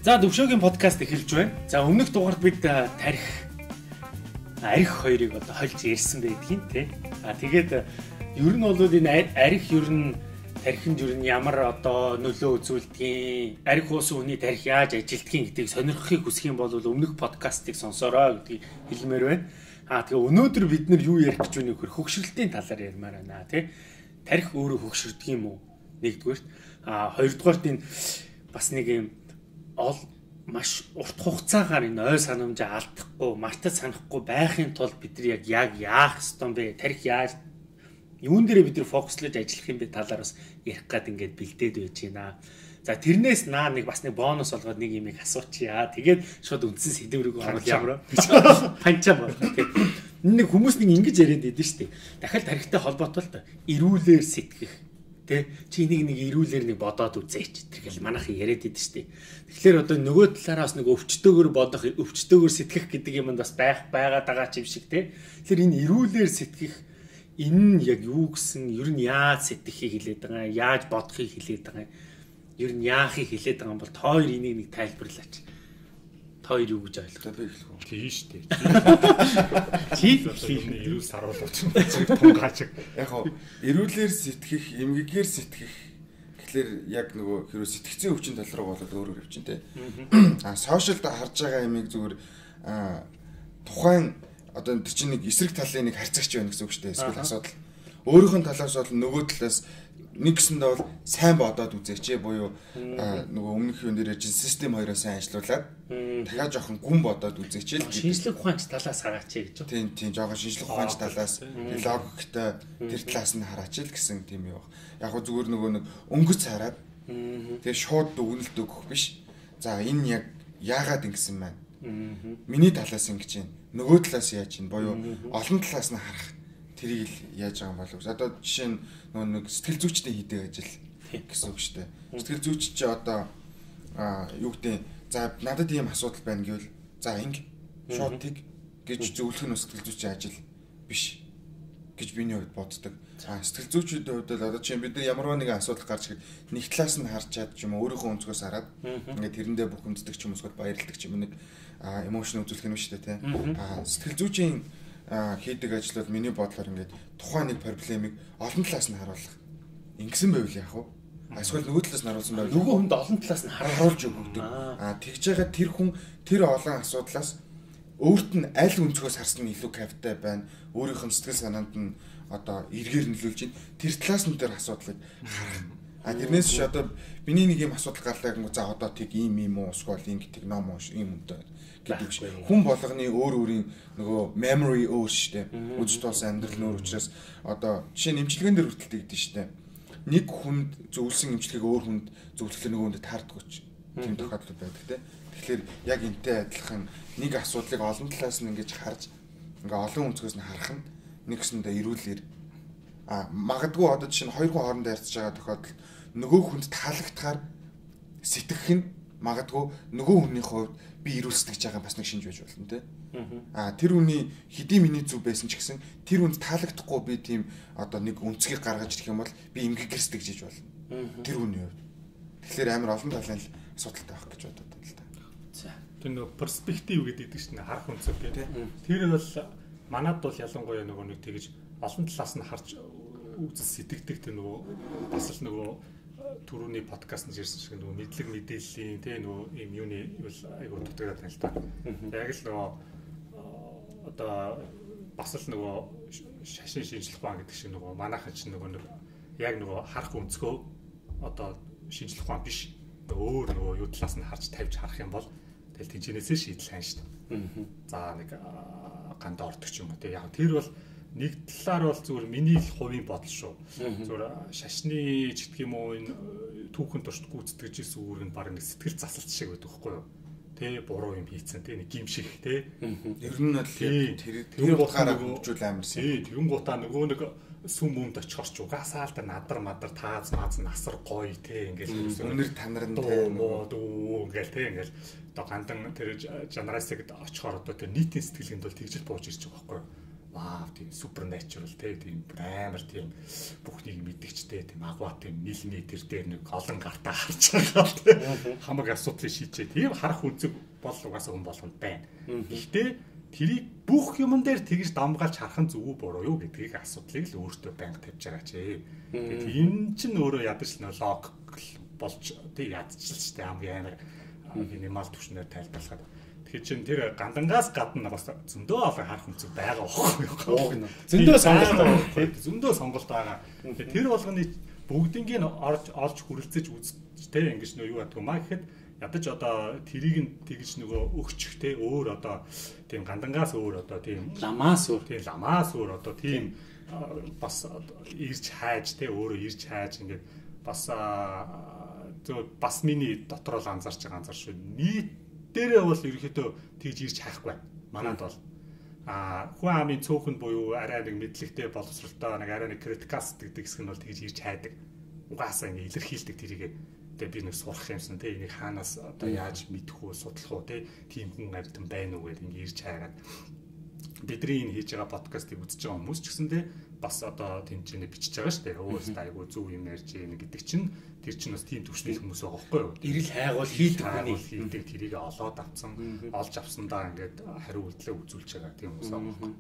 За Төвшөөгийн подкаст эхэлж байна. За өмнөх дугаард бид арх хоёрыг одоо хольж ярьсан байдгийн тий. Тэгээд ер нь бол энэ арх ер нь тархинд ер нь ямар одоо нөлөө үзүүлдгийг, арх уусан хүний тархи яаж ажилтгийг гэдгийг сонирхохыг хүсэх юм бол өмнөх подкастыг сонсороо гэдгийг хэлмээр байна. Тэгээ өнөөдөр бид нар юу ярих гэж байна вэ гэхээр хөгшрөлтийн талаар ярмаар байна тий. Тархи өөрөө хөгшөрдөг юм уу? Нэгдүгээр. Хоёрдугаарт энэ бас нэг юм маш урт хугацаагаар энэ ой санамжаа алдахгүй, мартаж санахгүй байхын тулд бид нар яг яах ёстой бэ? Тархи яаж юун дээр бид нар фокуслаж ажиллах юм бэ талаар бас ярих гээд ингээд бэлдээд байж байна. За тэрнээс нэг бас нэг бонус олгоод нэг юм асуучъя. Тэгээд шууд үндсэн сэдв рүү орвол ямар панча болох тийм. Нэг хүмүүс нэг ингэж яриад идэв шүү дээ. Дахиад тархитай холбоотой л та эрүүлэр сэтгэх тэ чи нэг эрүүлэр нэг бодоод үзээч. Тэрхэл манайхан яриад идэв шүү дээ. Тэгэхээр одоо нөгөө талаараас нэг өвчтөөгөр бодох, өвчтөөгөр сэтгэх гэдэг юм бас байгаад байгаа ч юм шиг тэ. Тэгэхээр энэ эрүүлэр сэтгэх энэ нь яг юу гэсэн, ер нь яаж сэтгэхийг хэлээд байгаа, яаж бодохыг хэлээд байгаа, ер нь яахыг хэлээд байгаа юм бол та хоёр энийг нэг тайлбарлаач. Та хоёр юу гэж ойлгох вэ? Тийм шүү дээ. Чи эрүүл саруулгач том гачиг. Яг хоо эрүүлэр сэтгэх, эмгэгээр сэтгэх гэхлээр яг нөгөө хэрвээ сэтгцийн өвчин тал руу болоод өөрөөр явчин тэ. Сошиалд харж байгаа юмыг зүгээр тухайн одоо тэр чинь нэг эсрэг талын нэг харьцагч байна гэсэн үг шүү дээ. Эсвэл асуудал. Өөрийнх нь талаас бол нөгөө талаас нэг гэсэндээ бол сайн бодоод үзээч буюу нөгөө өмнөх юм дээр чинь систем хоёроо сайн ажилуулад дахиад жоохон гүн бодоод үзээч л шинжлэх ухаанч талаас хараач гэж. Тийм жоохон шинжлэх ухаанч талаас логиктой тэр талаас нь хараач л гэсэн тийм юм. Яг гоо зүгээр нөгөө нэг өнгөц хараад тэгээ шууд дүгнэлт өгөх биш. За энэ яг яагаад ингэсэн байна? Миний талаас ингэж байна. Нөгөө талаас яаж байна? Буюу олон талаас нь харах тэрийг л яаж байгаа юм болов. Одоо жишээ нь нэг сэтгэл зүйчтэй хийдэг ажил гэсэн үг шүү дээ. Сэтгэл зүйч чи одоо юу гэдэг за надад ийм асуудал байна гэвэл за ингэ шууд тийг гэж зөвлөх нь сэтгэл зүйчийн ажил биш гэж биний хувьд боддог. Сэтгэл зүйчүүдийн хувьд л одоо чинь бид нар ямарваа нэгэн асуудал гарч ирэхэд нэг талаас нь харж чад ч юм уу өөрийнхөө өнцгөөс хараад ингээд тэрэндээ бухимддаг ч юм уусгаад баярлдаг ч юм нэг эмоцийн үзүүлэх юм шүү дээ тийм. Сэтгэл зүйчийн хийдэг ажил бол миний бодлоор ингээд тухайн нэг проблемыг олон талаас нь харуулах. Ингэсэн байвал яах вэ? Эсвэл нөгөө талаас нь харуулсан байвал нөгөө хүнд олон талаас нь харуулж өгдөг. Тэгж байгаа тэр хүн тэр олон асуудлаас өөрт нь аль өнцгөөс харсан нь илүү каптай байна. Өөрийнх нь сэтгэл санаанд нь одоо эргээр нөлөөлж байна. Тэр талаас нь тэр асуудлыг харах. Тэрнээс ч одоо миний нэг юм асуудал гарлаа гэнэ за одоо тийг ийм уу эсвэл ингэдэг ном уу ийм үнтэй гэдэг шиг. Хүн болгоны өөр өөрийн нөгөө memory өөр штэ. Үзэж тулсан амьдрал нөр учраас одоо жишээ нэмчилгээн дээр хүртэл тэгдэж штэ. Нэг хүнд зөвлөсөн эмчилгээг өөр хүнд зөвлөхлөө нөгөө хүндэд таардаггүй ч тийм тохиолдол байдаг те. Тэгэхээр яг энтэй адилхан нэг асуудлыг олон талаас нь ингэж харж ингээ олон өнцгөөс нь харах нь нэгсэндээ эрүүлэр магадгүй одоо жишээ нь хоёр хүн хоорондоо ярьж байгаа тохиолдолд нөгөө хүнд таалагдахаар сэтгэх нь магадгүй нөгөө хүний хувьд би эрүүл сэтгэж байгаа бас нэг шинж байж болно те. Тэр хүний хэдий миний зүв байсан ч гэсэн тэр хүнд таалагдахгүй би тийм одоо нэг өнцгийг гаргаж ирэх юм бол би эмгэгээр сэтгэж иж болно. Тэр хүний хувьд. Тэгэхээр амар олон талын асуудалтай байх гэж бодод байна л да. За. Тэр нөгөө перспектив гэдэг чинь харах өнцөг гэдэг. Тэр бол манад бол ялангуяа нөгөө нэг тэгж олон талаас нь харж үзэл сэтгэдэг тэр нөгөө бас л нөгөө түрүүний подкастт ирсэн шиг нөгөө мэдлэг мэдээллийн тэ нөгөө юм юуны айгуу дутагдаад байна л та. Яг л нөгөө одоо бас л нөгөө шашин шинжлэх ухаан гэдэг шиг нөгөө манайхан ч нөгөө нэг яг нөгөө харах өнцгөө одоо шинжлэх ухаан биш өөр нөгөө юу талаас нь харж тавьж харах юм бол тэгэл тэнцэнээсээ шийдэл хань шүү дээ. За нэг гандаа ордог ч юм уу тэ. Яг тэр бол нэг талаар бол зүгээр миний л хувийн бодол шүү. Зүгээр шашны ч гэх юм уу энэ түүхэн туршид гүйцэтгэж ирсэн үүрэг нь баг нэг сэтгэл засалт шиг байдаг байхгүй юу? Тэ буруу юм хийцэн тэ нэг гимших тэ. Ер нь бол тэр утгаараа хөгжүүл амарсан. Тэгэн гутаа нөгөө нэг сүм өмд очихорч угаасаа л та надар мадар тааз мааз насар гоё тэ ингээл өнөр танар нь тэ дүү ингээл тэ ингээл одоо гандан тэр жанрасыг очихоор одоо тэр нийтийн сэтгэлгэнд бол тэгжэл бууж ирж байгаа байхгүй юу? вау тийм супернатурал тийм амар тийм бүхнийг мэдгчтэй тийм агуу тийм миллиметр дээр нэг олон гартаа харж байгаа тийм хамаг асуудлыг шийдчээ. Тийм харах үнцэг бол угаасаа хүн болгонд байна. Гэхдээ тэрийг бүх юмн дээр тэгж дамгаалж харах нь зөв үү буруу юу гэдгийг асуудлыг л өөртөө банк тавьж байгаа ч. Тэгээд энэ чинь өөрөө ядаж нөө лог болж тийм ядчихл ч тийм хамгийн амар минимал түвшнээр тайлбарлахад. Тэгэхээр чин тэр гандангаас гадна бас зөндөө олон харах үнцэг байгаа байхгүй юу? Зөндөө сонголт байгаа. Тэгэхээр тэр болгоны бүгднийг олж хүрэлцэж үзтэй ингэж нөө юу гэдэг юм аа гэхэд ядаж одоо тэрийг нь тэгж нөгөө өгчих те өөр одоо тийм гандангаас өөр одоо тийм ламаас өөр одоо тийм бас ирж хайж те өөрөө ирж хайж ингээд бас бас миний дотор л анзарч байгаа анзар шүү. Дээрээ бол ерөөхдөө тэгж ирж хайхгүй. Манайд бол хүн амын цөөхөн буюу арай нэг мэдлэгтэй боловсролтой нэг арай нэг критикаст гэдэг хэсэг нь бол тэгж ирж хайдаг. Угаасаа ингэ илэрхийлдэг тэрийг. Тэгээ би нэг сурах юмсан те энийг хаанаас одоо яаж мэдэх үү судлах уу те тийм хүн амьтан байна уу гэдэг ингэ ирж хайгаад бидний энэ хийж байгаа подкастыг үзэж байгаа хүмүүс ч гэсэн те бас одоо тэмцээний бичиж байгаа шүү дээ. Өөс айгуу зөв юм ярьж ийн гэдэг чинь тэр чинь бас тийм төвшний хүмүүс байгаа байхгүй юу? Ирэл хайгуул хийдэг тэрийг олоод авсан, олж авсандаа ингээд хариу үйлдэлээ үзүүлж байгаа тийм хүмүүс байгаа байхгүй юу?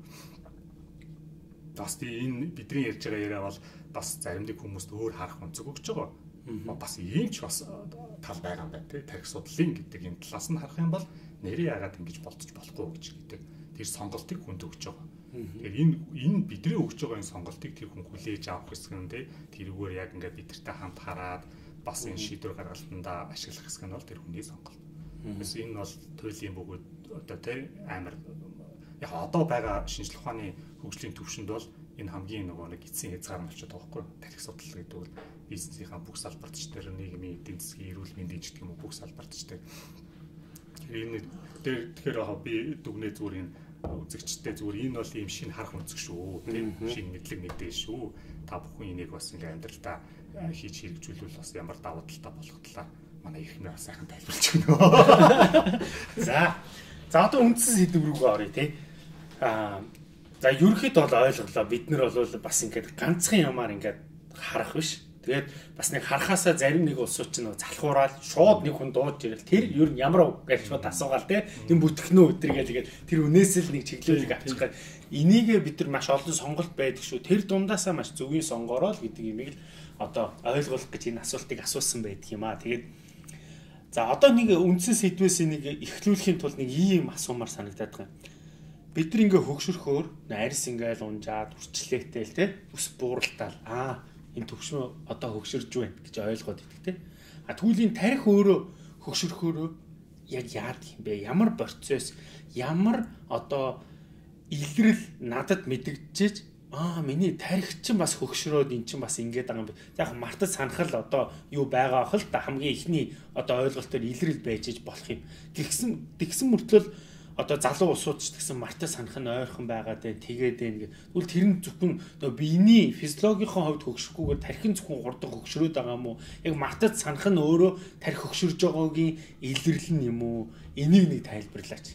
Бас энэ бидний ярьж байгаа яриа бол бас заримдаа хүмүүст өөр харах үнцэг өгч байгаа. Бас ийм ч бас тал байгаа юм байна тий. Тарих судлалын гэдэг энэ талаас нь харах юм бол нэрээ яагаад ингэж болцож болохгүй гэж гэдэг. Тэр сонголтыг хүнд өгч байгаа. Тэгэхээр энэ бидний өгч байгаа энэ сонголтыг тэр хүн хүлээж авах хэсэг нь тий. Тэрүүгээр яг ингээд бидэртэй хамт хараад бас энэ шийдвэр гаргалтандаа ашиглах хэсэг нь бол тэр хүний сонголт. Тэгээс энэ бол туйлын бөгөөд одоо тий амар яг одоо байгаа шинжлэх ухааны хөгжлийн төвшөнд бол энэ хамгийн нөгөө нэг эцсийн хязгаар нь болчиход байгаа байхгүй. Тарих судлал гэдэг бол бизнесийн бүх салбарт ч тэр нийгмийн эдийн засгийн эрүүл мэндийн ч гэх юм уу бүх салбарт ч тэр энэ тэгэхээр би дүгнээ зүгээр энэ үзэгчтэй зүгээр энэ бол ийм шинэ харах үнцэг шүү тийм шинэ мэдлэг мэдээ шүү. Та бүхэн энийг бас ингээ амьдралдаа хийж хэрэгжүүлвэл бас ямар давуу талтай болох талаар манай эрхмээ бас сайхан тайлбарлаж өгнө. За одоо үндсэн сэдв рүү оръё тий. За ерөнхийдөө бол ойлголоо бид нар бол бас ингээд ганцхан ямаар ингээд харах биш. Тэгээд бас нэг харахаасаа зарим нэг улсууд ч нэг залхуураад шууд нэг хүн дууж ирэл тэр ер нь ямар гэж шууд асуугаал те энэ бүтгэнөө өдргээл тэгээд тэр үнээс л нэг чиглүүлэг авчих гээд энийг бид нар маш олон сонголт байдаг шүү. Тэр дундаасаа маш зөвгийн сонгороо л гэдэг имийг л одоо ойлгох гэж энэ асуултыг асуусан байдаг юм аа. Тэгээд за одоо нэг үндсэн сэдвээс нэг эхлүүлэхийн тулд нэг ийм асуумаар санагдаад байгаа юм. Бид нар ингээ хөгшөрхөөр арьс ингээл унжаад үрчлээтэй л те ус бууралтаал энэ төвшмө одоо хөгшөрж байна гэж ойлгоод идэг те. Тэгвэл энэ тарих өөрөө хөгшөрхөөрөө яг яадаг юм бэ? Ямар процесс, ямар одоо илрэл надад мэдэгдэж миний тарих чинь бас хөгшрөөд эн чинь бас ингэж байгаа юм бэ. Яг мартаж санах л одоо юу байгаа ах л та хамгийн ихний одоо ойлголтоор илрэл байж болох юм. Тэгсэн мөртлөө одоо залуу усууд ч гэсэн мартаж санах нь ойрхон байгаа дээ тэгээд байна гэх. Тэгвэл тэр нь зөвхөн биений физиологийн хувьд хөгшрөхгүйгээр тархин зөвхөн хурдан хөгшрөөд байгаа юм уу? Яг мартаж санах нь өөрөө тарих хөгшөрж байгаагийн илрэл нь юм уу? Энийг нэг тайлбарлаач.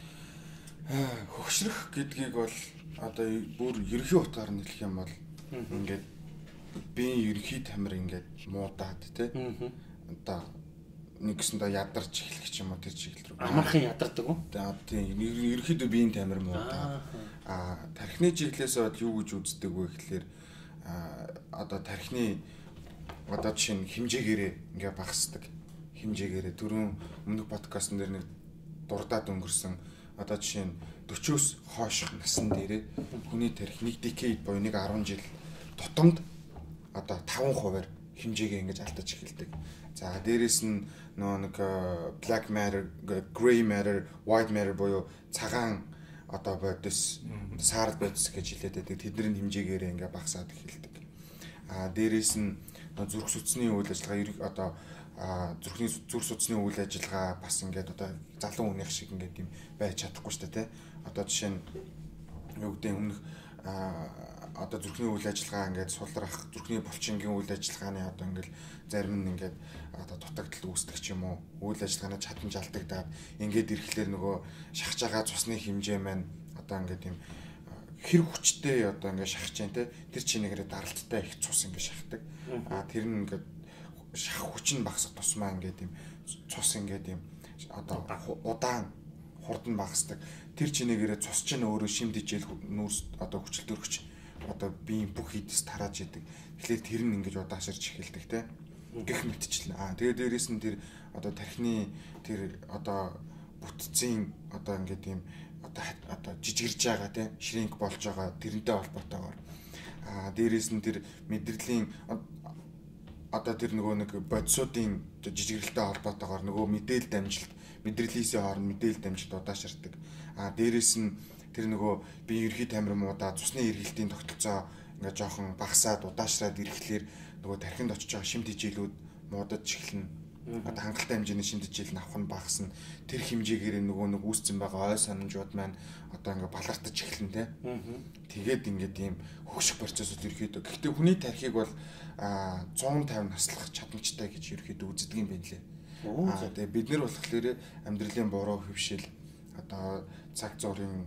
Хөгшрөх гэдгийг бол одоо бүр ерөнхий утгаар нь хэлэх юм бол ингээд биеийн ерөнхий тамир ингээд муудаад тий. Одоо нэгсэндээ ядарч эхлэх ч юм уу тэр чиглэл рүү. Амархан ядардаг уу? Тийм. Ерөнхийдөө биеийн тамир муудаад. Тархины чиглэлээс бол юу гэж үздэг вэ гэхэлэр одоо тархины одоо жишээ нь хэмжээгээрээ ингээ багасдаг. Хэмжээгээрээ түрүүн өмнөх подкастн дээр нэг дурдаад өнгөрсөн одоо жишээ нь 40-оос хойш насны дээрээ хүний тарих 1 decade буюу 10 жил тутамд одоо 5%-аар хэмжээгээ ингэж алдаж эхэлдэг. За дээрэс нь нэг black matter, grey matter, white matter буюу цагаан одоо бодис, саард бодис гэж хэлээд байдаг. Тэдний хэмжээгээрээ ингээ багасаад эхэлдэг. Дээрэс нь зүрх судасны үйл ажиллагаа одоо зүрхний зүрх судасны үйл ажиллагаа бас ингээд одоо залуу хүнийх шиг ингээд юм байж чадахгүй шүү дээ, тэ. Одоо жишээ нь юу гэдэг өмнөх одоо зүрхний үйл ажиллагаа ингээд сулрах, зүрхний булчингийн үйл ажиллагааны одоо ингээд зарим нь ингээд одоо дутагдал үүсдэг ч юм уу, үйл ажиллагааны чадамж алдагдаад ингээд ирэхлээр нөгөө шахаж байгаа цусны хэмжээ маань одоо ингээд юм хэрэг хүчтэй одоо ингээд шахаж जैन те тэр чинээгээр даралттай их цус ингээд шахдаг. Тэр нь ингээд шах хүч нь багасах тусмаа ингээд юм цус ингээд юм одоо удаан хурдан багасдаг. Тэр чинээгээр цус чинь өөрөө шимд ижил нүүрс одоо хүчил төрөгч одоо биеийн бүх хийдэс тарааж идэг. Тэгэхээр тэр нь ингээд удааширч эхэлдэг те. Гэх мэтчлэн. Тэгээд дээрэс нь тэр одоо тархины тэр одоо бүтцийн одоо ингээд юм одоо жижигэрж байгаа тийм шринк болж байгаа тэрнтэй холбоотойгоор дээрээс нь тэр мэдрэлийн одоо тэр нөгөө нэг бодисуудын жижигрэлтэй холбоотойгоор нөгөө мэдээлэл дамжилт мэдрэлээсээ хооронд мэдээлэл дамжилт удааширдаг. Дээрээс нь тэр нөгөө би ерхий тамир муудаа цусны эргэлтийн тогтолцоо ингээ жоохон багасаад удаашраад ирэхлээр нөгөө тархинд очиж байгаа шимт хичээлүүд муудаж эхэлнэ. Одоо хангалттай хэмжээний шимт хичээл авах нь багасна. Тэр хэмжээгээр нөгөө нэг үүсцэн байгаа ой санамжууд маань одоо ингээ балартаж эхэлнэ те. Тэгээд ингээд ийм хөгших процессыг ерөөхдөө. Гэхдээ хүний тархийг бол 150 наслах чадамжтай гэж ерөөхдөө үздэг юм байна лээ. Тэгээд бид нар болохоор амьдралын буруу хөвшил одоо цаг зуурын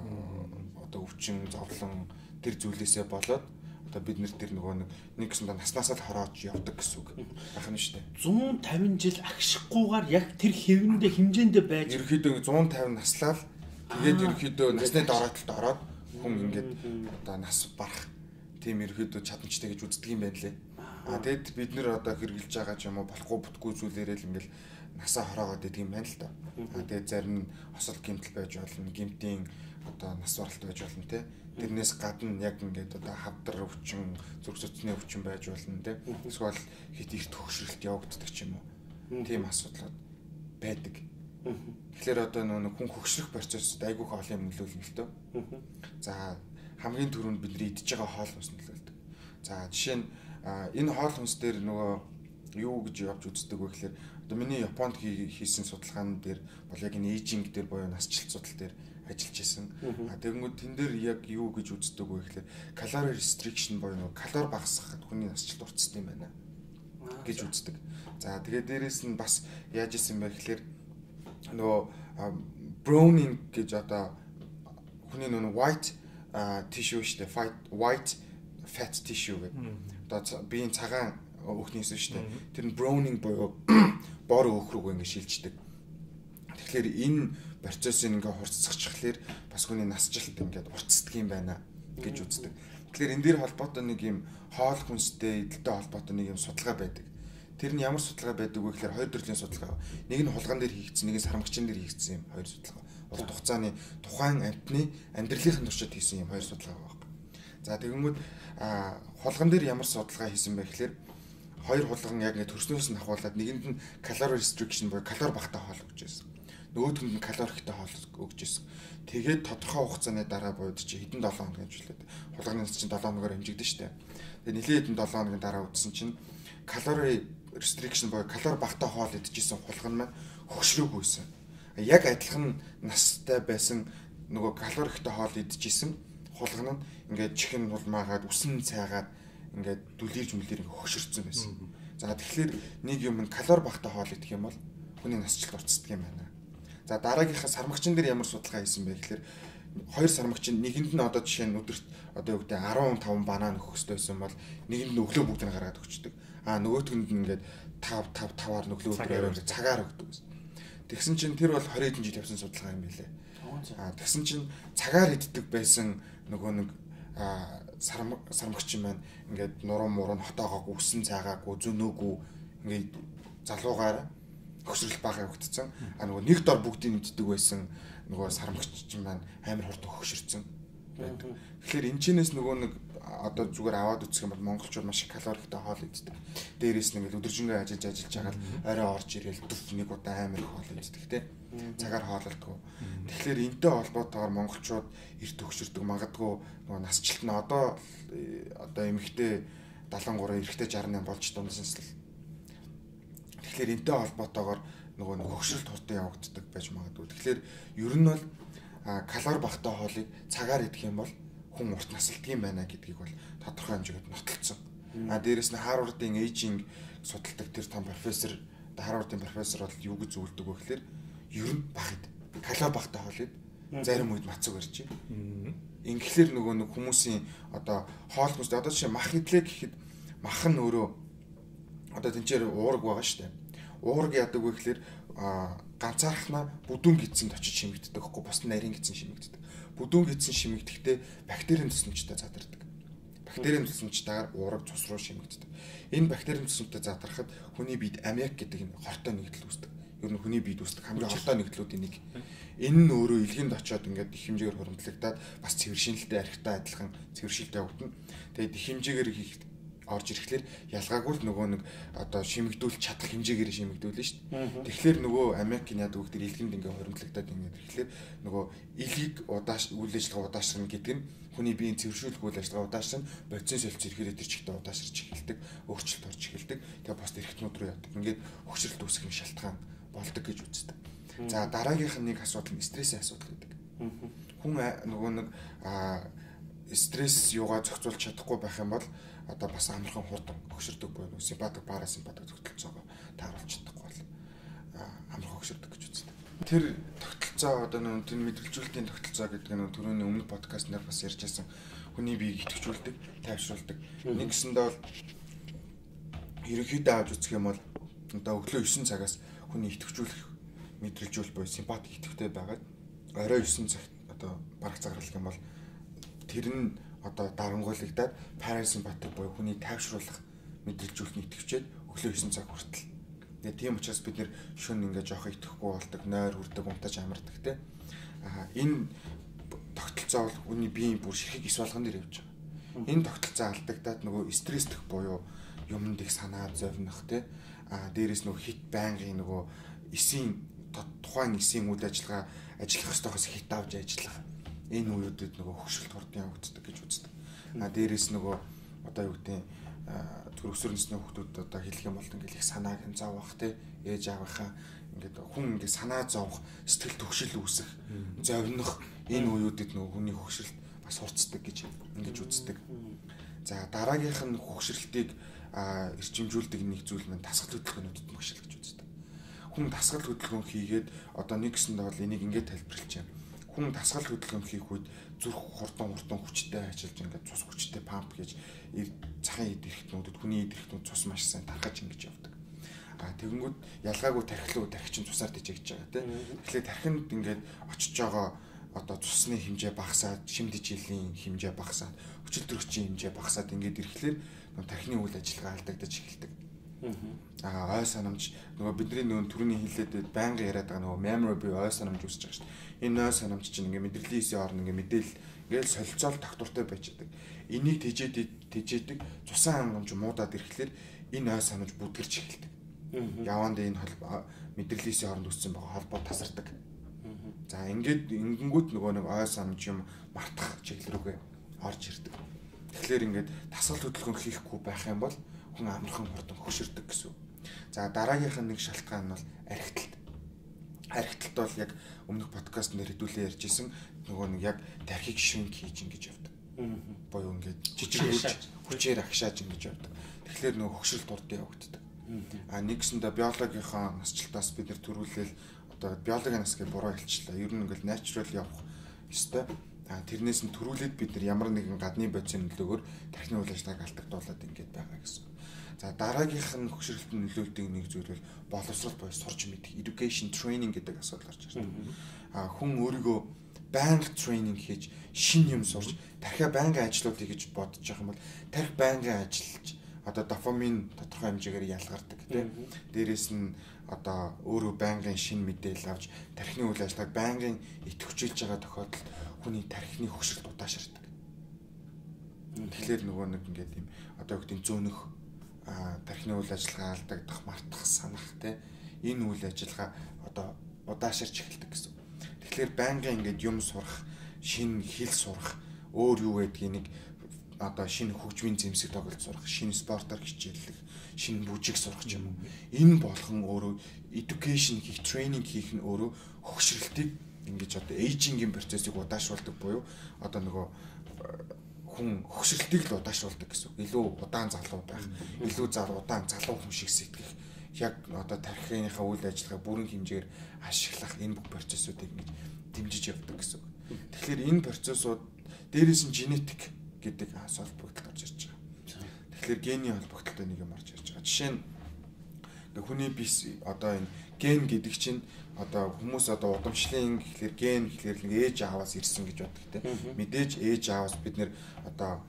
одоо өвчин зовлон тэр зүйлээсээ болоод одоо бид нэр тэр нөгөө нэг гэсэндээ наснасаа л хороож явдаг гэсэн үг байх нь шүү дээ. 150 жил агшихгүйгээр яг тэр хэвэндээ хэмжээндээ байж ерөөхдөө 150 наслаад тэгээд ерөөхдөө насны дороотолд ороод хүн ингээд одоо нас барах тийм ерөөхдөө чадамжтай гэж үздэг юм байна лээ. Тэгэд бид нэр одоо хэрглэж байгаа ч юм уу болохгүй бүтггүй зүйлээрээ л ингээд насаа хороогоод идэг юм байна л да. Тэгээд зарим нь хосол гэмтэл байж болно, гэмтийн одоо нас баралт байж болно те. Тэрнээс гадна яг ингээд одоо хавдар өвчин, зүрх судасны өвчин байж болно те. Эсвэл хит эрт хөгшрөлт явагддаг ч юм уу. Тийм асуудлууд байдаг. Тэгэхээр одоо нэг хүн хөгшрөх процессд айгүйх олон юм нөлөөлнө л дөө. За хамгийн түрүүнд бидний идж байгаа хоол хүнс нөлөөлдөг. За жишээ нь энэ хоол хүнс дээр нөгөө юу гэж явж үздэг вэ гэхээр одоо миний Японд хийсэн судалгаан дээр бол яг энэ эйжинг дээр буюу насжилт судал дээр ажиллаж исэн. Тэгэнгүүт тэн дээр яг юу гэж үздэг вэ гэхээр calorie restriction буюу калори багасгахад хүний насжилт уртсдаг юм байна гэж үздэг. За тэгээд дээрэс нь бас яаж исэн бэ гэхээр нөгөө browning гэж одоо хүний нөгөө white tissue шүү дээ, white fat tissue гэдэг. Одоо биеийн цагаан өөхнийсэн шүү дээ. Тэр нь browning буюу бор өөх рүү ингэ шилждэг. Тэгэхээр энэ процессыг ингээ хурцсахчихлаар бас хүний насжилт ингээд уртсдаг юм байна гэж үздэг. Тэгэхээр энэ дээр холбоотой нэг юм хоол хүнстэй эдэлтэй холбоотой нэг юм судалгаа байдаг. Тэр нь ямар судалгаа байдаг вэ гэхээр хоёр төрлийн судалгаа. Нэг нь хулган дээр хийгдсэн, нэг нь сармагчин дээр хийгдсэн юм хоёр судалгаа. Урт хугацааны тухайн амьтны амьдралын туршид хийсэн юм хоёр судалгаа байна. За тэгэнгүүт хулган дээр ямар судалгаа хийсэн бэ гэхээр хоёр хулган яг ингэ төрснөөс нь ахуулаад нэгэнд нь calorie restriction буюу калори багтаа хоол өгч байсан. Нөгөөдгөнд нь калори ихтэй хоол өгч байсан. Тэгээд тодорхой хугацааны дараа бод чи хэдэн 7 хоног хэмжүүлээд хулганы чинь 7 хоногоор хэмжигдэн штэ. Тэгээд нэлээд хэдэн 7 хоногийн дараа үзсэн чинь calorie restriction буюу калори багтаа хоол идчихсэн хулган маань хөгшрөөгүйсэн. Яг адилхан настай байсан нөгөө калори ихтэй хоол идчихсэн хулган нь ингээд чихэн улмаагаад үсэн цайгаад ингээд дүлэрж мүлээр ингээд хөгшөрцөн байсан. За тэгэхээр нэг юм калори багтаа хоол идэх юм бол хүний насжилт уртсдаг юм байна. За дараагийнхаа сармагчин дээр ямар судалгаа хийсэн бэ гэхээр хоёр сармагчин нэгэнд нь одоо жишээ нь өдөрт одоо юу гэдэг 15 банан өгөх хэрэгтэй байсан бол нэгэнд нь өглөө бүгдийг гаргаад өгчдөг. Нөгөөдгөнд нь ингээд 5-5-5-аар нөглөө өдрөөр цагаар өгдөг гэсэн. Тэгсэн чинь тэр бол 20 хэдэн жил явсан судалгаа юм билээ. Тэгсэн чинь цагаар иддэг байсан нөгөө нэг сармагчин маань ингээд нуруу муруу хотоогоогүй үсэн цайгаагүй зөнөөгүй ингээд залуугаар хөсрөл бага явагдсан. Нөгөө нэг дор бүгдийг мэддэг байсан нөгөө сармагчин маань амар хурдан хөшөрцөн байдаг. Тэгэхээр энэ чинээс нөгөө нэг одоо зүгээр аваад үзэх юм бол монголчууд маш их калорихтай хоол иддэг. Дээрээс нь ингээд өдөржингөө ажиллаж байгаа л орой орж ирээл дүф нэг удаа амар их хоол иддэг те. Цагаар хоололдгоо. Тэгэхээр энэтэй холбоотойгоор монголчууд эрт хөшөрдөг магадгүй нөгөө насжилт нь одоо эмэгтэй 73 эрэгтэй 68 болж дундсанслал. Тэгэхээр энэтэй холбоотойгоор нөгөө хөгшрөлт хурдан явагддаг байж магадгүй. Тэгэхээр ер нь бол калори багтаа хоолыг цагаар идэх юм бол хүн урт насалдаг юм байна гэдгийг бол тодорхой хэмжээгээр нотолцсон. Дээрээс нь Харвардын эйжинг судалдаг тэр том профессор, Харвардын профессор бол юу гэж зөвлөдөг вэ гэхээр ер нь багт калори багтаа хоолыг зарим үед мацаг барьж байна. Ингээхээр нөгөө нэг хүмүүсийн одоо хоол хүнс одоо жишээ мах идлээ гэхэд мах нь өөрөө одоо тэнцээр уураг байгаа шүү дээ. Уураг яадаг вэ гэхээр ганцаархнаа бүдүүн гидсэнд очиж шимэгддэг гэхгүй бус нарийн гидсэн шимэгддэг. Бүдүүн гидсэн шимэгдэхдээ бактерийн төсөмжтэй задардаг. Бактерийн төсөмжтэйгээр уураг цус руу шимэгддэг. Энэ бактерийн төсөмжтэй задархад хүний биед аммиак гэдэг энэ хортой нэгдэл үүсдэг. Ер нь хүний биед үүсдэг хамгийн хортой нэгдлүүдийн нэг. Энэ нь өөрөө илгэнд очиод ингээд их хэмжээгээр хуримтлагдаад бас цэвэршинлэлтэй архитай адилхан цэвэршилтэй өгдөн. Тэгээд их хэмжээгээр орж ирэхлээр ялгаагүй л нөгөө нэг одоо шимэгдүүлж чадах хэмжээгээр шимэгдүүлнэ шүү дээ. Тэгэхээр нөгөө аммиакийн яадаг өгдөр илгэнд ингээ хуримтлагдаад ингээд ирэхлээр нөгөө илгийг үйл ажиллагаа удаашрна гэдэг нь хүний биеийн цэвэршүүлэх үйл ажиллагаа удаашрна, бодисын солилцоо ирэхээр тэр чигтээ удаашрч эхэлдэг, өөрчлөлт орж эхэлдэг. Тэгээ бос эрхтнүүд рүү явдаг. Ингээд хөгжрөлт үүсгэх шалтгаан болдог гэж үздэг. За дараагийнх нь нэг асуудал нь стрессийн асуудал гэдэг. Хүн нөгөө нэг стресс юугаа зохицуулж чадахгүй байх юм бол одоо бас амархан хурдан хөгшөрдөг буюу симпатик парасимпатик тогтолцоогоо тааруулж чадахгүй бол амархан хөгшөрдөг гэж үздэг. Тэр тогтолцоо одоо нөө тэр мэдрэлжүүлэлтийн тогтолцоо гэдэг нь түрүүний өмнөх подкастнаар бас ярьж байсан хүний биеийг идэвхжүүлдэг, тайвшруулдаг. Нэг гэсэндээ бол ерөнхийдөө авч үзэх юм бол одоо өглөө 9 цагаас хүний идэвхжүүлэх мэдрэлжүүл буюу симпатик идэвхтэй байгаад орой 9 цагт одоо барах цагаарлах юм бол тэр нь одоо дарангуйлагдаад парасимпатик буюу хүний тайвшруулах мэдрэлжүүлэлт идэвхжээд өглөө 9 цаг хүртэл. Тэгээ тийм учраас бид нэр шөнө ингээ жоох идэхгүй болдог, нойр хүрдэг, унтаж амардаг те. Энэ тогтолцоо бол хүний биеийн бүр ширхэг ис болгон дээр явж байгаа. Энэ тогтолцоо алдагдаад нөгөө стресстэх буюу юмд их санаа зовних те. Дээрээс нөгөө хит байнгын нөгөө эсийн тухайн эсийн үйл ажиллагаа ажиллах ёстойгоос хит авч ажиллах энэ үеүүдэд нөгөө хөгшөлт хурдан явагддаг гэж үздэг. Дээрээс нөгөө одоо юу гэдэг төр өсвөр насны хүүхдүүд одоо хэлэх юм бол ингээл их санааг нь зовох те ээж аавынхаа ингээд хүн ингээд санаа зовох сэтгэл төгшил үүсэх зовних энэ үеүүдэд нөгөө хүний хөгшөлт бас хурцдаг гэж ингэж үздэг. За дараагийнх нь хөгшрөлтийг эрчимжүүлдэг нэг зүйл нь дасгал хөдөлгөөнүүдэд магшил гэж үздэг. Хүн дасгал хөдөлгөөн хийгээд одоо нэг гэсэндээ бол энийг ингээд тайлбарлаж байна. Хүн дасгал хөдөлгөөн хийх үед зүрх хурдан хүчтэй ажиллаж ингээд цус хүчтэй памп хийж цагаан эд эрхтнүүдэд хүний эд эрхтнүүд цус маш сайн тархаж ингэж явдаг. Тэгэнгүүт ялгаагүй тархилуу тархичин цусаар дижигдэж байгаа тийм. Тэгэхээр тархинд ингээд очиж байгаа одоо цусны хэмжээ багасаад, шимдэж илийн хэмжээ багасаад, хүчил төрөгчийн хэмжээ багасаад ингээд ирэхлээр тархины үйл ажиллагаа алдагдаж эхэлдэг. Ой санамж нөгөө бидний нөгөө түрүүний хэлээд байнга яриад байгаа нөгөө memory буюу ой санамж үүсэж байгаа шүү дээ. Энэ ой санамж чинь ингээ мэдрэлийн эсийн орн ингээ мэдээлэл ингээл солилцоол тогтвортой байж байгаа. Энийг тэжээдэг цусан хангамж муудаад ирэхлээр энэ ой санамж бүдгэрч эхэлдэг. Яванд энэ мэдрэлийн эсийн оронд үүссэн байгаа холбоо тасардаг. За ингэнгүүт нөгөө нэг ой санамж юм мартах чиглэл рүүгээ орж ирдэг. Тэгэхээр ингээд дасгал хөдөлгөөн хийхгүй байх юм бол хүн амархан хурдан хөшөрдөг гэсэн. За дараагийнх нь нэг шалтгаан нь бол архиталт. Архиталт бол яг өмнөх подкаст нэр хэдүүлээ ярьжсэн нөгөө нэг яг тархийг shrink хийж ингэж явдаг. Боёо ингээд жижиг хүчээр агшааж ингэж явдаг. Тэгэхээр нөгөө хөшрөлт урд явагддаг. Нэгсэндээ биологийнхаа насжилтаас бид нэр төрүүлээл одоо биологийн нас гэж буруу хэлчихлээ. Ер нь ингээд natural явах ёстой. Тэрнээс нь төрүүлээд бид нар ямар нэгэн гадны бодисын нөлөөгөөр тархины үйл ажиллагааг алдагдуулаад ингэж байгаа гэсэн. За дараагийнх нь хөгшрөлтөнд нөлөөлдөг нэг зүйл бол боловсрол буюу сурч мэдэх education training гэдэг асуудал гарч ирдэг. Хүн өөрийгөө байнга тренинг хийж шин юм сурч тархиа байнгын ажлуудыг гэж бодож байгаа юм бол тархи байнгын ажиллаж одоо дофамин тодорхой хэмжээгээр ялгардаг тийм. Дээрээс нь одоо өөрөө байнгын шин мэдээлэл авч тархины үйл ажиллагааг байнгын идэвхжүүлж байгаа тохиолдолд хүний тархины хөгшрөлт удаашрдаг. Тэгэхээр нөгөө нэг ингээд юм одоо юу гэдэг зөөнөх тархины үйл ажиллагаа алдагдах, мартах, санах те энэ үйл ажиллагаа одоо удаашрч эхэлдэг гэсэн. Тэгэхээр байнгын ингээд юм сурах, шинэ хэл сурах, өөр юу гэдгийг нэг одоо шинэ хөгжмийн зэмсэг тоглож сурах, шинэ спортоор хичээллэх, шинэ бүжиг сурах юм уу. Энэ болгон өөрөө education хийх, training хийх нь өөрөө хөгшрөлтийг ингэж одоо эйжингийн процессыг удаашруулдаг буюу одоо нөгөө хүн хөгшрөлтийг л удаашруулдаг гэсэн. Илүү удаан залуу байх, илүү удаан залуу хүн шиг сэтгэх яг одоо тархиныхаа үйл ажиллагаа бүрэн хэмжээгээр ашиглах энэ бүх процессуудыг ингэж дэмжиж явдаг гэсэн үг. Тэгэхээр энэ процессууд дээрээс нь генетик гэдэг холбогдолд орж ирж байгаа. Тэгэхээр гений холбогдолтой нэг юм орж ирж байгаа. Жишээ нь хүний бис одоо энэ ген гэдэг чинь одоо хүмүүс одоо удамшлын гэхэлэр ген гэхэлэр нэг ээж ааваас ирсэн гэж боддог те. Мэдээж ээж ааваас бид нэр одоо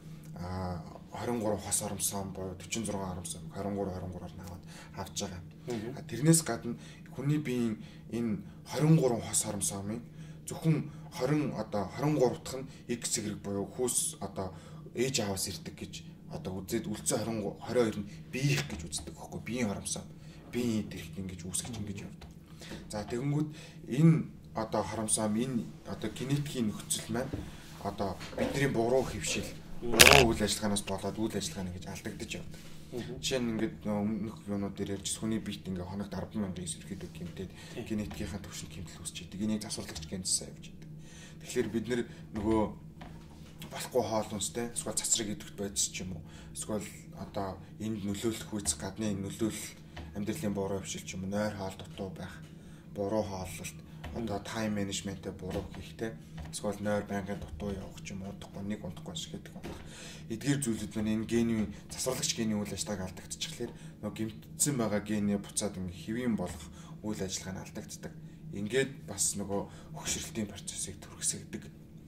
23 хос оромсон боёо 46 оромсон 23-23-аар наваад авч байгаа. Тэрнээс гадна хүний биеийн энэ 23 хос оромсомын зөвхөн 20 одоо 23 дахь нь X зэрэг буюу хүүс одоо ээж ааваас ирдэг гэж одоо үзээд үлцэн 22 нь биеих гэж үздэг байхгүй биеийн оромсон биеийн дэрхт ингэж үүсгэж ингэж явдаг. За тэгэнгүүт энэ одоо хоромсом энэ одоо генетикийн нөхцөл маань одоо бидний буруу хөвшил буруу үйл ажиллагаанаас болоод үйл ажиллагаа ингэж алдагдаж явдаг. Жишээ нь ингээд өмнөх юунууд дээр ярьж хүний биет ингээ хоногт 10,000 эсвэрхийдэг гэмтээд генетикийнхаа төвшин хэмтэл үүсч идэг. Энийг засварлагч генсээ явж идэг. Тэгэхээр бид нөгөө болохгүй хоол хүнстэй эсвэл цацраг идэвхт байдс ч юм уу эсвэл одоо энд нөлөөлөх үйц гадны нөлөөлөл амьдралын буруу хөвшил ч юм уу нойр хоол дутуу байх буруу хооллолт одоо тайм менежментээ буруу хийхтэй эсвэл нойр байнгын дутуу явах ч юм уу удахгүй нэг удахгүй шиг гэдэг юм. Эдгээр зүйлүүд маань энэ генийн засварлагч генийн үйл ажиллагааг алдагдчихлаар нөгөө гэмтсэн байгаа генээ буцаад ингээ хэвийн болох үйл ажиллагаа нь алдагддаг. Ингээд бас нөгөө хөгшрөлтийн процессыг түргэсэгдэг.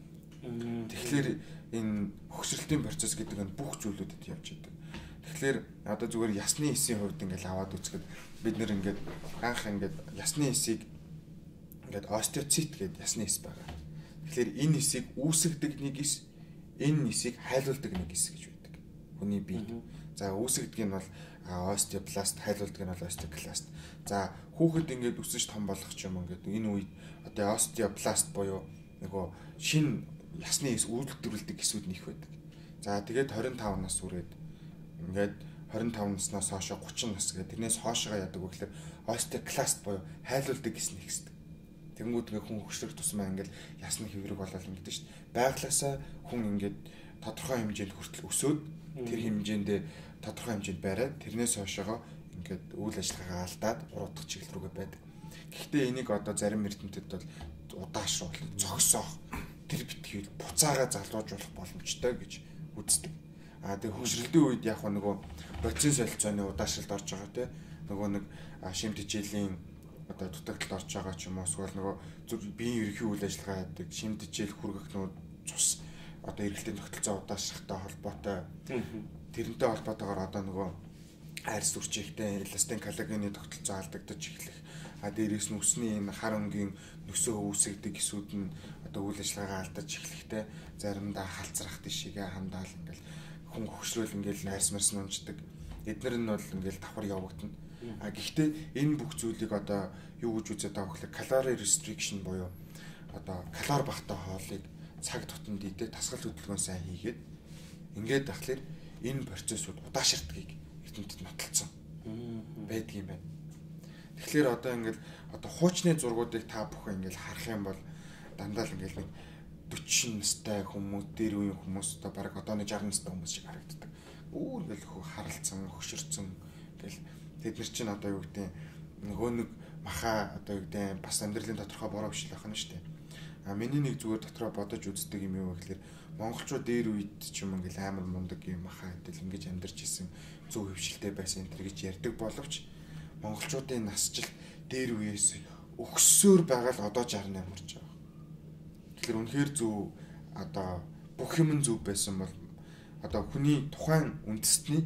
Тэгэхээр энэ хөгшрөлтийн процесс гэдэг нь бүх зүйлүүдэд явж идэг. Тэгэхээр одоо зүгээр ясны эсийн хувьд ингээл аваад үзэхэд бид нэр ингээд анх ингээд ясны эсийг ингээд остеоцит гэдэг ясны эс байгаа. Тэгэхээр энэ эсийг үүсгдэг нэг эс, энэ эсийг хайлуулдаг нэг эс гэж байдаг. Хүний биед. За үүсгдэг нь бол остеопласт, хайлуулдаг нь бол остеокласт. За хүүхэд ингээд өсөж том болох ч юм ингээд энэ үед одоо остеопласт буюу нөгөө шин ясны эс үйлдвэрлэдэг эсүүд нэх байдаг. За тэгээд 25 нас хүрээд ингээд 25 наснаас хойш 30 нас гэдэг тэрнээс хоошоо яадаг вэ гэхээр остеокласт буюу хайлуулдаг эс нэгсдэг. Тэнгүүд ингээ хүн хөгшрөх тусмаа ингээл ясны хэврэг болол ингэдэг шүү дээ. Байглаасаа хүн ингээд тодорхой хэмжээнд хүртэл өсөөд тэр хэмжээндээ тодорхой хэмжээнд бариад тэрнээс хойшоо ингээд үйл ажиллагаагаа алдаад уруудах чиглэл рүүгээ байдаг. Гэхдээ энийг одоо зарим эрдэмтэд бол удаашруулах, зогсоох, тэр битгий буцаага залуужуулах боломжтой гэж үздэг. Тэгээ хөгшрөлтийн үед яг нөгөө процесс солилцооны удаашралд орж байгаа те нөгөө нэг шимт хичээлийн одоо дутагдалд орж байгаа ч юм уу эсвэл нөгөө биеийн ерөнхий үйл ажиллагаа гэдэг шимт хичээл хүргэх нүүд цус одоо эргэлтийн тогтолцоо удаашрахтай холбоотой тэрнтэй холбоотойгоор одоо нөгөө айрс үрчигтэй эластин коллагены тогтолцоо алдагдаж эхлэх дээрээс нь үсний энэ хар өнгийн нөсөө үүсгдэг эсүүд нь одоо үйл ажиллагаагаа алдаж эхлэхтэй заримдаа халзрах тишээгээ хандаал ингээл хүн хөгшрөөл ингээл найрс марс нунждаг. Эднэр нь бол ингээл давхар явагдана. Гэхдээ энэ бүх зүйлийг одоо юу гэж үзээд байгаа вэ гэхээр calorie restriction буюу одоо калори багтай хоолыг цаг тутамд идэх тасгал хөдөлгөөн сайн хийгээд ингээд тахлаар энэ процессыг удаашрдгийг эрдэмтэд нотолцсон байдаг юм байна. Тэгэхээр одоо ингээл одоо хуучны зургуудыг та бүхэн ингээл харах юм бол дандаа л ингээл нэг 40 настай хүмүүс, дээр үеийн хүмүүс одоо баг одооны 60 настай хүмүүс шиг харагддаг. Өөр ингээл харалцсан, хөшөрцөн ингээл тэд нар чинь одоо юу гэдэг нөгөө нэг маха одоо юу гэдэг бас амьдралын тодорхой буруу хвшил байх нь шүү дээ. Миний нэг зүгээр дотроо бодож үздэг юм юу гэхээр монголчууд дээр үед ч юм ингээл амар мундаг юм маха хэдэл ингэж амьдарч исэн зөв хвшилтэй байсан энэ гэж ярьдаг боловч монголчуудын насжилт дээр үеэс өгсөөр байгаа л одоо 68 орж байгаа. Тэгэхээр үнэхээр зөв одоо бүх юм зөв байсан бол одоо хүний тухайн үндэстний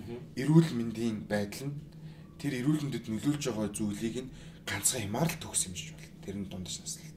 эрүүл мэндийн байдал нь тэр эрүүл мэндэд нөлөөлж байгаа зүйлийг нь ганцхан хямаар л төгсөмжж байна. Тэр нь дундаж наслалт.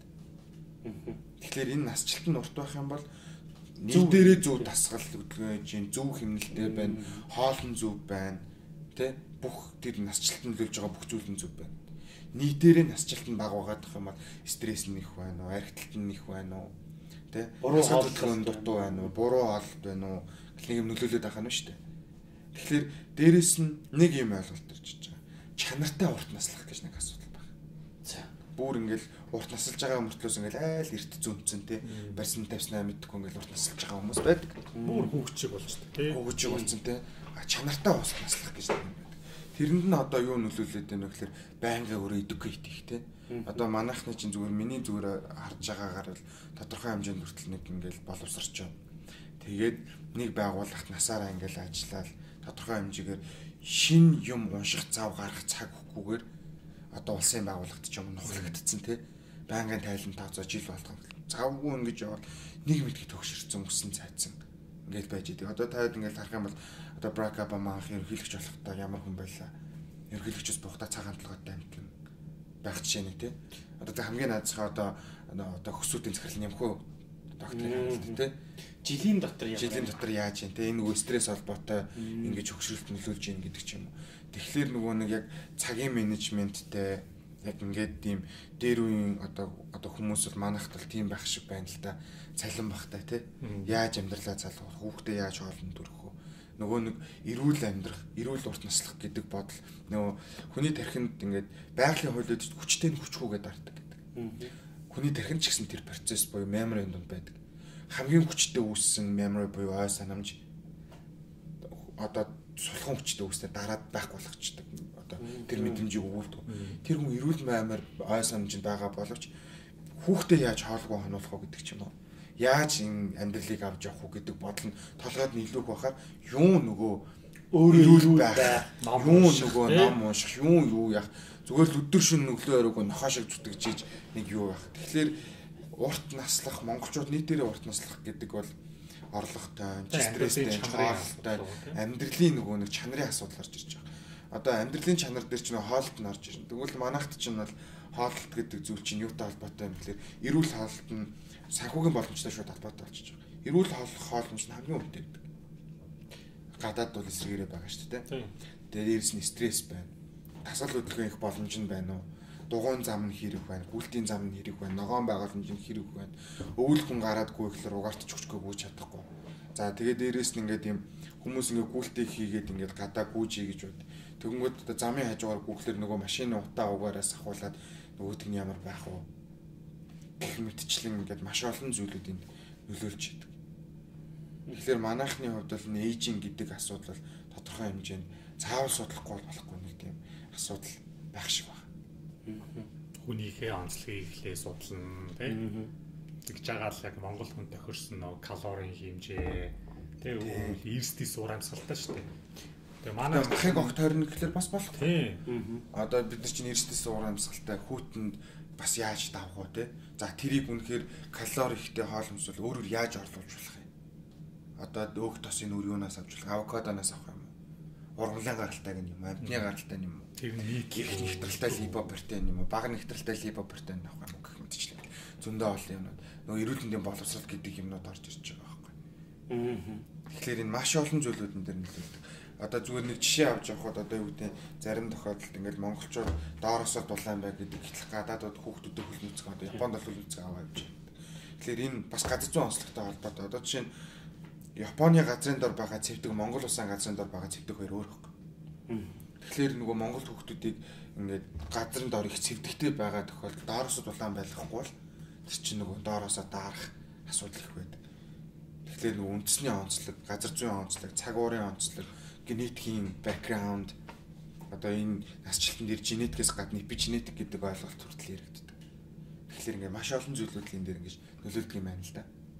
Тэгэхээр энэ насжилт нь урт байх юм бол нэг дээрээ зөв дасгал хөдөлгөөж, зөв хэмнэлтэй байна, хоол нь зөв байна, тэ бүх тэр насжилт нь нөлөөлж байгаа бүх зүйл нь зөв байна. Нийтээрээ насжилт нь бага байгаадах юм бол стресс нь их байна уу, архиталт нь их байна уу, тэ буруу хооллолт дутуу байна уу, буруу хооллолт байна уу гэх юм нөлөөлөд байгаа юм шүү дээ. Тэгэхээр дээрэс нь нэг юм ойлголт ирж байгаа. Чанартай урт наслах гэж нэг асуудал байна. За бүр ингээл урт насалж байгаа мөртлөөс ингээл айл эрт зөнцөн тэ барьсан тавьснаа мэдхгүй ингээл урт насалж байгаа хүмүүс байдаг. Бүр хөвгчиг болж тэ. Хөвгчиг болсон тэ. Чанартай урт наслах гэж нэг юм байдаг. Тэрэнд нь одоо юу нөлөөлөд байна вэ гэхээр байнга өөрөө educate их те. Одоо манайхны чинь зүгээр миний зүгээр харж байгаагаар л тодорхой хэмжээнд хүртэл нэг ингээл боловсарч байна. Тэгээд нэг байгууллагт насаараа ингээл ажиллаад тодорхой хэмжээгээр шин юм унших зав гаргах цаг өгөхгүйгээр одоо улсын байгууллагт ч юм нухлагдсан те. Байнгын тайлан тооцоо жил болгох. Завгүй ингэж явал нэг мэдгийг төгшөрсөн өссөн цайцсан ингээд байж идэг. Одоо таад ингээд харах юм бол одоо Барак Обама анх ерөнхийлөгч болохдоо ямар хүн байлаа. Ерөнхийлөгчөөс бухта цагаан толгойтой амтлан байх жишээ нэг тий. Одоо хамгийн наадсахаа одоо хөсөөдийн захирал нэмхүү докторийн тий. Жилийн дотор яаж юм те энэ нөгөө стресс холбоотой ингэж хөгшрөлт нөлөөлж ийн гэдэг ч юм уу. Тэгэхээр нөгөө нэг яг цагийн менежменттэй яг ингээд тийм дээр үеийн одоо хүмүүс бол манайхт л тийм байх шиг байна л да. Цалин багтай те. Яаж амьдралаа залгах, хүүхдээ яаж хоолнд төрөх вэ? Нөгөө нэг эрүүл амьдрах, эрүүл урт наслах гэдэг бодол нөгөө хүний тархинд ингээд байгалийн хуулиуд хүчтэй нь хүчгүйгээд арддаг гэдэг. Хүний тархинд ч гэсэн тэр процесс буюу memory донд байдаг. Хамгийн хүчтэй үүссэн memory буюу ой санамж одоо сулхан хүчтэй үүсдэ дараад байхгүй болгочдөг. Одоо тэр мэдрэмжийг өгүүлдэг. Тэр хүн эрүүл маймар ой санамжинд байгаа боловч хүүхдээ яаж хоолгоо хонуулах вэ гэдэг ч юм уу. Яаж энэ амьдралыг авч явах вэ гэдэг бодол нь толгойд нь илүүх байхаар юу нөгөө өөрөө байх, юу нөгөө ном унших, юу яах зүгээр л өдөр шөнө өглөө өрөөг нохоо шиг зүтгэж нэг юу байх. Тэгэхээр урт наслах монголчууд нийтээрээ урт наслах гэдэг бол орлоготой, стресстэй, хоолтой, амьдралын нөгөө нэг чанарын асуудал гарч ирж байгаа. Одоо амьдралын чанар дээр ч нэг хоолт нь орж ирнэ. Тэгвэл манайхд ч бол хоолт гэдэг зүйл чинь юутай холбоотой юм бэлээ. Эрүүл хоолт нь санхүүгийн боломжтой шууд холбоотой болчихж байгаа. Эрүүл хоолломж нь хамгийн үнэтэй гэдэг. Гадаад бол эсрэгээрээ байгаа шүү дээ. Тэгээд дээрс нь стресс байна. Тасал хөдөлгөөн их боломж нь байна уу? Дугуйн зам нь хэрэг байна, гүйлтийн зам нь хэрэг байна, ногоон байгууламж нь хэрэг байна. Өвөл хүн гараадгүй гэхээр угаарт ч өчгөө гүйж чадахгүй. За тэгээд дээрээс нь ингээд юм хүмүүс ингээд гүйлтийг хийгээд ингээд гадаа гүйжий гэж бод. Тэгэнгүүт одоо замын хажуугаар гүйлэр нөгөө машины утаа угаараас ахуулаад нөгөөд нь ямар байх вэ? Гэх мэтчлэн ингээд маш олон зүйлүүдийг нөлөөлж идэг. Тэгэхээр манайхны хувьд бол эйжинг гэдэг асуудал тодорхой хэмжээнд заавал судлахгүй болохгүй нэг тийм асуудал байх шиг байна. Хүнийхээ онцлогийг ихлээ судлана тийм тэгж байгаа л яг Монгол хүн тохирсон нөө калорийн хэмжээ тийм эрсдийн сурамсгалтай шүү дээ. Тэгээ манай ахыг огт тойрно гэхэлэр бас болох. Тийм. Одоо бид нар чинь эрсдийн сурамсгалтай хүүтэнд бас яаж давах вэ те? За тэрийг үнэхээр калори ихтэй хоолмсвол өөрөөр яаж орлуулж болох юм? Одоо өөх тосын үр юунаас авч болох? Авокадоноос авах юм уу? Ургамлын гаралтай гэх юм, амтны гаралтай юм уу? Тэр нэг их нэвтрэлтэй липопротеин юм уу? Бага нэвтрэлтэй липопротеин авах юм гэх мэтчлээ. Зөндөө олон юмнууд. Нөгөө эрүүл мэндийн боловсрол гэдэг юмнууд орж ирж байгаа байхгүй. Тэгэхээр энэ маш олон зүйлүүдэн дээр нөлөөлдөг. Одоо зүгээр нэг жишээ авч явахад одоо юу гэдэг зарим тохиолдолд ингээд монголчууд доороосоо дулаан бай гэдэг ихлэх гадаадууд хүүхдүүдэд хөлмөцгөө одоо Японд бол хөлмөцгөө аваа явж байна. Тэгэхээр энэ бас газар зүйн онцлогтой холбоотой. Одоо жишээ нь Японы газрын дор байгаа цэвдэг Монгол улсын газрын дор байгаа цэвдэг хоёр өөр хөөх. Тэгэхээр нөгөө монгол хүүхдүүдийг ингээд газрын дор их цэвдэгтэй байгаа тохиолдолд доороосоо дулаан байлгахгүй бол тэр чинь нөгөө доороосоо даарах асуудал их байдаг. Тэгэхээр нөгөө үндэсний онцлог, газар зүйн онцлог, цаг уурын онцлог, генетикийн бэкграунд одоо энэ насжилтан дээр генетикээс гадна эпигенетик гэдэг ойлголт хүртэл яригддаг. Тэгэхээр ингээд маш олон зүйлүүд л энэ дээр ингэж нөлөөлдөг юм байна л да.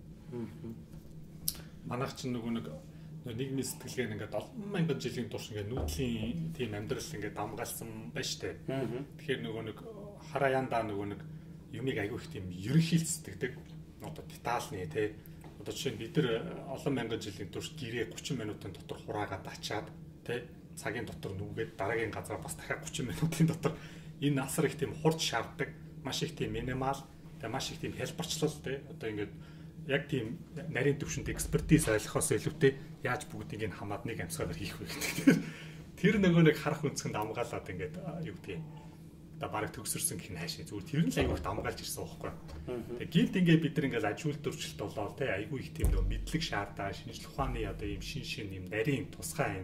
Манайх чинь нөгөө нийгмийн сэтгэлгээ ингээд 70000 жилийн турш ингээд нүүдлийн тийм амьдрал ингээд дамгаалсан байна штэ. Тэгэхээр нөгөө нэг хараяандаа нөгөө нэг юмыг аягүй их тийм ерөнхийлж сэтгэдэг. Одоо детальны тий. Одоо жишээ нь бид нар олон мянган жилийн турш гэрээ 30 минутын дотор хураагаад ачаад тий цагийн дотор нүгээд дараагийн газар бас дахиад 30 минутын дотор энэ асар их тийм хурд шаарддаг. Маш их тийм минимал, тэгээ маш их тийм хэлбэрчлэл тий. Одоо ингээд яг тийм нарийн төвшөнд экспертиз ойлгохоос илүүтэй яаж бүгдийг нь хамаад нэг амьсгалаар хийх вэ гэдэг. Тэр нөгөө нэг харах өнцгөнд амгаалаад ингээд юу гэдэг одоо бараг төгсөрсөн гэх нь хаашаа зүгээр тэр нь л айгүй их дамгаалж ирсэн байхгүй. Тэгээ гинт ингээд бид нар ингээд ажил төрчлөлт болоо те айгүй их тийм нөгөө мэдлэг шаардаа шинжлэх ухааны одоо ийм шин юм нарийн тусгай юм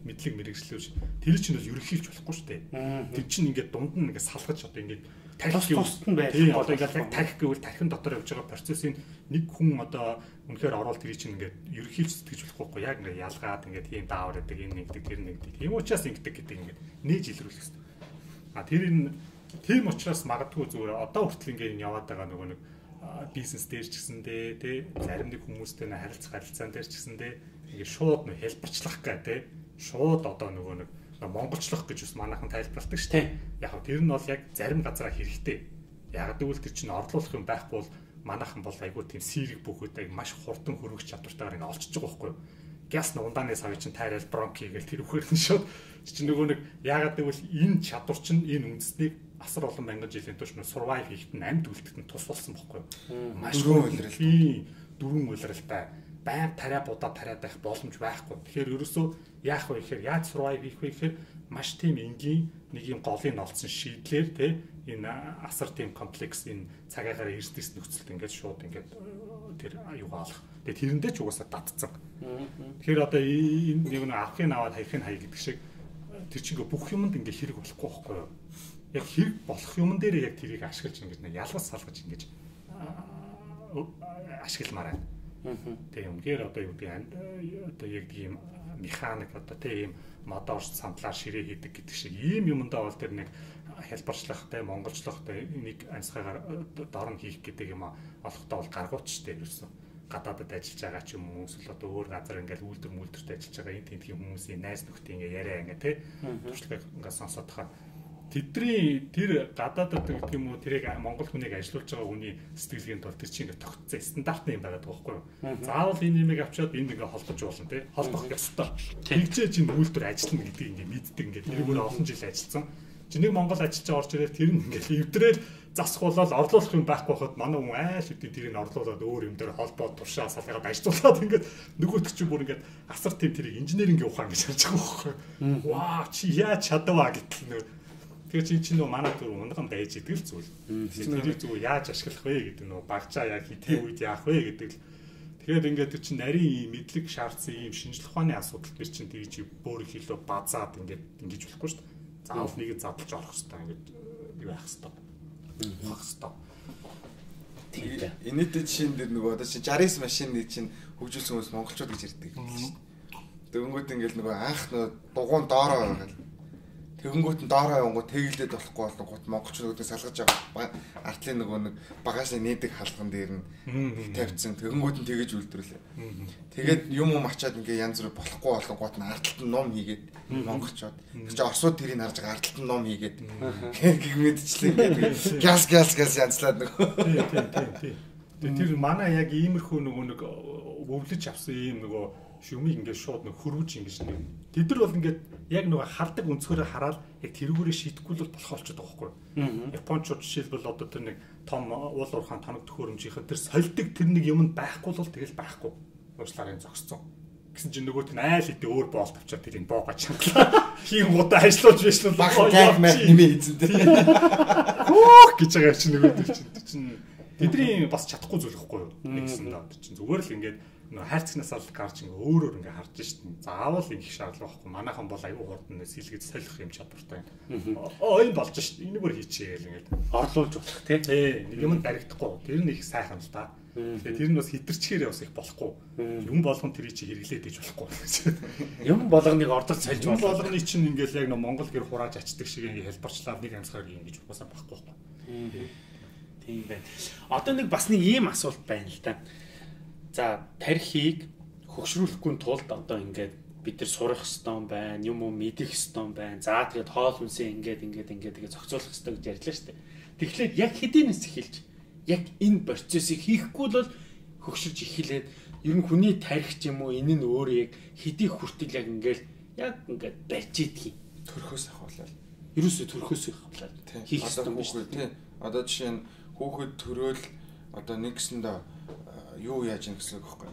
мэдлэг мэрэгчлүүлж тэр чинь бол ерөнхийлж болохгүй шүү дээ. Тэр чинь ингээд дунд нь ингээд салгаж одоо ингээд тарих тусад нь байх. Тийм одоо ингээд яг тарих гэвэл тархин дотор явж байгаа процессын нэг хүн одоо үнэхээр ороод тэр чинь ингээд ерөнхийлж сэтгэж болохгүй яг ингээд ялгаад ингээд тийм даавар гэдэг энэ нэгдэг тэр нэгдэг. Тийм учраас ингэдэг гэдэг ингээд нээж илрүүлэх хэрэгтэй. Тийм учраас магадгүй зүгээр одоо хүртэл ингээд яваад байгаа нөгөө нэг бизнес дээр ч гэсэндээ тий зарим нэг хүмүүстэй харилцаан дээр ч гэсэндээ ингээд шууд нөө хэлбэрчлах гэх тий шууд одоо нөгөө нэг монголчлох гэж бас манайхан тайлбарладаг шүү дээ. Яг тэр нь бол яг зарим газараа хэрэгтэй. Яг гэвэл тэр чинь орлуулах юм байхгүй бол манайхан бол айгүй тийм сэрэг бүхөд маш хурдан хөрвөх чадвартайгаар ингээд олчж байгаа байхгүй юу. Гяс нь ундааны савыг чинь тайрал бронки гэл тэр үхээр нь шууд чинь нөгөө нэг яагаад гэвэл энэ чадвар чинь энэ үндэснийг асар олон мянган жилийн турш survive хийхэд нь амьд үлдэхэд нь тус болсон байхгүй юу. Маш дөрвөн үйлрэлтэй байнга тариа будаа тариад байх боломж байхгүй. Тэгэхээр ерөөсөө яах вэ гэхээр яаж survive хийх вэ гэхээр маш тийм энгийн нэг юм голын олцсон шийдлэр те энэ асар тийм комплекс энэ цагаагаар эрсдэс нөхцөлд ингээд шууд ингээд тэр аюугаа алах. Тэгээ тэрэндээ ч угаасаа датцсан. Тэгэхээр одоо энэ нэг нь авахын аваад хаягын хай гэдэг шиг тэр чинь бүх юмд ингээд хэрэг болохгүй байхгүй юу. Яг хэрэг болох юмн дээр яг тэрийг ашиглаж ингэж нэг ялгаж салгаж ингэж ашигламаар байна. Тийм үнээр одоо юу гэдэг одоо яг тийм механик одоо тийм мотор самплаар ширээ хийдэг гэдэг шиг ийм юмдаа бол тэр нэг хэлбэрчлах те монголчлох те нэг амьсгаагаар дор нь хийх гэдэг юм олохдоо бол гаргууч штэ ерөөсөн гадаадд ажиллаж байгаа ч юм уу эсвэл одоо өөр газар ингээл үйлдвэрт ажиллаж байгаа энэ тентгийн хүмүүсийн найз нөхдөд ингээ яриа ингээ те туршлага ингээ сонсоод тахаа тэдний тэр гадаадд гэдэг юм уу тэрийг монгол хүнийг ажилуулж байгаа хүний сэтгэлгээнд бол тэр чинь ингээ тогтцсон стандартны юм байгаад байгаа байхгүй юу. Заавал энэ юмыг авчиад энд ингээ холбож болно те холбох ёстой. Тэгжээ чинь үйлдвэр ажиллана гэдгийг ингээ мэддэг ингээ тэр өөрөө олон жил ажилласан. Чиний Монгол ажилчаа орж ирээд тэр нь ингээ эвдрэл засах болол орлуулах юм байхгүй хахад манай хүн айл үгүй тэрийг орлуулад өөр юм дээр холбоод туршаа салгаад ажиллуулад ингээ нөгөөдөг чинь бүр ингээ асар тийм тэрийг инженерингийн ухаан гэж харж байгаа байхгүй юу. Ваа чи яаж чадваа гэтэл нөө тэгээ чи нөө манай түр унган байж идэг л зүйл. Тэрийг зүгээр яаж ашиглах вэ гэдэг нөө багчаа яг хитийн үед яах вэ гэдэг л. Тэгэхээр ингээд чинь нарийн мэдлэг шаардсан ийм шинжлэх ухааны асуудал төр чинь тэгж бүр их илүү базаад ингэж болохгүй шүү дээ. Заавал нэг задлж орох хэрэгтэй ингээд юу яах хэрэгтэй. Ухах хэрэгтэй. Тийм. Энэтэй жишээн дээр нөгөө одоо чи 69 машиныг чинь хөгжүүлсэн хүмүүс монголчууд гэж ярьдаг. Тэгэнгүүт ингээд нөгөө анх нөгөө дугуун доороо байгаа. Тэгэнгүүт нь доороо явангууд тэгэлдээд болохгүй болгонгууд монголчуудыг салгаж байгаа артлын нөгөө нэг багажны нээдэг халган дээр нь тавьчихсан. Тэгэнгүүт нь тэгэж үйлдвэрлээ. Тэгээд юм ачаад ингээ янз бүр болохгүй болгонгууд нь артлт нь ном хийгээд монголчууд. Тэр чинь орсууд тэрийг харж байгаа артлт нь ном хийгээд гэг мэдчлээ ингээ гяс янзлаад нөгөө. Тийм. Тэр манай яг иймэрхүү нөгөө нэг өвлөж авсан ийм нөгөө шүмийг ингээд шууд нэг хөрвж ингэж нэг тэд нар бол ингээд яг нөгөө хардаг өнцгөрөө хараад яг тэрүүгээрээ шийдэхгүй л болох болчиход байгаа байхгүй. Япончууд жишээлбэл одоо тэр нэг том уул уурхаан тоног төхөөрөмжийнхэн тэр сольдог тэр нэг юмд байхгүй л тэгэл байхгүй. Уучлаарай зогсцсон. Гэсэн чинь нөгөөт нь айл хэдий өөр боолт авчаад тэрийг боогоо чангалаа. Хийм удаа ажиллаж байсан баг гайхмаар нэмээ эзэн дээр. Хөөх гэж байгаа чинь нөгөөт чинь тэдний бас чадахгүй зүйл ихгүй юу. Нэгсэн даа чинь зүгээр л ингээд хайрцагнаас л гарч ингээ өөрөөр ингээ харж шít. Заавал их шаардлага байхгүй. Манайхан бол аюу хурдан сэлгэж солих юм чадвартай. Энэ болж шít. Энэгээр хийчихээ гэл ингээ орлуулж болох тий. Нэг юм баригдахгүй. Тэр нь их сайхан л та. Тэгээ тэр нь бас хитэрчээрээ бас их болохгүй. Юм болгон тэрий чи хэрэглээд иж болохгүй. Юм болгоныг ордож сольж юм болгоны чинь ингээл яг Монгол гэр хурааж ачдаг шиг ингээ хэлбэрчлаад нэг амьсгаар ингэж угаасаа байхгүй байхгүй. Тийм байна. Одоо нэг бас нэг ийм асуулт байна л да. За тархийг хөгшрүүлэхгүй тулд одоо ингээд бид нар сурах ёстой байна, юм уу мэдэх ёстой байна. За тэгээд хоол хүнсээ ингээд зохицуулах ёстой гэж ярьлаа шүү дээ. Тэгэхээр яг хэдийнээс эхэлж яг энэ процессыг хийхгүй бол хөгшөрж эхлээд ер нь хүний тархи ч юм уу энэ нь өөрөө яг хэдий хүртэл яг ингээд барьж идэх юм. Төрхөөс ахуулаад. Ерөөсөө төрхөөс ахуулаад хийх ёстой юм шүү дээ. Одоо жишээ нь хүүхэд төрөөл одоо нэгсэндээ юу яаж юм гэсэн үг байхгүй.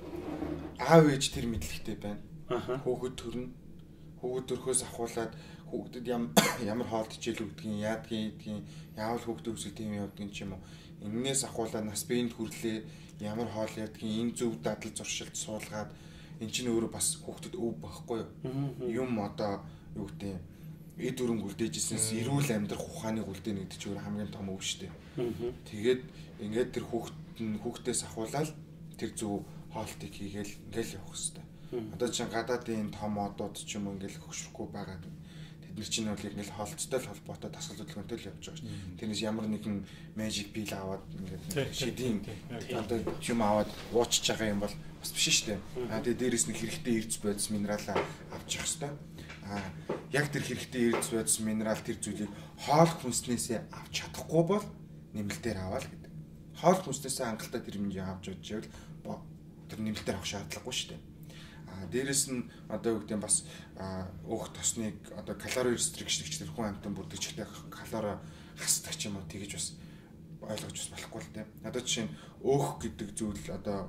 Аав ээж тэр мэдлэгтэй байна. Хүүхэд төрнө. Хүүхэд төрхөөс ахуулаад хүүхдэд ямар хоол хичээл өгдгийг, яадгийг, яавал хүүхдээ өсөх тийм явдгийг ч юм уу. Эннээс ахуулаад нас биеинд хүрлээ, ямар хоол яадгийг, энэ зөв дадал зуршилт суулгаад эн чинь өөрөө бас хүүхдэд өв байхгүй юу? Юм одоо юу гэдэг эд өрөнгө үлдээжсэнээс эрүүл амьдрах ухааныг үлдээнэ гэдэг чинь хамгийн том өв шүү дээ. Тэгээд ингээд тэр хүүхдээс ахуулаад тэр зөв хоолтыг хийгээл ингээл явах хэрэгтэй. Одоо чинь гадаадын том одууд ч юм ингээл хөгшрөхгүй байгаа. Тэдний чинь бол ингээл хоолцтой л холбоотой дасгал хөдөлгөөнтэй л явж байгаа шүү. Тэрнээс ямар нэгэн magic pill аваад ингээд шидийн одоо юм аваад уучж байгаа юм бол бас биш шүү дээ. Тэгээд дээрэс нь хэрэгтэй эрдэс бодис минерал авчих хэрэгтэй. Яг тэр хэрэгтэй эрдэс бодис минерал тэр зүйлийг хоол хүнснээсээ авч чадахгүй бол нэмэлтээр аваад гэдэг. Хоол хүнснээсээ хангалттай тэр хэмжээ авч явж байвал тэр нэмэлтээр авах шаардлагагүй шүү дээ. Дээрэс нь одоо юу гэдэг нь бас өөх тосныг одоо калори restriction гэж тэр хүн амьтан бүрдэгчтэй калори хасдаг ч юм уу тэгэж бас ойлгож бас болохгүй л дээ. Одоо жишээ нь өөх гэдэг зүйл одоо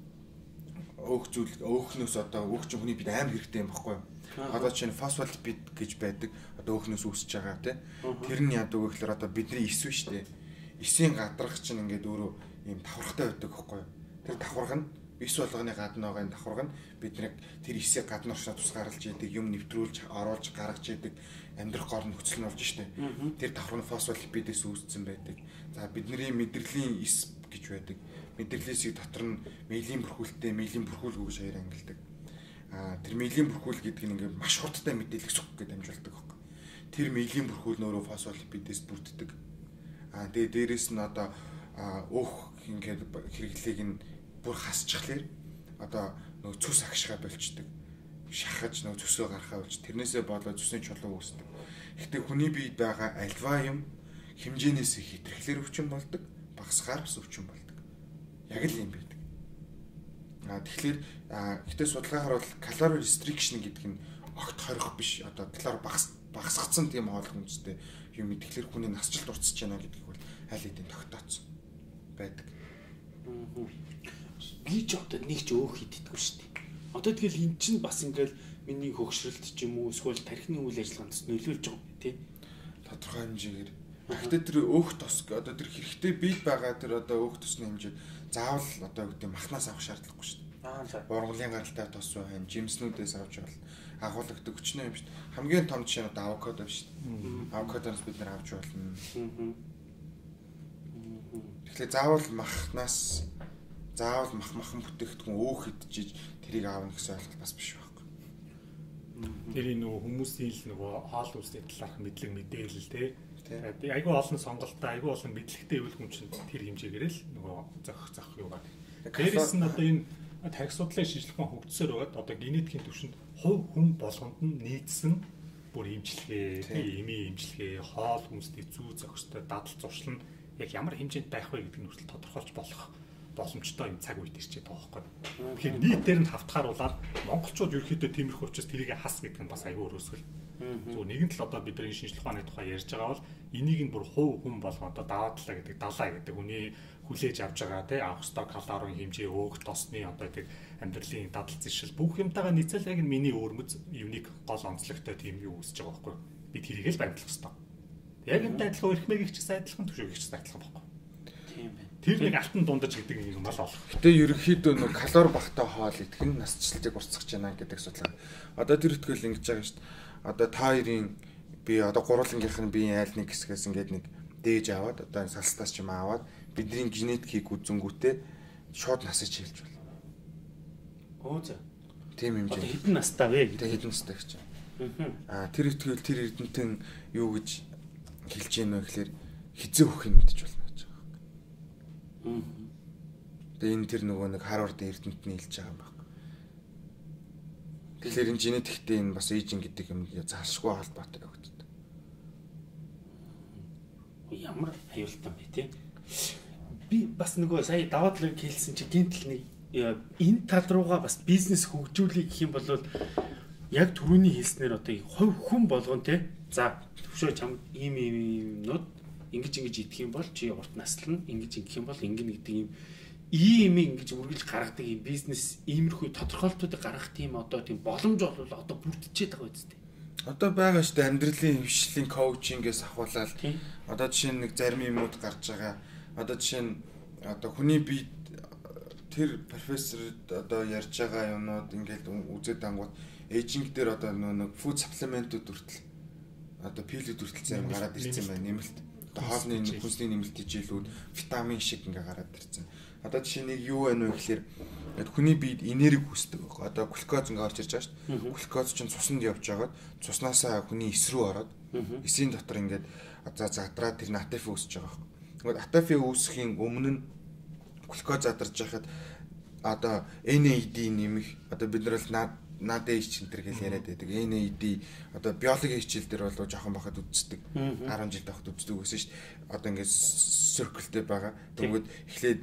өөхнөөс одоо өөх чинь хүний бид аим хэрэгтэй юм баггүй юу? Одоо жишээ нь фосфолипид гэж байдаг одоо өөхнөөс үүсэж байгаа тий. Тэр нь яадаг вэ гэхээр одоо бидний эс вэ шүү дээ. Эсийн гадарх чинь ингээд өөрөө ийм давхархтай байдаг байхгүй юу? Тэр давхарх нь бис болгоны гадна байгаа энэ давхарх нь биднийг тэр эсийг гадна орчноо тусгаарлаж идэг юм нэвтрүүлж оруулж гаргаж идэг амьдрах гор нөхцөл нь болж штэ. Тэр давхар нь фосфолипидээс үүссэн байдаг. За бидний мэдрэлийн эс гэж байдаг. Мэдрэлийн дотор нь миелийн бүрхүүлтэй миелийн бүрхүүлгүй гэж хоёр ангилдаг. Тэр миелийн бүрхүүл гэдэг нь ингээд маш хурдтай мэдээлэл зөвх гэж дамжуулдаг байхгүй. Тэр миелийн бүрхүүл нөрөө фосфолипидээс бүрддэг. Тэгээ дээрэс нь одоо өөх ингээд хэрэглээг нь бүр хасчихлаа. Одоо нөгөө цус агшгаа болчдөг. Шахаж нөгөө цөсөө гаргахаа болж тэрнээсээ болоод цусны чулуу үүсдэг. Гэхдээ хүний биед байгаа альва юм хэмжээнээс их хэтрэхлэр өвчин болдог, багасгаар бас өвчин болдог. Яг л юм байдаг. Тэгэхээр гэхдээ судалгаагаар бол калори restriction гэдэг нь огт хорих биш. Одоо калори багасгацсан тийм хоол хүнстэй юм. Тэгэхээр хүний насжилт уртсаж байна гэдгийг бол аль хэдийн тогтооцсон байдаг. Би ч одоо нэг ч өөх хийдэггүй шүү дээ. Одоо тэгэл эн чинь бас ингээл миний хөгшрөлт ч юм уу эсвэл тархины үйл ажиллагаанд нөлөөлж байгаа юм тий. Тодорхой хэмжээгээр. Гэхдээ тэр өөх тос одоо тэр хэрэгтэй бий байгаа тэр одоо өөх тосны хэмжээ заавал одоо гэдэг махнаас авах шаардлагагүй шүү дээ. Ургамлын гаралтай тос байна, жимснүүдээс авч бол агуулгадаг хүчнээ юм шүү дээ. Хамгийн том жишээ нь одоо авокадо шүү дээ. Авокадоос бид нэр авч болно. Тэгэхээр заавал махан бүтээгдэхүүн өөх идчихэж тэрийг аавна гэсэн ойлголт бас биш байхгүй. Тэр нөгөө хүмүүсийн л нөгөө хоол хүнсний талаарх мэдлэг мэдээлэл те. Айгүй олон сонголттой, айгүй олон мэдлэгтэй ивэл хүн чинь тэр хэмжээгээр л нөгөө зохих юугаар. Дээрээс нь одоо энэ тархи судлалын шинжилгээ хөгжсөөр байгаад одоо генетикийн түвшинд хувь хүн болгонд нь нийцсэн бүр имчилгээ, эмийн имчилгээ, хоол хүнсний зүй зохистой дадал зуршил нь яг ямар хэмжээнд байх вэ гэдэг нь хүртэл тодорхойлж болох боломжтой юм цаг үед ирчээд байгаа байхгүй. Тэгэхээр нийтээр нь хавтгааруулаад монголчууд ерөөхдөө тиймэрхүү учраас тэрийг хас гэдэг нь бас аюу өрөөсгөл. Зүгээр нэгэн тал одоо бидний шинжилгээ ухааны тухай ярьж байгаа бол энийг нь бүр хувь хүн болгоо одоо даваадлаа гэдэг далаа гэдэг хүний хүлээж авч байгаа тий авах ёстой калорийн хэмжээ өөх тосны одоо тэр амьдралын дадал зэшил бүх юмтайгаа нийцэл яг миний өөрмөц юуник гол онцлогтой тийм юу үүсэж байгаа байхгүй. Би тэрийг л баримтлах ёстой. Яг энэ адилхан өрхмэгийг ч гэсэн адилхан төвшөөгийг ч гэсэн адилхан байхгүй. Тийм байна. Тэр нэг алтан дундаж гэдэг юм бол олох. Гэтэ ерөнхийдөө нэг калори багтай хоол идэх нь насжилтыг уртсгаж байна гэдэг судлаа. Одоо тэр ихтгэл ингэж байгаа шүү дээ. Одоо та хоёрын би одоо гурвангийнх нь биеийн айл нэг хэсгээс ингээд нэг дээж аваад одоо энэ салстаас ч юм аваад бидний генетикийг үзэнгүүтээ шууд насаж хэлж байна. Оо за. Тийм юм жий. Хэдэн настай вэ? Хэдэн настай гэж. Тэр ихтгэл тэр эрдэнтэн юу гэж хэлж гинэ вэ гэхээр хизээ өгөх нь мэдэж болно гэж байгаа. Тэгээ энэ тэр нөгөө нэг Харвардын эрдэнтний хэлж байгаа юм байна. Тэгэхээр энэ генетиктэй энэ бас эйжинг гэдэг юм заашгүй холбоотой явагддаг. Ямар аюултай бэ тий? Би бас нөгөө сая даваадлыг хэлсэн чи гинтл нэг энэ тал руугаа бас бизнес хөгжүүлэх гэх юм бол яг түрүүний хэлснээр одоо хувь хүн болгон тий за төвшөө чам ийм юмнууд ингэж идэх юм бол чи урт наслна ингэж ингэх юм бол ингэнэ гэдэг ийм ингэж үргэлж гаргадаг юм бизнес иймэрхүү тодорхойлтуудыг гаргах тийм одоо тийм боломж бол одоо бүрдчихэд байгаа үстэй. Одоо байгаа шүү дээ амьдралын хвшлийн коучингээс ахуулаад одоо жишээ нь нэг зарим юмуд гарч байгаа. Одоо жишээ нь одоо хүний бие тэр профессор одоо ярьж байгаа юмнууд ингээд үзээд ангууд эйжинг дээр одоо нэг food supplement-үүд хүртэл одоо пилүүд хүртэл зам гараад ирсэн байна нэмэлт. Одоо хоолны хүнсний нэмэлт хичээлүүд витамин шиг ингээ гараад ирсэн. Одоо жишээ нэг юу байна вэ гэхээр хүний биед энерги хүсдэг байхгүй. Одоо глюкоз ингээ орж ирж байгаа шүү дээ. Глюкоз чинь цуснд явж байгаад цуснаасаа хүний эс рүү ороод эсийн дотор ингээд задраад тэр атафи үүсэж байгаа байхгүй. Тэгвэл атафи үүсэхийн өмнө нь глюкоз задарж байхад одоо NAD нэмэх одоо бид нар бол NADH центр гэж яриад байдаг. NAD одоо биологийн хичээл дээр бол жоохон бахад үздэг. 10 жил тахад үздэг гэсэн шүү дээ. Одоо ингээд circle-тэй байгаа. Тэгвэл эхлээд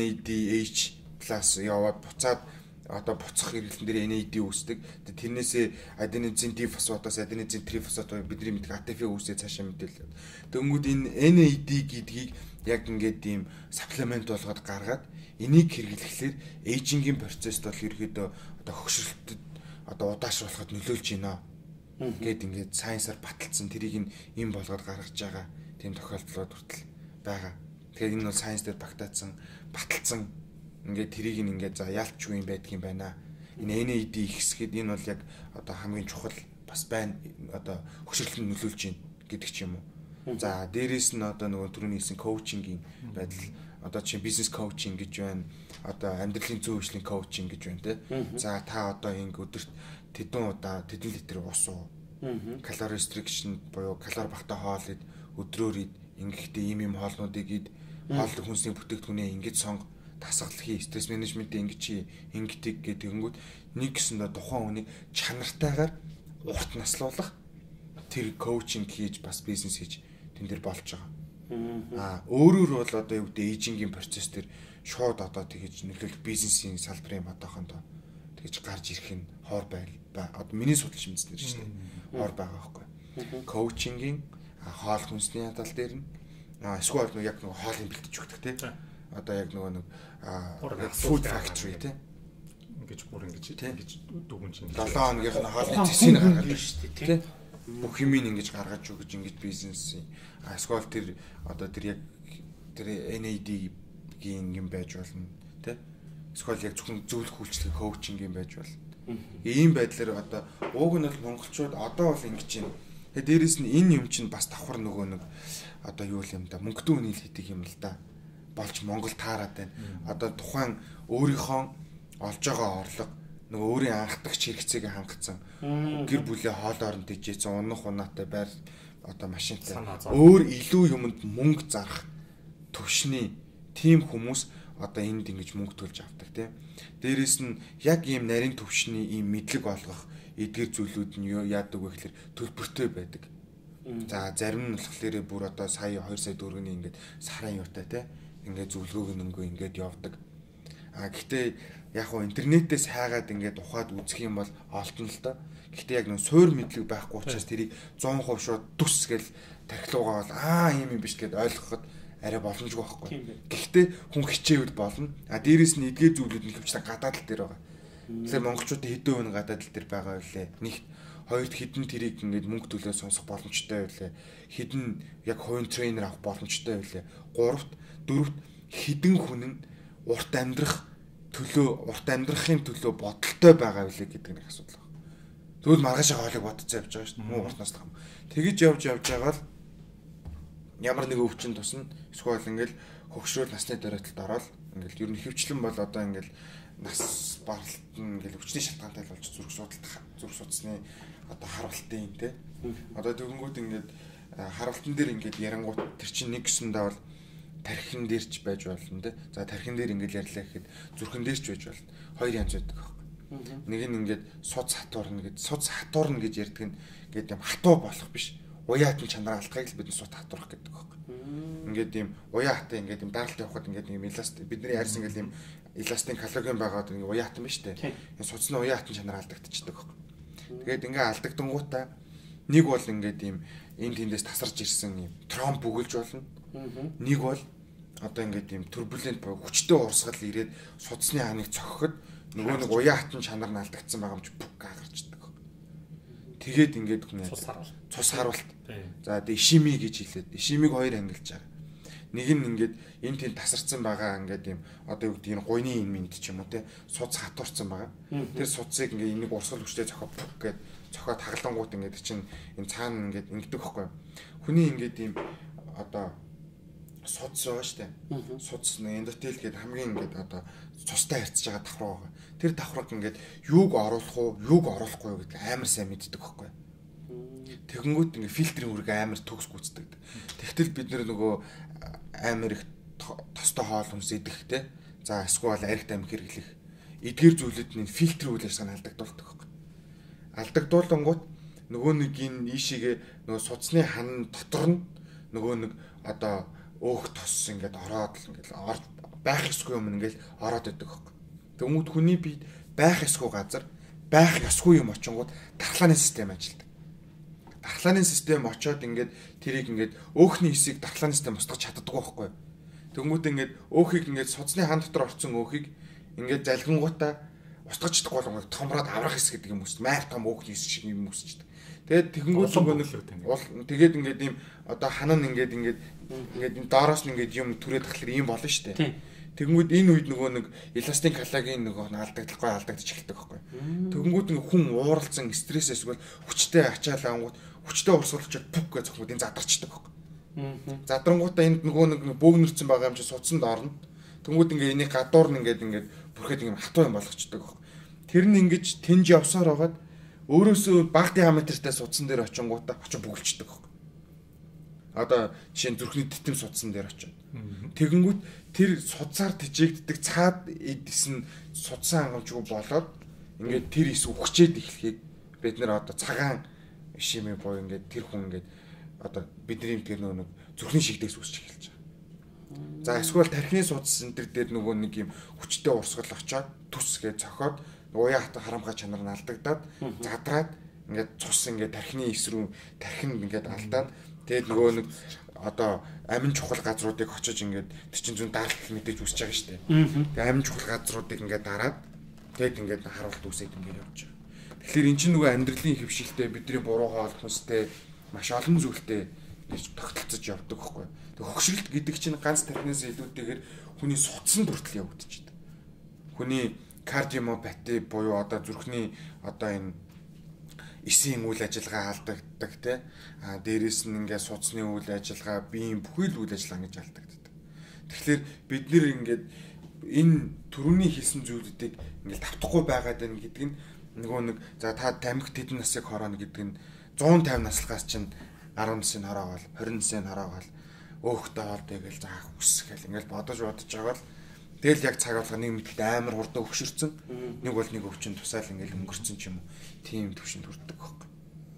NADH плюс яваад буцаад одоо буцах хэрэглэн дээр NAD үүсдэг. Тэрнээсээ аденозин дифосфатоос аденозин трифосфат бидний мэддэг ATP үүсээ цаашаа мэдээлэл. Тэнгүүд энэ NAD гэдгийг яг ингээд ийм саплемент болгоод гаргаад энийг хэрэглэхлээр эйжингийн процессд бол ерөөдөө одоо хөгшрөлтөд одоо удаашруулахад нөлөөлж байна. Гэт ингээд сайенсаар баталсан тэрийг юм болгоод гаргаж байгаа тийм тохиолдлууд хүртэл байгаа. Тэгэхээр энэ бол сайенс дээр баталсан ингээд тэрийг ингээд за ялчгүй юм байдг юм байна. Энэ NAD ихсгэд энэ бол яг одоо хамгийн чухал бас байна. Одоо хөгшрөлтөнд нөлөөлж байна гэдэг ч юм уу. За дээрэс нь одоо нөгөө түрүүний хэлсэн коучингийн байдал одоо чинь бизнес коучинг гэж байна. Одоо амьдралын зөв хөгжлийн коучинг гэж байна те. За та одоо ингэ өдөрт тэдэн удаа тэдэн литр ус уу. Калори restriction буюу калори багтаа хоол ид өдрөөр ид ингэхдээ ийм хоолнуудыг ид хоол хүнсний бүтээгдэхүүнээ ингэж сонго дасгал хий стресс менежментээ ингэдэг гэдэгэнгүүт нэг гэсэндээ тухайн хүнийг чанартайгаар урт наслуулах тэр коучинг хийж бас бизнес хийж тэн дээр болж байгаа. Өөрөөр бол одоо юу гэдэг эйжингийн процесс дээр шууд одоо тэгэж нөлөөлөх бизнесийн салбарын одоохондоо тэгэж гарч ирэх нь хоор байл. Одоо миний судалж мэдсэн шүү дээ. Хоор байгаа байхгүй. Коучингийн хоол хүнсний тал дээр нь эсвэл яг нэг хоолын бэлтэж өгдөг тий. Одоо яг нэг food factory тий. Ингэж бүр ингэж дүгүн чинь 7 хоногийнхны хоолны цэсийг гаргадаг шүү дээ тий. Бүх юмыг ингэж гаргаж өгч ингэж бизнес эсвэл тэр одоо тэр яг тэр NAD-гийн юм байж болно тий. Эсвэл яг зөвхөн зөвлөх үйлчлэг коучинг юм байж болно. Ийм байдлаар одоо ууг нь бол монголчууд одоо бол ингэж байна. Тэгээ дээрэс нь энэ юм чинь бас давхар нөгөө нэг одоо юу юм да мөнгөтэй үнийг хийдэг юм л да. Болж Монгол таарад байна. Одоо тухайн өөрийнхөө олж байгаа орлого нөгөө өөрийн анхдагч хэрэгцээг хангацсан гэр бүлийн хоол оронд дэжээсэн унах унаатай байр одоо машинтай өөр илүү юмд мөнгө зарах төвшний тийм хүмүүс одоо энд ингэж мөнгө төлж авдаг тийм. Дээрээс нь яг ийм нарийн төвшний ийм мэдлэг олгох эдгээр зүйлүүд нь яадаг вэ гэхээр төлбөртэй байдаг. За зарим нь болохоор бүр одоо сая 2 сая төгрөгийн ингээд сарын юутай тийм ингээд зөвлөгөөг нөнгөө ингээд явдаг. Гэхдээ яг хуу интернетээс хайгаад ингээд ухаад үзэх юм бол олдно л доо. Гэхдээ яг нэг суур мэдлэг байхгүй учраас тэрийг 100% шууд төс гэл тархилуугаа бол ийм юм биш гэд ойлгоход арай боломжгүй байхгүй. Гэхдээ хүн хичээвэл болно. Дээрээс нь эдгээр зүйлүүд нь хөвчлэн гадаад л дээр байгаа. Тэгэхээр монголчуудын хэдэн хувь нь гадаад л дээр байгаа үлээ. Нэгт хоёрт хідэн тэрийг ингээд мөнгө төлөө сонсох боломжтой үлээ. Хідэн яг хувийн тренер авах боломжтой үлээ. Гуравт дөрөвт хідэн хүн нь урт амьдрахын төлөө бодолтой байгаа үлээ гэдэг нэг асуудал байна. Тэгвэл маргаашаа хоолыг бодцоо явж байгаа шүү дээ. Муу уртнаас тахам. Тэгэж явж байгаа л ямар нэг өвчин тусна. Эсвэл ингээл хөгшрөл насны дараалталд ороод ингээл ер нь хөвчлэн бол одоо ингээл нас баралт нь ингээл өвчний шалтгаантай болж зүрх судасны одоо харуултын те. Одоо тэгэнгүүт ингээд харуултан дээр ингээд ярангуут тэр чинь нэг гэсэндээ бол тархин дээрч байж болно те. За тархин дээр ингээд ярьлаа гэхэд зүрхэн дээрч байж болно. Хоёр янз байдаг байхгүй. Нэг нь ингээд суц хатуурна гэж ярьдаг нь ингээд юм хатуу болох биш. Уяатан чанар алдахыг л бид суц хатуурах гэдэг байхгүй. Ингээд юм уяатай ингээд юм даралт явахад ингээд юм эластик бидний ярьсан ингээд юм эластик калоригийн байгаад ингээд уяатан биш те. Энэ суцны уяатан чанар алдагдчихдаг байхгүй. Тэгээд ингээд алдагдангуудаа нэг бол ингээд юм энэ тэндээс тасарч ирсэн юм тромб бүгэлж болно. Нэг бол одоо ингээд юм турбулент хүчтэй урсгал ирээд судасны хааныг цохиход нөгөө нэг уяатан чанар нь алдагдсан байгаа юм чи бүк гарчдаг. Тэгээд ингээд хүн цус харуулт. За тэгээ ишими гэж хэлээд ишимиг хоёр ангилж байгаа. нэг нь ингээд энэ тийм тасарсан байгаа ингээд юм одоо юу гэдэг энэ гойны энэ минт ч юм уу те суц хатуурсан байгаа. Тэр суцыг ингээд энийг урсгал хүчтэй зохио гэд зохио таглангууд ингээд чинь энэ цаана ингээд ингэдэг байхгүй. Хүний ингээд ийм одоо суц байгаа штэ. Суц эндотел гэдэг хамгийн ингээд одоо цустай харьцаж байгаа давхар байгаа. Тэр давхраг ингээд юуг оруулах уу, юуг оруулахгүй юу гэдэг амар сайн мэддэг байхгүй. Тэгэнгүүт ингээд фильтрийн үрг амар төгс гүйцэтгэдэг. Тэгтэл бид нөгөө амар их тостой хоол хүнс идэх те. За эсвэл аригт амх хэрэглэх. Эдгээр зүйлүүд нь фильтр үйл ажиллагааг алдагдуулдаг байхгүй. Алдагдуулангууд нөгөө нэг энэ ийшээгээ нөгөө суцны хан дотор нь нөгөө нэг одоо өөх тос ингээд ороод ингээд байх ёсгүй юм ингээд ороод идэг байхгүй. Тэмүүт хүний бие байх ёсгүй газар байх ёсгүй юм очингууд дархлааны систем ажилладаг. Дархлааны систем очоод ингээд тэрийг ингээд өөхний хэсийг дархлааны систем устгах чаддаггүй байхгүй. Тэмүүт ингээд өөхийг ингээд суцны хан дотор орсон өөхийг ингээд залгингуудаа устгах чадахгүй болгоод томроод аврах хэсэг гэдэг юм үст. Майр том өөхний хэсэг шиг юм үсчихдээ. Тэгээд тэгэнгүүт тэгээд ингээд ийм одоо ханаа ингээд энэ доороос нь ингээд юм түрээд тахлаар ийм болно шүү дээ. Тэгэнгүүт энэ үед нөгөө нэг эластин коллаген нөгөө алдагдахгүй алдагдчих эхэлдэг байхгүй. Тэгэнгүүт ингээ хүн ууралцсан стресс эсвэл хүчтэй ачаал ангууд хүчтэй урсгалчаад пүк гэж зохиод энэ задарчдаг байхгүй. Задрангуудаа энд нөгөө нэг бөөгнөрцөн байгаа юм чи суцсанд орно. Тэгэнгүүт ингээ энийг гадуур нь ингээд бүрхэд ингээ хатуу юм болгочдөг байхгүй. Тэр нь ингэж тэнж явсаар байгаад өөрөөсөө бага диаметртай судсан дээр очингуудаа очиж бүгэлчдэг байхгүй. Одоо жишээ нь зүрхний титэм судсан дээр очив. Тэгэнгүүт тэр судсаар тижээгддэг цаад эдс нь судсан хангамжгүй болоод ингээд тэр ис үхчээд эхлэхийг бид нэр одоо цагаан шимээ боо ингээд тэр хүн ингээд одоо бидний тэр нэг зүрхний шигдээс үсч эхэлж байгаа. За эсвэл тархины судсан тэр дээр нөгөө нэг юм хүчтэй урсгал очоод түс гэж цохоод уяа хата харамхай чанар нь алдагдаад задраад ингээд цус ингээд тархины ис рүү тархинд ингээд алдаад тэгээд нөгөө нэг одоо амин чухал газруудыг очиж ингээд тэр чинь зүүн даралт мэдээж үсэж байгаа шүү дээ. Тэгээд амин чухал газруудыг ингээд дараад тэгээд ингээд харуулт үсээд ингээд явж байгаа. Тэгэхээр эн чинь нөгөө амьдралын хөвшилтэй бидний буруу хоол хүнстэй маш олон зүйлтэй гэж тогтолцож явдаг байхгүй. Тэгээд хөвшилт гэдэг чинь ганц тархинаас илүүтэйгээр хүний судсан хүртэл явагдчихэв. Хүний кардиомиопати буюу одоо зүрхний одоо энэ эсийн үйл ажиллагаа алдагддаг те. Дээрээс нь ингээд судасны үйл ажиллагаа, биеийн бүхэл үйл ажиллагаа гэж алдагддаг. Тэгэхээр бид нэр ингээд энэ түрүүний хэлсэн зүйлүүдийг ингээд давтахгүй байгаад байна гэдэг нь нөгөө нэг за та тамхи тэдэн насыг хорооно гэдэг нь 150 наслахаас чинь 10 насын хороогоол 20 насын хороогоол өөхтэй хоолтой гэж заах үсгэл ингээд бодож байгаа л тэгэл яг цаг алга нэг мэдлэлд амар хурдан өгшөрцөн нэг бол нэг өвчин тусаал ингээл өнгөрцөн ч юм уу тийм төвшөнд хүрдэг байхгүй.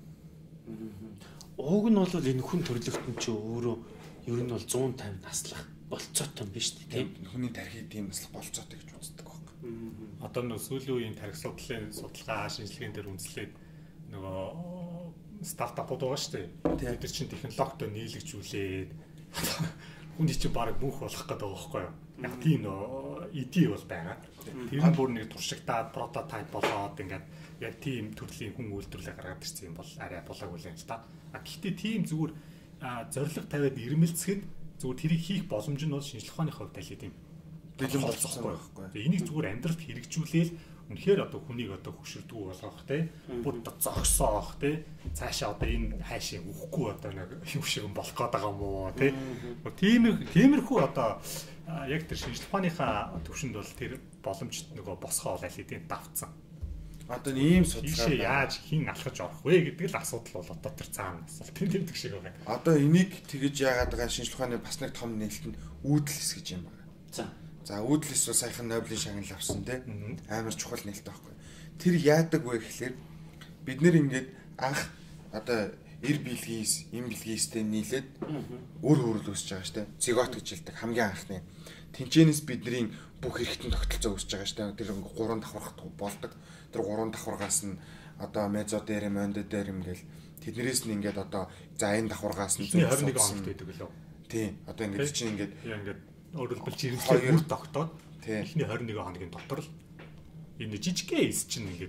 Ууг нь бол энэ хүн төрлөختөн чи өөрөө ер нь бол 150 наслах болцоотой юм биш үү тийм хүний тархи тийм наслах болцоотой гэж үздэг байхгүй. Одоо нэг сүүлийн үеийн тархи судлалын судалгаа шинжилгээнд дээр үндэслээд нөгөө стартапууд байгаа шүү дээ. Тэгээд тэр чинь технологитой нийлэгжүүлээд хүний чинь баг мөнх болох гэдэг байгаа байхгүй юу? Яг тийм идей бол байгаа. Тэр нь бүр нэг туршигтаад прототип болоод ингээд яг тийм төрлийн хүн үйлдвэрлэл гаргаад ирсэн юм бол арай болоогүй л юм л та. Гэхдээ тийм зүгээр зориг тавиад ирмэлцэхэд зүгээр тэрийг хийх боломж нь бол шинжлэх ухааны хувьд аль хэдийн бэлэн болцсон байхгүй. Тэгээ энийг зүгээр амьдралд хэрэгжүүлээл үнэхээр одоо хүнийг одоо хөшөрдгүү болгох те бүр зогсоох те цаашаа одоо энэ хайшаа үхгүй одоо нэг юм шиг болох гээд байгаа юм уу те тиймэрхүү одоо яг тэр шинжлэх ухааныхаа төвшөнд бол тэр боломжт нөгөө босгоо аль хэдийн давцсан. Одоо ийм судалгаа яаж хин алхаж орох вэ гэдэг л асуудал бол одоо тэр цаана асуулт тэмдэг шиг байгаа. Одоо энийг тэгэж яагаад байгаа шинжлэх ухааны бас нэг том нээлт нь үүдлэс гэж юм байна. За үүдлэс бол саяхан Нобелийн шагнал авсан те амар чухал нээлт байхгүй. Тэр яадаг вэ гэхэлэр бид нэр ингээд анх одоо эр бэлгийс, эм бэлгийстэй нийлээд өр хөрөл үүсэж байгаа штэ. Зигот гэж хэлдэг хамгийн анхны. Тэнчэнэс бидний бүх хэрэгтэн тогтолцоо үүсэж байгаа штэ. Тэр 3 давхарх болдог. Тэр 3 давхаргаас нь одоо мезодерм, эндодерм гэл тэднэрээс нь ингээд одоо за энэ давхаргаас нь 21 хоногт байдаг лөө. Тий. Одоо ингээд чинь ингээд өөрөлдөл жирэмслэр бүр тогтоод эхний 21 хоногийн дотор л энэ жижиг кейс чинь ингээд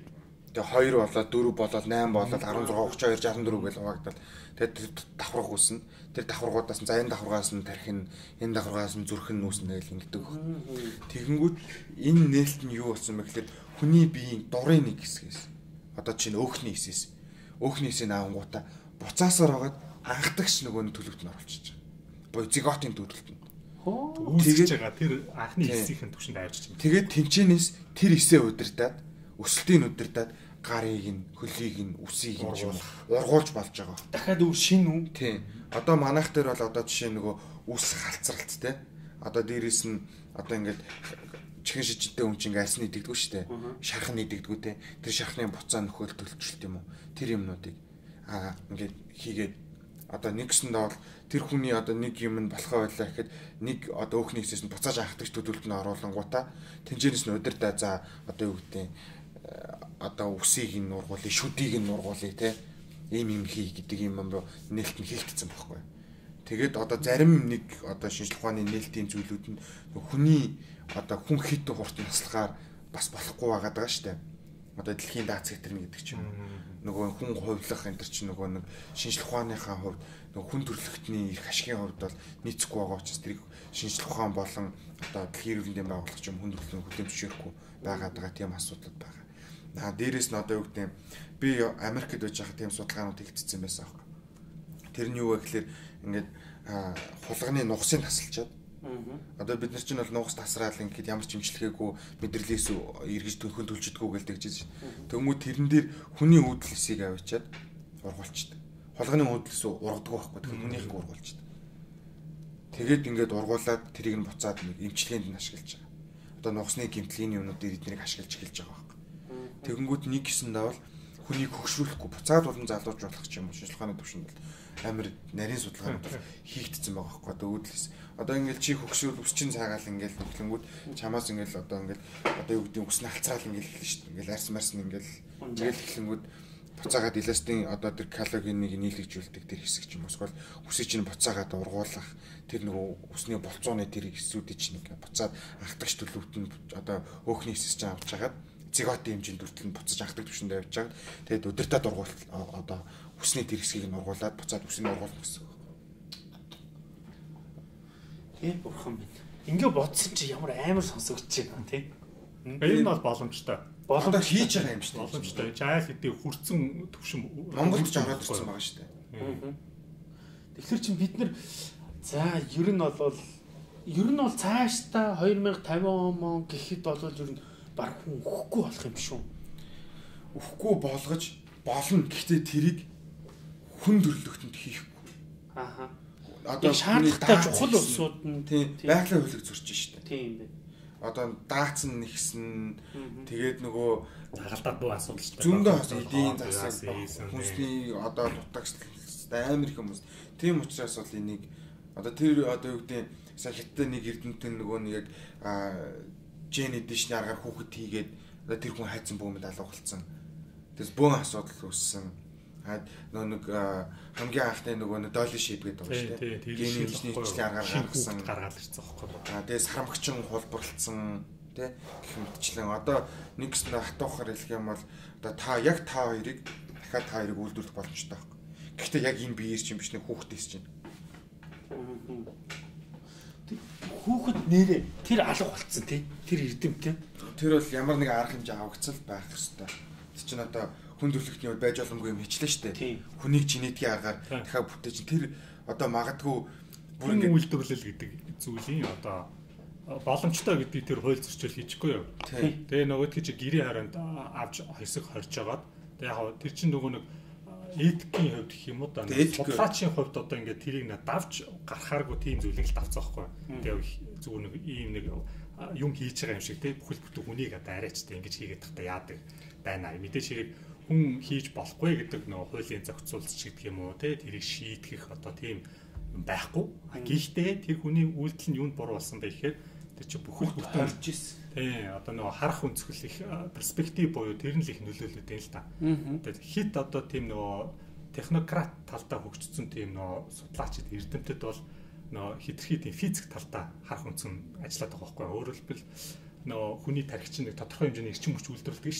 Тэгээ 2 болоод 4 болоод 8 болоод 16 32 64 гэж хуваагдаад тэгээд давхарх үүснэ. Тэр давхаргуудаас за энэ давхаргаас нь тархин энэ давхаргаас нь зүрх нь үүснэ гэж ингэдэг. Тэгэнгүүт энэ нээлт нь юу болсон бэ гэхээр хүний биеийн дурын нэг хэсгээс одоо чинь өөхний хэсгээс өөхний хэсгийг аавангуудаа буцаасаар хагаад анхдагч нөгөө нь төлөвт нь оруулчихж байгаа. Боо зиготын төрөлт нь. Үүсэж байгаа тэр анхны хэсгийн төвшөнд авчиж байна. Тэгээд тэнчэнээс тэр хэсээ удирдаад өсөлтийн удирдаад гарыг нь хөлийг нь үсийг нь ургуулж болж байгаа. Дахиад өөр шин үү? Тийм. Одоо манайх дээр бол одоо жишээ нөгөө үс халцралт те. Одоо дээрээс нь одоо ингээд чихэн шижтэй хүн чинь альс нэгдэгдгүү шүү дээ. Шарх нэгдэгдгүү те. Тэр шархны буцаа нөхөл төлөвчлөлт юм уу? Тэр юмнуудыг ингээд хийгээд одоо нэгсэндээ бол тэр хүний одоо нэг юм нь болохоо байлаа гэхэд нэг одоо өөхний хэсээс нь буцааж анхдагч төлөвлөлт нь оруулангуудаа тэнцэнэс нь удирдаа за одоо юу гэдэг одоо үсийг нь нургуулъя, шүдийг нь нургуулъя те. Ийм хий гэдэг юм нээлт нь хийгдсэн байхгүй. Тэгээд одоо зарим нэг одоо шинжлэх ухааны нээлтийн зүйлүүд нь хүний одоо хүн хит хурд наслахаар бас болохгүй байгаа даа штэ. Одоо дэлхийн дац хэтэрнэ гэдэг чинь нөгөө хүн хувилах энэ төр чинь нөгөө нэг шинжлэх ухааныхаа хувьд нөгөө хүн төрөлхтний их ашигын хувьд бол нийцэхгүй байгаа учраас тэрийг шинжлэх ухаан болон одоо дэлхийн эрүүл мэндийн байгууллага ч юм хүн төрөлхтний хөдөлмөж зөвшөөрөхгүй байгаа тийм асуудал байгаа. Дээрээс нь одоо юу гэдэг би Америкт байж байгаа тийм судалгаанууд хийгдсэн байсан аахгүй. Тэр нь юу вэ гэхээр ингээд хулганы нугасыг тасалчаад одоо бид нар чинь бол нугас тасраал ингээд ямар ч имчилгээгүй мэдрэлээс эргэж төнхөн төлждгүү гэлдэг чинь. Тэнгүүд тэрэн дээр хүний үүдэлсийг авчиад ургуулчихдээ. Хулганы үүдэлс ургадгүй байхгүй. Тэгэхээр хүнийхийг ургуулчихдээ. Тэгээд ингээд ургуулад тэрийг нь буцаад нэг имчилгээнд нь ашиглаж байгаа. Одоо нугасны гэмтлийн юмнуудыг эднийг ашиглаж эхэлж байгаа байхгүй. Тэгэнгүүт нэг гэсэндээ бол хүнийг хөгшрүүлэхгүй буцаад болон залууж болох ч юм уу шинжлэх ухааны төвшөнд бол амар нарийн судалгаанууд хийгдсэн байгаа байхгүй. Одоо үүдэлс одоо ингээл чи хөгшрүүл өсчин цаагаал ингээл хөтлөнгүүд чамаас ингээл одоо ингээл одоо юу гэдэг үснэ халцраал ингээл хэлнэ шүү дээ. Ингээл арс марс ингээл хэлэнгүүд буцаагаад эластин одоо тэр калогеныг нийлэгжүүлдэг тэр хэсэг ч юм уу эсвэл үсийг чинь буцаагаад ургуулах тэр нөгөө үсний болцооны тэр хэсүүдийг чинь ингээ буцаад анхдагч төлөвт нь одоо өөхний хэсэг чинь авч хагаад зиготын хэмжээнд хүртэл нь буцаж анхдаг төвшөндөө явж байгаа. Тэгээд удирдаад ургуул одоо үсний тэр хэсгийг нь ургуулад буцаад үсний ургуулна гэсэн үг. Тийм бурхан минь. Ингээ бодсон чи ямар амар сонсогдож байна тий. Энэ бол боломжтой. Боломж хийж байгаа юм шүү дээ. Боломжтой. Жаал хэдий хүрсэн төвшин Монголд ч ороод ирсэн байгаа шүү дээ. Тэгэхээр чи бид нар за ер нь бол цаашдаа 2050 он гэхэд бол ер нь баг хүн өхгүй болох юм шүү. Өхгүй болгож болно. Гэхдээ тэрийг хүн төрлөختөнд хийхгүй. Одоо шаардлагатай чухал улсууд нь тийм байгалийн хуулийг зөрчиж штэ. Тийм байна. Одоо даацсан нэгсэн тэгээд нөгөө загалдаад буй асуудал шүү дээ. Зөндөө эдийн засаг хүнсний одоо дутагчтай амар их хүмүүс. Тийм учраас бол энийг одоо тэр одоо юу гэдэг сая хятад нэг эрдэмтэн нөгөө нэг яг ген эдишний аргаар хүүхэд хийгээд тэр хүн хайцсан бөөмөд алга болсон. Тэгээс бөөн асуудал үүссэн. Нэг хамгийн анхны нөгөө доли шийд гэдэг байгаа шүү дээ. Гений эдишний аргаар гаргасан гаргаад ирсэн байхгүй. Тэгээс харамгчин хулбарлцсан тий гэх мэтчлэн одоо нэгс хатуухаар хэлэх юм бол одоо та хоёрыг дахиад та хоёрыг үйлдвэрлэх боломжтой байхгүй. Гэхдээ яг энэ биеэр чинь биш нэг хүүхдээс чинь. Хүүхэд нэрээ тэр алга болцсон тий. Тэр эрдэмтэн. Тэр бол ямар нэг арга хэмжээ авагцал байх ёстой. Тэр чинь одоо хүн төрөлхтний үед байж боломгүй юм хийчлээ шүү дээ. Хүнийг генетикийн аргаар дахиад бүтээж тэр одоо магадгүй бүр ингэ үйлдвэрлэл гэдэг зүйлийн одоо боломжтой гэдэг тэр хууль зөрчил хийчихгүй юу. Тэгээ нөгөөдгөө чи гэрийн харанд авч хэсэг хорж агаад яг тэр чинь нөгөө нэг этикийн хувьд гэх юм уу да судлаачийн хувьд одоо ингээд тэрийг давж гарахааргүй тийм зүйлийг л давцаахгүй. Тэгээ зүгээр нэг ийм нэг юм хийж байгаа юм шиг те бүхэл бүтэн хүнийг одоо арайчтай ингэж хийгээд тахта яадаг байна. Мэдээж хэрэг хүн хийж болохгүй гэдэг нөгөө хуулийн зохицуулалт гэдэг юм уу те тэрийг шийтгэх одоо тийм байхгүй. Гэхдээ тэр хүний үйлдэл нь юунд буруу болсон бэ гэхээр тэр чи бүхэл бүтэн орж ирсэн. Тий, одоо нөгөө харах өнцгөл их перспектив буюу тэр нь л их нөлөөлөд байна л та. Тэгээд хит одоо тийм нөгөө технократ талдаа хөгжсөн тийм нөгөө судлаачид эрдэмтэд бол нөгөө хитрхи тийм физик талдаа харах өнцгөн ажиллаад байгаа байхгүй. Өөрөөр хэлбэл нөгөө хүний тархич нэг тодорхой хэмжээний эрчим хүч үйлдвэрлэдэг шүү дээ.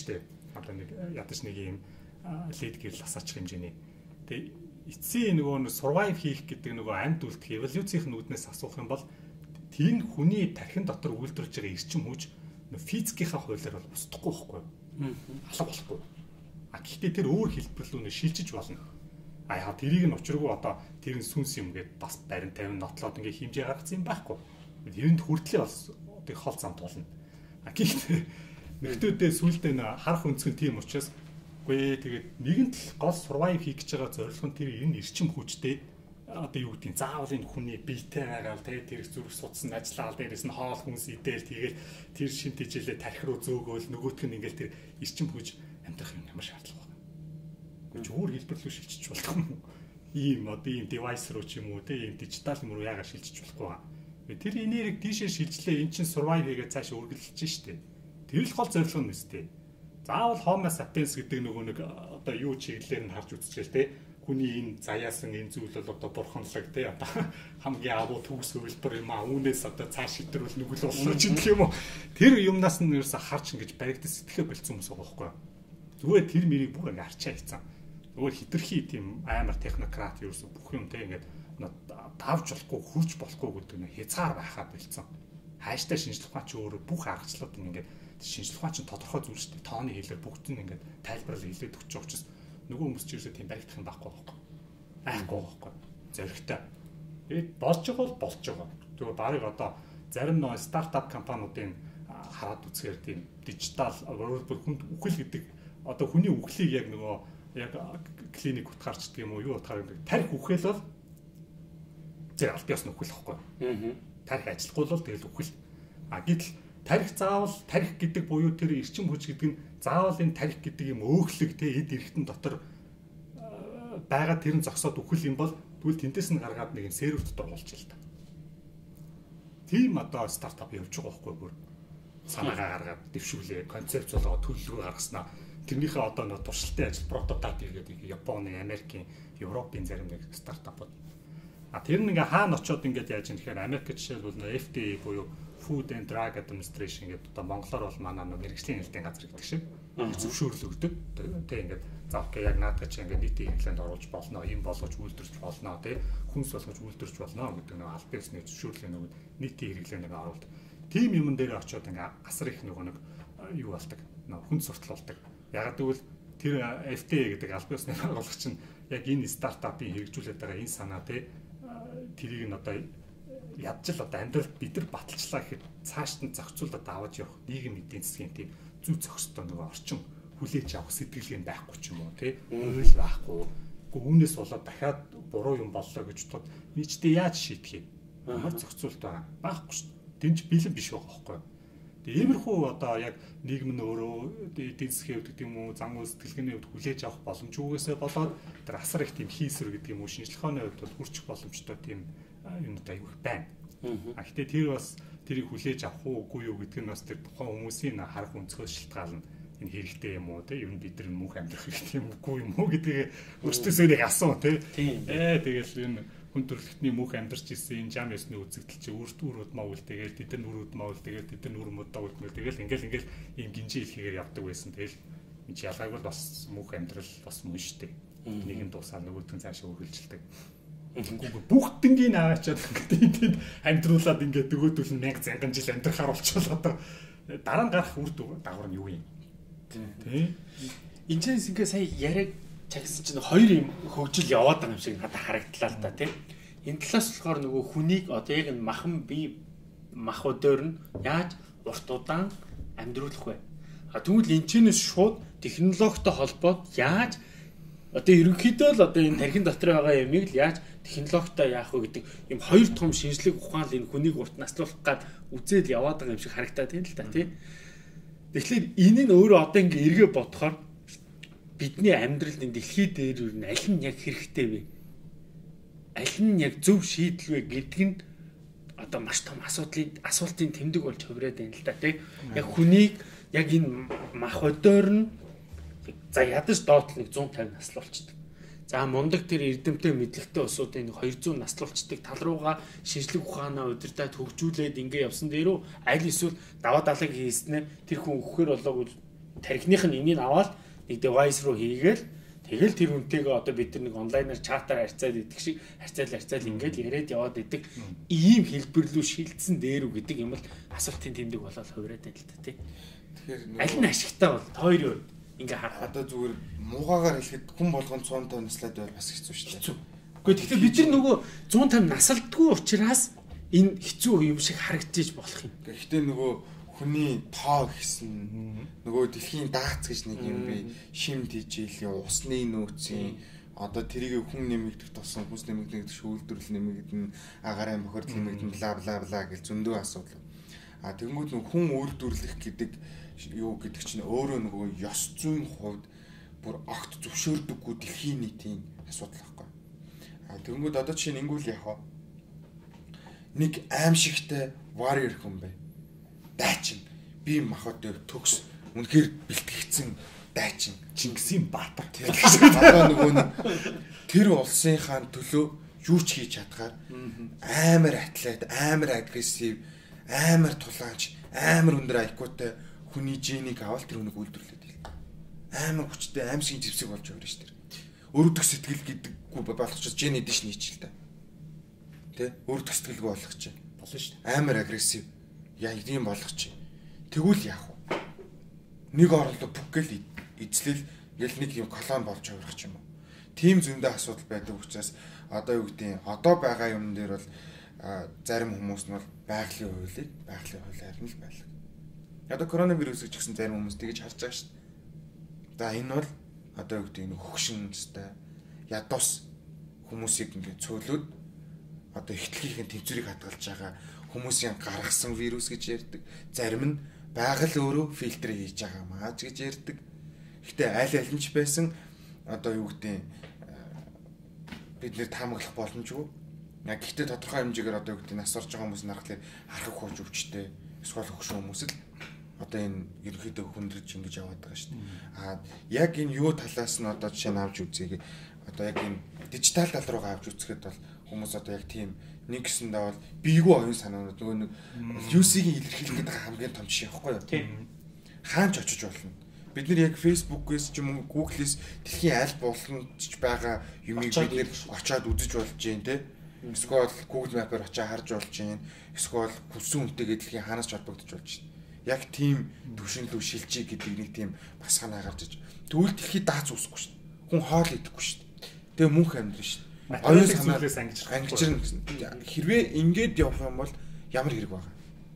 Одоо нэг ядаж нэг юм лид гэрэл асаачих хэмжээний. Тэгээ эцсийн нөгөө survive хийх гэдэг нөгөө амьд үлдэх эволюцийн үүднээс асуух юм бол тийм хүний тархин дотор үйлдвэрлэж байгаа эрчим хүч физикийнхаа хуулиар бол устдахгүй байхгүй. Алга болохгүй. Гэхдээ тэр өөр хэлбэрлүүнээ шилжиж болно. Аа тэрийг нь учиргүй одоо тэр нь сүнс юм гээд бас барин 50 нотлоод ингээ хэмжээ гаргацсан юм байхгүй. Тэрэнд хүртлээ бас одоо хол замд болно. Гэхдээ нэгтүүдээ сүулдэ харах өнцгөн тийм учраас үгүй тэгээд нэгэнт л гол survive хийх гэж байгаа зорилго нь тэр энэ эрчим хүчтэй одоо юу гэдгийг заавал энэ хүний биетэй байгаал тэр зүрх судсан ажиллагаал дээрээс нь хоол хүнс идэл тэгээд тэр шин тижээлээ тархи руу зөөгөөл нөгөөх нь ингээл тэр эрчим хүч амьдрах юм ямар шаардлага байна. Үгүй өөр хэлбэрлүү шилжиж болох юм. Ийм одоо ийм девайс руу ч юм уу ийм дижитал юм руу яагаад шилжиж болохгүй. Тэр энерги тийшээ шилжлээ эн чинь survive хийгээд цаашаа үргэлжилж штэ. Тэр л гол зорилго нь үстэй. Заавал Homo sapiens гэдэг нөгөө нэг одоо юу чиглэлээр нь харж үзчихэл те. Хүний энэ заяасан энэ зүйл бол одоо бурханлаг те одоо хамгийн агуу төгс хөвлбөр юм аа. Үүнээс одоо цааш шидрүүл нүгэл болно ч гэх юм уу. Тэр юмнаас нь ерөөсө харч ингэж баригдаж сэтгэхэ болцсон хүмүүс байгаа байхгүй юу. Зүгээр тэр мэрийг бүр ингэ арчаа хийцэн. Зүгээр хитрхи тийм амар технократ ерөөсө бүх юм те ингэж давж болохгүй хурж болохгүй гэдэг нь хязгаар байхаа болцсон. Хааштай шинжлэх ухаан ч өөрөө бүх аргачлалууд нь ингээд шинжлэх ухаан ч тодорхой зүйл шүү дээ. Тооны хэлээр бүгд нь ингээд тайлбарлал хэлээд өгч байгаа учраас нөгөө хүмүүс ч ерөөсөө тийм баригдах юм байхгүй байхгүй. Айхгүй байхгүй. Зоригтой. Тэгээд болж байгаа бол болж байгаа. Тэгвэл барыг одоо зарим нөө стартап компаниудын хараад үзэхээр тийм дижитал хүнд үхэл гэдэг одоо хүний үхлийг яг нөгөө яг клиник утгаарчдаг юм уу юу утгаар тарих үхэл бол зэрэг аль биес нүхэл واخгүй. Тарих ажиллахгүй бол тэгэл үхэл. Гэтэл тарих заавал тарих гэдэг буюу тэр эрчим хүч гэдэг нь заавал энэ тарих гэдэг юм өөхлөг те эд эрхтэн дотор байгаа тэр нь зогсоод үхэл юм бол тэгвэл тэнтэс нь гаргаад нэг юм сервер дотор болж л та. Тийм одоо стартап явж байгаа байхгүй бүр. Санаагаа гаргаад дэвшүүлээ, концепц болгоод төлөвлөгөө гаргаснаа. Тэрнийхээ одоо нэг туршилтын ажил прототип хийгээд Японы, Америкийн, Европын зарим нэг стартапууд. Тэр нь ингээ хаана очиод ингээд яаж юм тэгэхээр Америк жишээлбэл FDA буюу Food and Drug Administration гэдэг одоо монголоор бол манай нэг мэрэгжлийн хэлтийн газар гэдэг шиг зөвшөөрөл өгдөг. Тэ ингээд за окей яг наадах чи ингээд нийтийн хэрэглээнд оруулж болно, юм болгож үйлдвэрч болно, тэ хүнс болгож үйлдвэрч болно гэдэг нэг аль биесний зөвшөөрлийг нэг нийтийн хэрэглээнд оруулдаг. Тим юмн дээр очиод ингээ асар их нэг юу болдог. Хүнс сурталуулдаг. Яг гэвэл тэр FDA гэдэг аль биесний байгуулагч нь яг энэ стартапын хэрэгжүүлээд байгаа энэ санаа тэ тэрийг нь одоо ядч л одоо амьдралд бид нар баталчлаа гэхэд цааш нь зохицуулаад аваад явах нийгэм эдийн засгийн тийм зүв зохистой нөгөө орчин хүлээж авах сэтгэлгээ байхгүй ч юм уу тий үйл байхгүй. Гэхдээ үүнээс болоод дахиад буруу юм боллоо гэж бодоход нийтдээ яаж шийдэх юм? Ямар зохицуулт байгаа байхгүй шүү дээ. Тэнч бэлэн биш байгаа байхгүй. Тэгээ иймэрхүү одоо яг нийгэм нь өөрөө эдийн засгийн хувьд гэдэг юм уу зам үйл сэтгэлгээний хувьд хүлээж авах боломжгүйгээсээ болоод тэр асар их тийм хийсвэр гэдэг юм уу шинжлэх ухааны хувьд бол хүрчих боломжтой тийм юмнууд аюух байна. Гэхдээ тэр бас тэрийг хүлээж авах уугүй юу гэдэг нь бас тэр тухайн хүмүүсийн харах өнцгөөс шалтгаална. Энэ хэрэгтэй юм уу те ер нь бид нар мөнх амьдрах хэрэгтэй юм үгүй юм уу гэдгийг өөртөөсөө нэг асуу те. Тэгэл энэ хүн төрөлхтний мөнх амьдарч ирсэн энэ жам ёсны үзэгдэл чи үрд маа үл тэгэл тэд нар үрд маа үл тэгэл тэд нар нүр мөдөө үл тэгэл ингээл ийм гинжи хэлхийгээр явдаг байсан. Тэгэл энэ чи ялгааг бол бас мөнх амьдрал бас мөн штэ. Нэг нь дуусаад нөгөөдгөн цаашаа үргэлжилдэг. Бүгднийг аваачаад ингээд амьдруулад ингээд өгөөдөл нь 1000 мянган жил амьдрахаар болчихвол одоо дараа нь гарах үр дагавар нь юу юм? Тэ. Энд чинь ингээд сая яриаг чагсан чинь хоёр юм хөгжил яваад байгаа юм шиг надад харагдлаа л да тийм. Энэ талаас болохоор нөгөө хүнийг одоо яг энэ махан бие махбодоор нь яаж урт удаан амьдруулах вэ? Тэгвэл энэ чинээс шууд технологитой холбоод яаж одоо ерөнхийдөө л одоо энэ тархин дотор байгаа юмыг л яаж технологитой яах вэ гэдэг юм хоёр том шинжлэх ухаан л энэ хүнийг урт наслуулах гад үзэл яваад байгаа юм шиг харагдаад байна л да тийм. Тэгэхээр энэ нь өөрөө одоо ингээ эргээ бодохоор бидний амьдралд энэ дэлхий дээр юу н аль нь яг хэрэгтэй вэ? Аль нь яг зөв шийдэл вэ гэдг нь одоо маш том асуултын тэмдэг болж хувираад байна л да тийм. Яг хүнийг яг энэ мах өдөр нь за ядаж доот нэг 150 наслуулцдаг. За мундаг тэр эрдэмтэй мэдлэгтэй усуудын 200 наслуулцдаг тал руугаа шинжлэх ухаанаа удирдаад хөгжүүлээд ингэ явсан дээрөө аль эсвэл даваа далаг хийснээр тэр хүн өгөхээр болоогүй тархиных нь энийг аваад нэг device руу хийгээл тэгэл тэр үнтэйгээ одоо бид нар нэг онлайнаар чатаар харьцаад идэх шиг харьцаал ингээд яриад яваад идэг ийм хэлбэрлүү шилжсэн дээр үү гэдэг юм бол асуултын тэмдэг болоод хувираад байл та тий. Тэгэхээр аль нь ашигтай бол хоёрын үед ингээ харах. Одоо зүгээр муугаагаар хэлэхэд хүн болгонд 150 наслаад байвал бас хэцүү шүү дээ. Гэхдээ тэгэхээр бид нар нөгөө 150 насалдгүй учраас энэ хэцүү юм шиг харагдаж болох юм. Гэхдээ нөгөө хүний тоо гэсэн нөгөө дэлхийн даац гэж нэг юм би шимт хийжээл усны нөөцийн одоо тэрийг хүн нэмэгдэх тусам хүс нэмэгдэх шүүлдвэрлэл нэмэгдэн агарын бохирдол нэмэгдэн бла бла бла гэж зөндөө асуудал. А тэгмүүд нөгөө хүн үйлдвэрлэх гэдэг юу гэдэг чинь өөрөө нөгөө ёс зүйн хувьд бүр огт зөвшөөрдөггүй дэлхийн нийтийн асуудал байхгүй. А тэгмүүд одоо чинь ингүүл яах вэ? Нэг аимшигтай warrior хүн бай. Дайчин би махад төгс үнэхээр бэлтгэгдсэн дайчин Чингисийн баатар одоо нөгөө тэр улсынхаа төлөө юу ч хийж чадгаар амар атлет, амар агрессив, амар тулаанч, амар өндөр IQ-тай хүний генийг аваад тэр хүнийг үйлдвэрлээд ийл. Амар хүчтэй, аимшиг зэвсэг болж байгаа шүү дээ. Өрөвдөх сэтгэл гэдэггүй болгочиход гений дэш нийч л та. Тэ? Өрөвдөх сэтгэлгүй болгочих. болно шүү дээ. Амар агрессив. Яа ийм болгочих. Тэгвэл яах вэ? Нэг оролдоо бүкгээл эзлэл гэл нэг юм колон болж явах ч юм уу. Тим зөндөө асуудал байдаг учраас одоо юу гэдэг одоо байгаа юм дээр бол зарим хүмүүс нь бол байгалийн хуулийг байгалийн хуулиар нь л байлаа. Одоо коронавирус гэж гисэн зарим хүмүүс тэгэж харж байгаа шүү дээ. За энэ бол одоо юу гэдэг хөгшин өстэй ядуус хүмүүсийг ингээд цөөлөд одоо ихтлгийнхэн тэмцвэрийг хадгалж байгаа хүмүүсийн гаргасан вирус гэж ярьдаг. Зарим нь байгаль өөрөө фильтр хийж байгаа маа гэж ярьдаг. Гэхдээ аль нь ч байсан одоо юу гэдэг бид нэр таамаглах боломжгүй. Гэхдээ тодорхой хэмжээгээр одоо юу гэдэг нас орж байгаа хүмүүс нарахлаар харах хууч өвчтэй эсвэл хөгшин хүмүүс л одоо энэ ерөнхийдөө хүндрэж ингэж яваад байгаа шүү дээ. Яг энэ юу талаас нь одоо жишээ нь авч үзье. Одоо яг энэ дижитал тал руугаа авч үзэхэд бол хүмүүс одоо яг тийм нэг гэсэндээ бол биегүү оюун санаанууд нөгөө нэг UC-ийн илэрхийлэх гэдэг хамгийн том жишээ байхгүй юу? Хаан ч очиж болно. Бид нар яг Facebook-ээс ч юм уу Google-ээс дэлхийн аль болгонд байгаа юмыг бид нэр очиад үзэж болж जैन те. Эсвэл Google Map-аар очиад харж болж जैन. Эсвэл хүссэн үнтэйгээ дэлхийн хаанаас ч холбогдож болж байна. Яг тийм төвшин рүү шилжиж гэдэг нэг тийм бас санаа гарч иж. Тэгвэл дэлхийд даац үүсэхгүй шүү дээ. Хүн хоол идэхгүй шүү дээ. Тэгээ мөнх амьдрын шүү дээ. Оюун санаалаас ангижрна гэсэн. Хэрвээ ингэж явах юм бол ямар хэрэг байгаа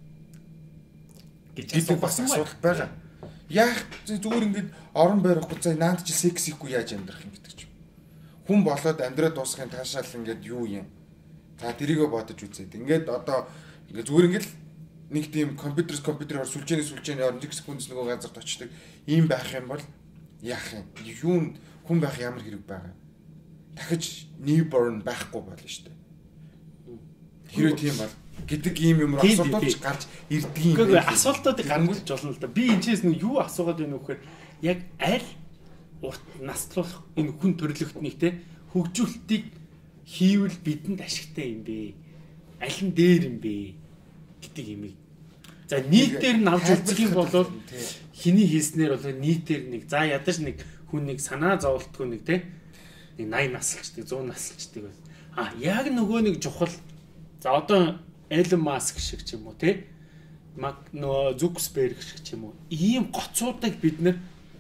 гэж бас асуудал байгаа. Яг зүгээр ингэж орон байрахгүй цаа наанд чи секс ихгүй яаж амьдрах юм гэдэг ч. Хүн болоод амьдраад дуусахын таашаал ингэж юу юм. За тэрийгөө бодож үзээд. Ингээд одоо ингээд зүгээр ингэж нэг тийм компьютероор сүлжээний орон 1 секундс нөгөө газарт очдог. Ийм байх юм бол яах юм? Юу хүн байх ямар хэрэг байгаа. Дахиж newborn байхгүй болно шүү дээ. Хэрвээ тийм бол гэдэг ийм юм асуудал гарч ирдэг юм. Гэхдээ асуултуудыг гаргуулж болно л да. Би энэчээс нэг юу асуугаад байна вэ гэхээр яг аль урт наслуулах энэ хүн төрлөختнийг те хөгжүүлэлтийг хийвэл бидэнд ашигтай юм бэ? Аль нь дээр юм бэ гэдэг юмыг. За нийтээр нь авч үзэх юм бол хиний хийснээр бол нийтээр нэг за ядаж нэг хүн нэг санаа зовлтгүй нэг те нэг 80 насалчдаг 100 насалчдаг байна. Яг нөгөө нэг чухал за одоо Elon Musk шиг ч юм уу те нөгөө Zuckerberg шиг ч юм уу ийм гоцуудыг бид нэр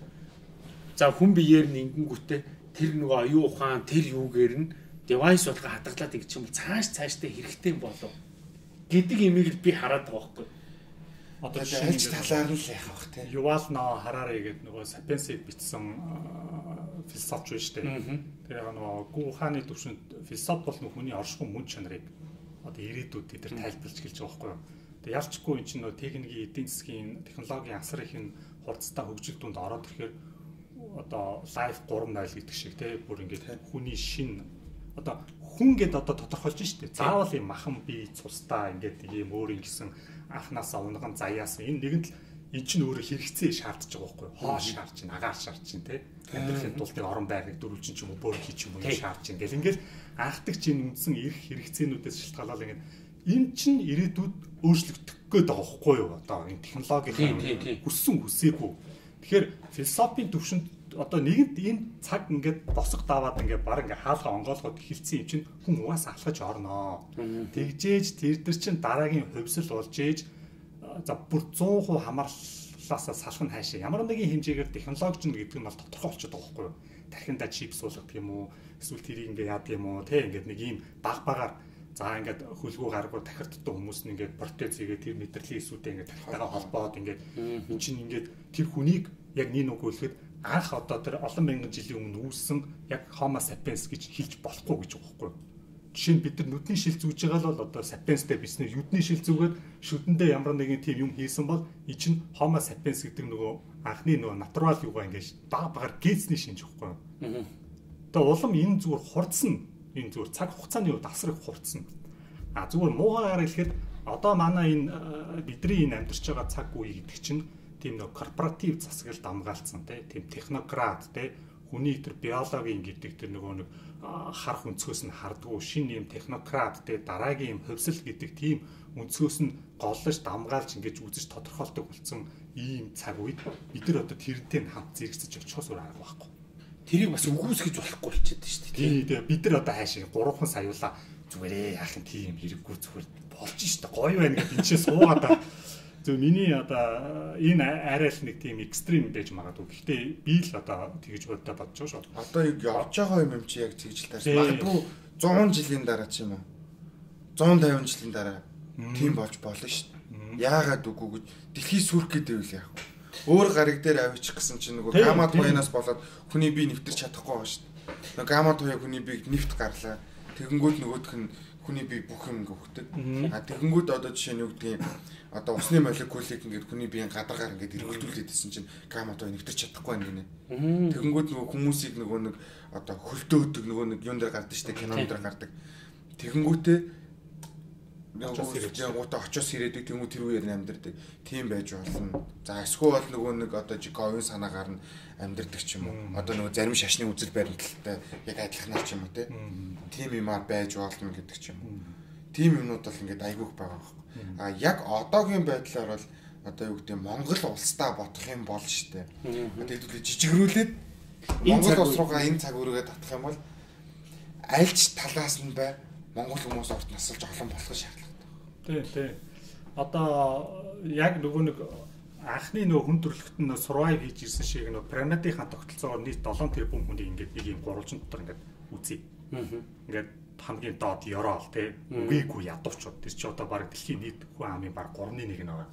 за хүн биеэр нь ингэнгүүтээ тэр нөгөө аюу ухаан тэр юугээр нь device болго хадгалаад ингэ ч юм бол цаашдаа хэрэгтэй болов гэдэг имийг би хараад байгаа байхгүй. Одоо аль талаар нь л яах вэ те. Yuval Noah Harari гэдэг нөгөө Sapiens-ийг бичсэн философч байна шүү дээ. Тэр нөгөө гүү ухааны төвшөнд философи бол хүний оршихуй мөн чанарыг одоо ирээдүйд дээр тайлбарлаж гэлж байгаа байхгүй юу. Тэгээ ялчгүй энэ чинь нөгөө техникийн эдийн засгийн технологийн асар их нь хурцтай хөгжөлтөнд ороод ирэхээр одоо life 3.0 гэдэг шиг те бүр ингээд хүний шин одоо хүн гэдэг одоо тодорхойлж штэ. Заавал юм махан бие цустай ингээд ийм өөр ингэсэн анханасаа унган заяас энэ нэгэн л эн чинь өөрөө хэрэгцээ шаардж байгаа байхгүй юу? Хоо шаардж чинь, агаар шаардж чинь те. Амьдралын тулдыг орон байрыг дөрвөлжин ч юм уу бөөр хийч юм уу шаардж чинь гэл ингээд анхдаг чинь үндсэн эрх хэрэгцээнүүдээс шалтгаалаад ингээд эн чинь ирээдүйд өөрчлөгдөх гээд байгаа байхгүй юу? Одоо энэ технологийн хүссэн хүсээгүй. Тэгэхээр философийн төвшөнд одоо нэгэнт энэ цаг ингээд босго даваад ингээд баг ингээд хаалга онгоолгоод эхэлсэн юм чинь хүн угаасаа алхаж орноо. Тэгжээж тэр чинь дараагийн хувьсэл болж ээж за бүр 100% хамаарлаасаа салах нь хаашаа ямар нэгэн хэмжээгээр технологич нь гэдэг нь бол тодорхой болчиход байгаа байхгүй юу? Тархиндаа чип суулгадаг юм уу? Эсвэл тэрийг ингээд яадаг юм уу? Тэ ингээд нэг ийм багаар за ингээд хөлгөө гаргуу тахирддаг хүмүүс нь ингээд протез хийгээд тэр мэдрэлийн эсүүдээ ингээд тархитайгаа холбоод ингээд эн чинь ингээд тэр хүнийг яг нэг үгэлэхэд анх одоо тэр олон мянган жилийн өмнө үүссэн яг Homo sapiens гэж хэлж болохгүй гэж байгаа байхгүй юу? Жишээ нь бид нар нүдний шил зүүж байгаа л одоо sapiensтэй биснээр юдний шил зүүгээд шүдэндээ ямар нэгэн тийм юм хийсэн бол ий чинь Homo sapiens гэдэг нөгөө анхны нөгөө натурал юугаа ингээд багаар гээцний шинж байхгүй юу? Тэгээ улам энэ зүгээр хурдсан энэ зүгээр цаг хугацааны үед асрах хурдсан. А зүгээр муугаар хэлэхэд одоо манай энэ бидний энэ амьдарч байгаа цаг үе гэдэг чинь тийм нэг корпоратив засаглалд хамгаалцсан тийм технократ хүний тэр биологийн гэдэг тэр нөгөө нэг харах өнцгөөс нь хардгуу шинэ юм технократ дараагийн юм хувьсэл гэдэг тийм өнцгөөс нь голлож дамгаалж ингэж үзэж тодорхойлдог болсон ийм цаг үед бид нар одоо тэрнтэй хамт зэрэгцэж очихоос өөр арга байхгүй. Тэрийг бас үгүйсгэж болохгүй болчиход шүү дээ. Тийм бид нар одоо хаашаа 3хан саяулаа зүгээрээ яах юм тийм хэрэггүй зүгээр болж штэ гоё байна гэдэг энэ ч суугаад зөв миний одоо энэ арай л нэг тийм экстрим байж магадгүй. Гэхдээ би л одоо тэгж бодож байгаа шүү. Одоо яг явж байгаа юм чи яг тэгж л тааш. Магадгүй 100 жилийн дараа ч юм уу. 150 жилийн дараа тийм болж болно шүү. Яагаад үгүй гэж дэлхий сүрх гэдэг үйл яах вэ? Өөр гариг дээр авчих гэсэн чинь нөгөө гамма туянаас болоод хүний бие нэвтэрч чадахгүй байгаа шүү. Нөгөө гамма туяа хүний биег нэвт гарлаа. Тэгэнгүүт нөгөөх нь хүний бие бүх юм өгдөг. А тэгэнгүүт одоо жишээ нь юу гэдгийг одоо усны молекулыг ингээд хүний биеийн гадаргаар ингээд эргэлдүүлээд байсан чинь гамма туяа нэвтэрч чадахгүй байна гинэ. Тэгэнгүүт нөгөө хүмүүсийг нөгөө нэг одоо хөлдөөдөг нөгөө нэг юм дээр гардаг шүү дээ, кинон дээр гардаг. Тэгэнгүүтээ очоос ирээдэг тэмүүл тэр үеэр амьдэрдэг. Тийм байж болно. За эсвэл нөгөө нэг одоо жиг оюун санаагаар нь амьдэрдэг ч юм уу. Одоо нөгөө зарим шашны үзэл баримталтай яг адилханаар ч юм уу те. Тийм юмар байж болно гэдэг ч юм уу. Тийм юмнууд бол ингээд айгүйх байгаа байхгүй. А яг одоогийн байдлаар бол одоо юу гэдэг Монгол улстай бодох юм бол штэ. Тэгээд жижигрүүлээд Монгол улс руугаа энэ цаг үргээ татах юм бол альч талаас нь бай Монгол хүмүүс орд насалж олон болох шаардлагатай. Тий. Одоо яг нөгөө нэг анхны нөгөө хүн төрөлхтөн нөгөө survive хийж ирсэн шиг нөгөө приматийн тогтолцоогоор нийт 7 тэрбум хүний ингээд нэг юм гурвалжин дотор ингээд үзье. Ингээд хамгийн доод ёроол тий. Үгээгүй ядуучууд тэр чи одоо баг дэлхийн нийт хүн амын баг 3-1 нэг.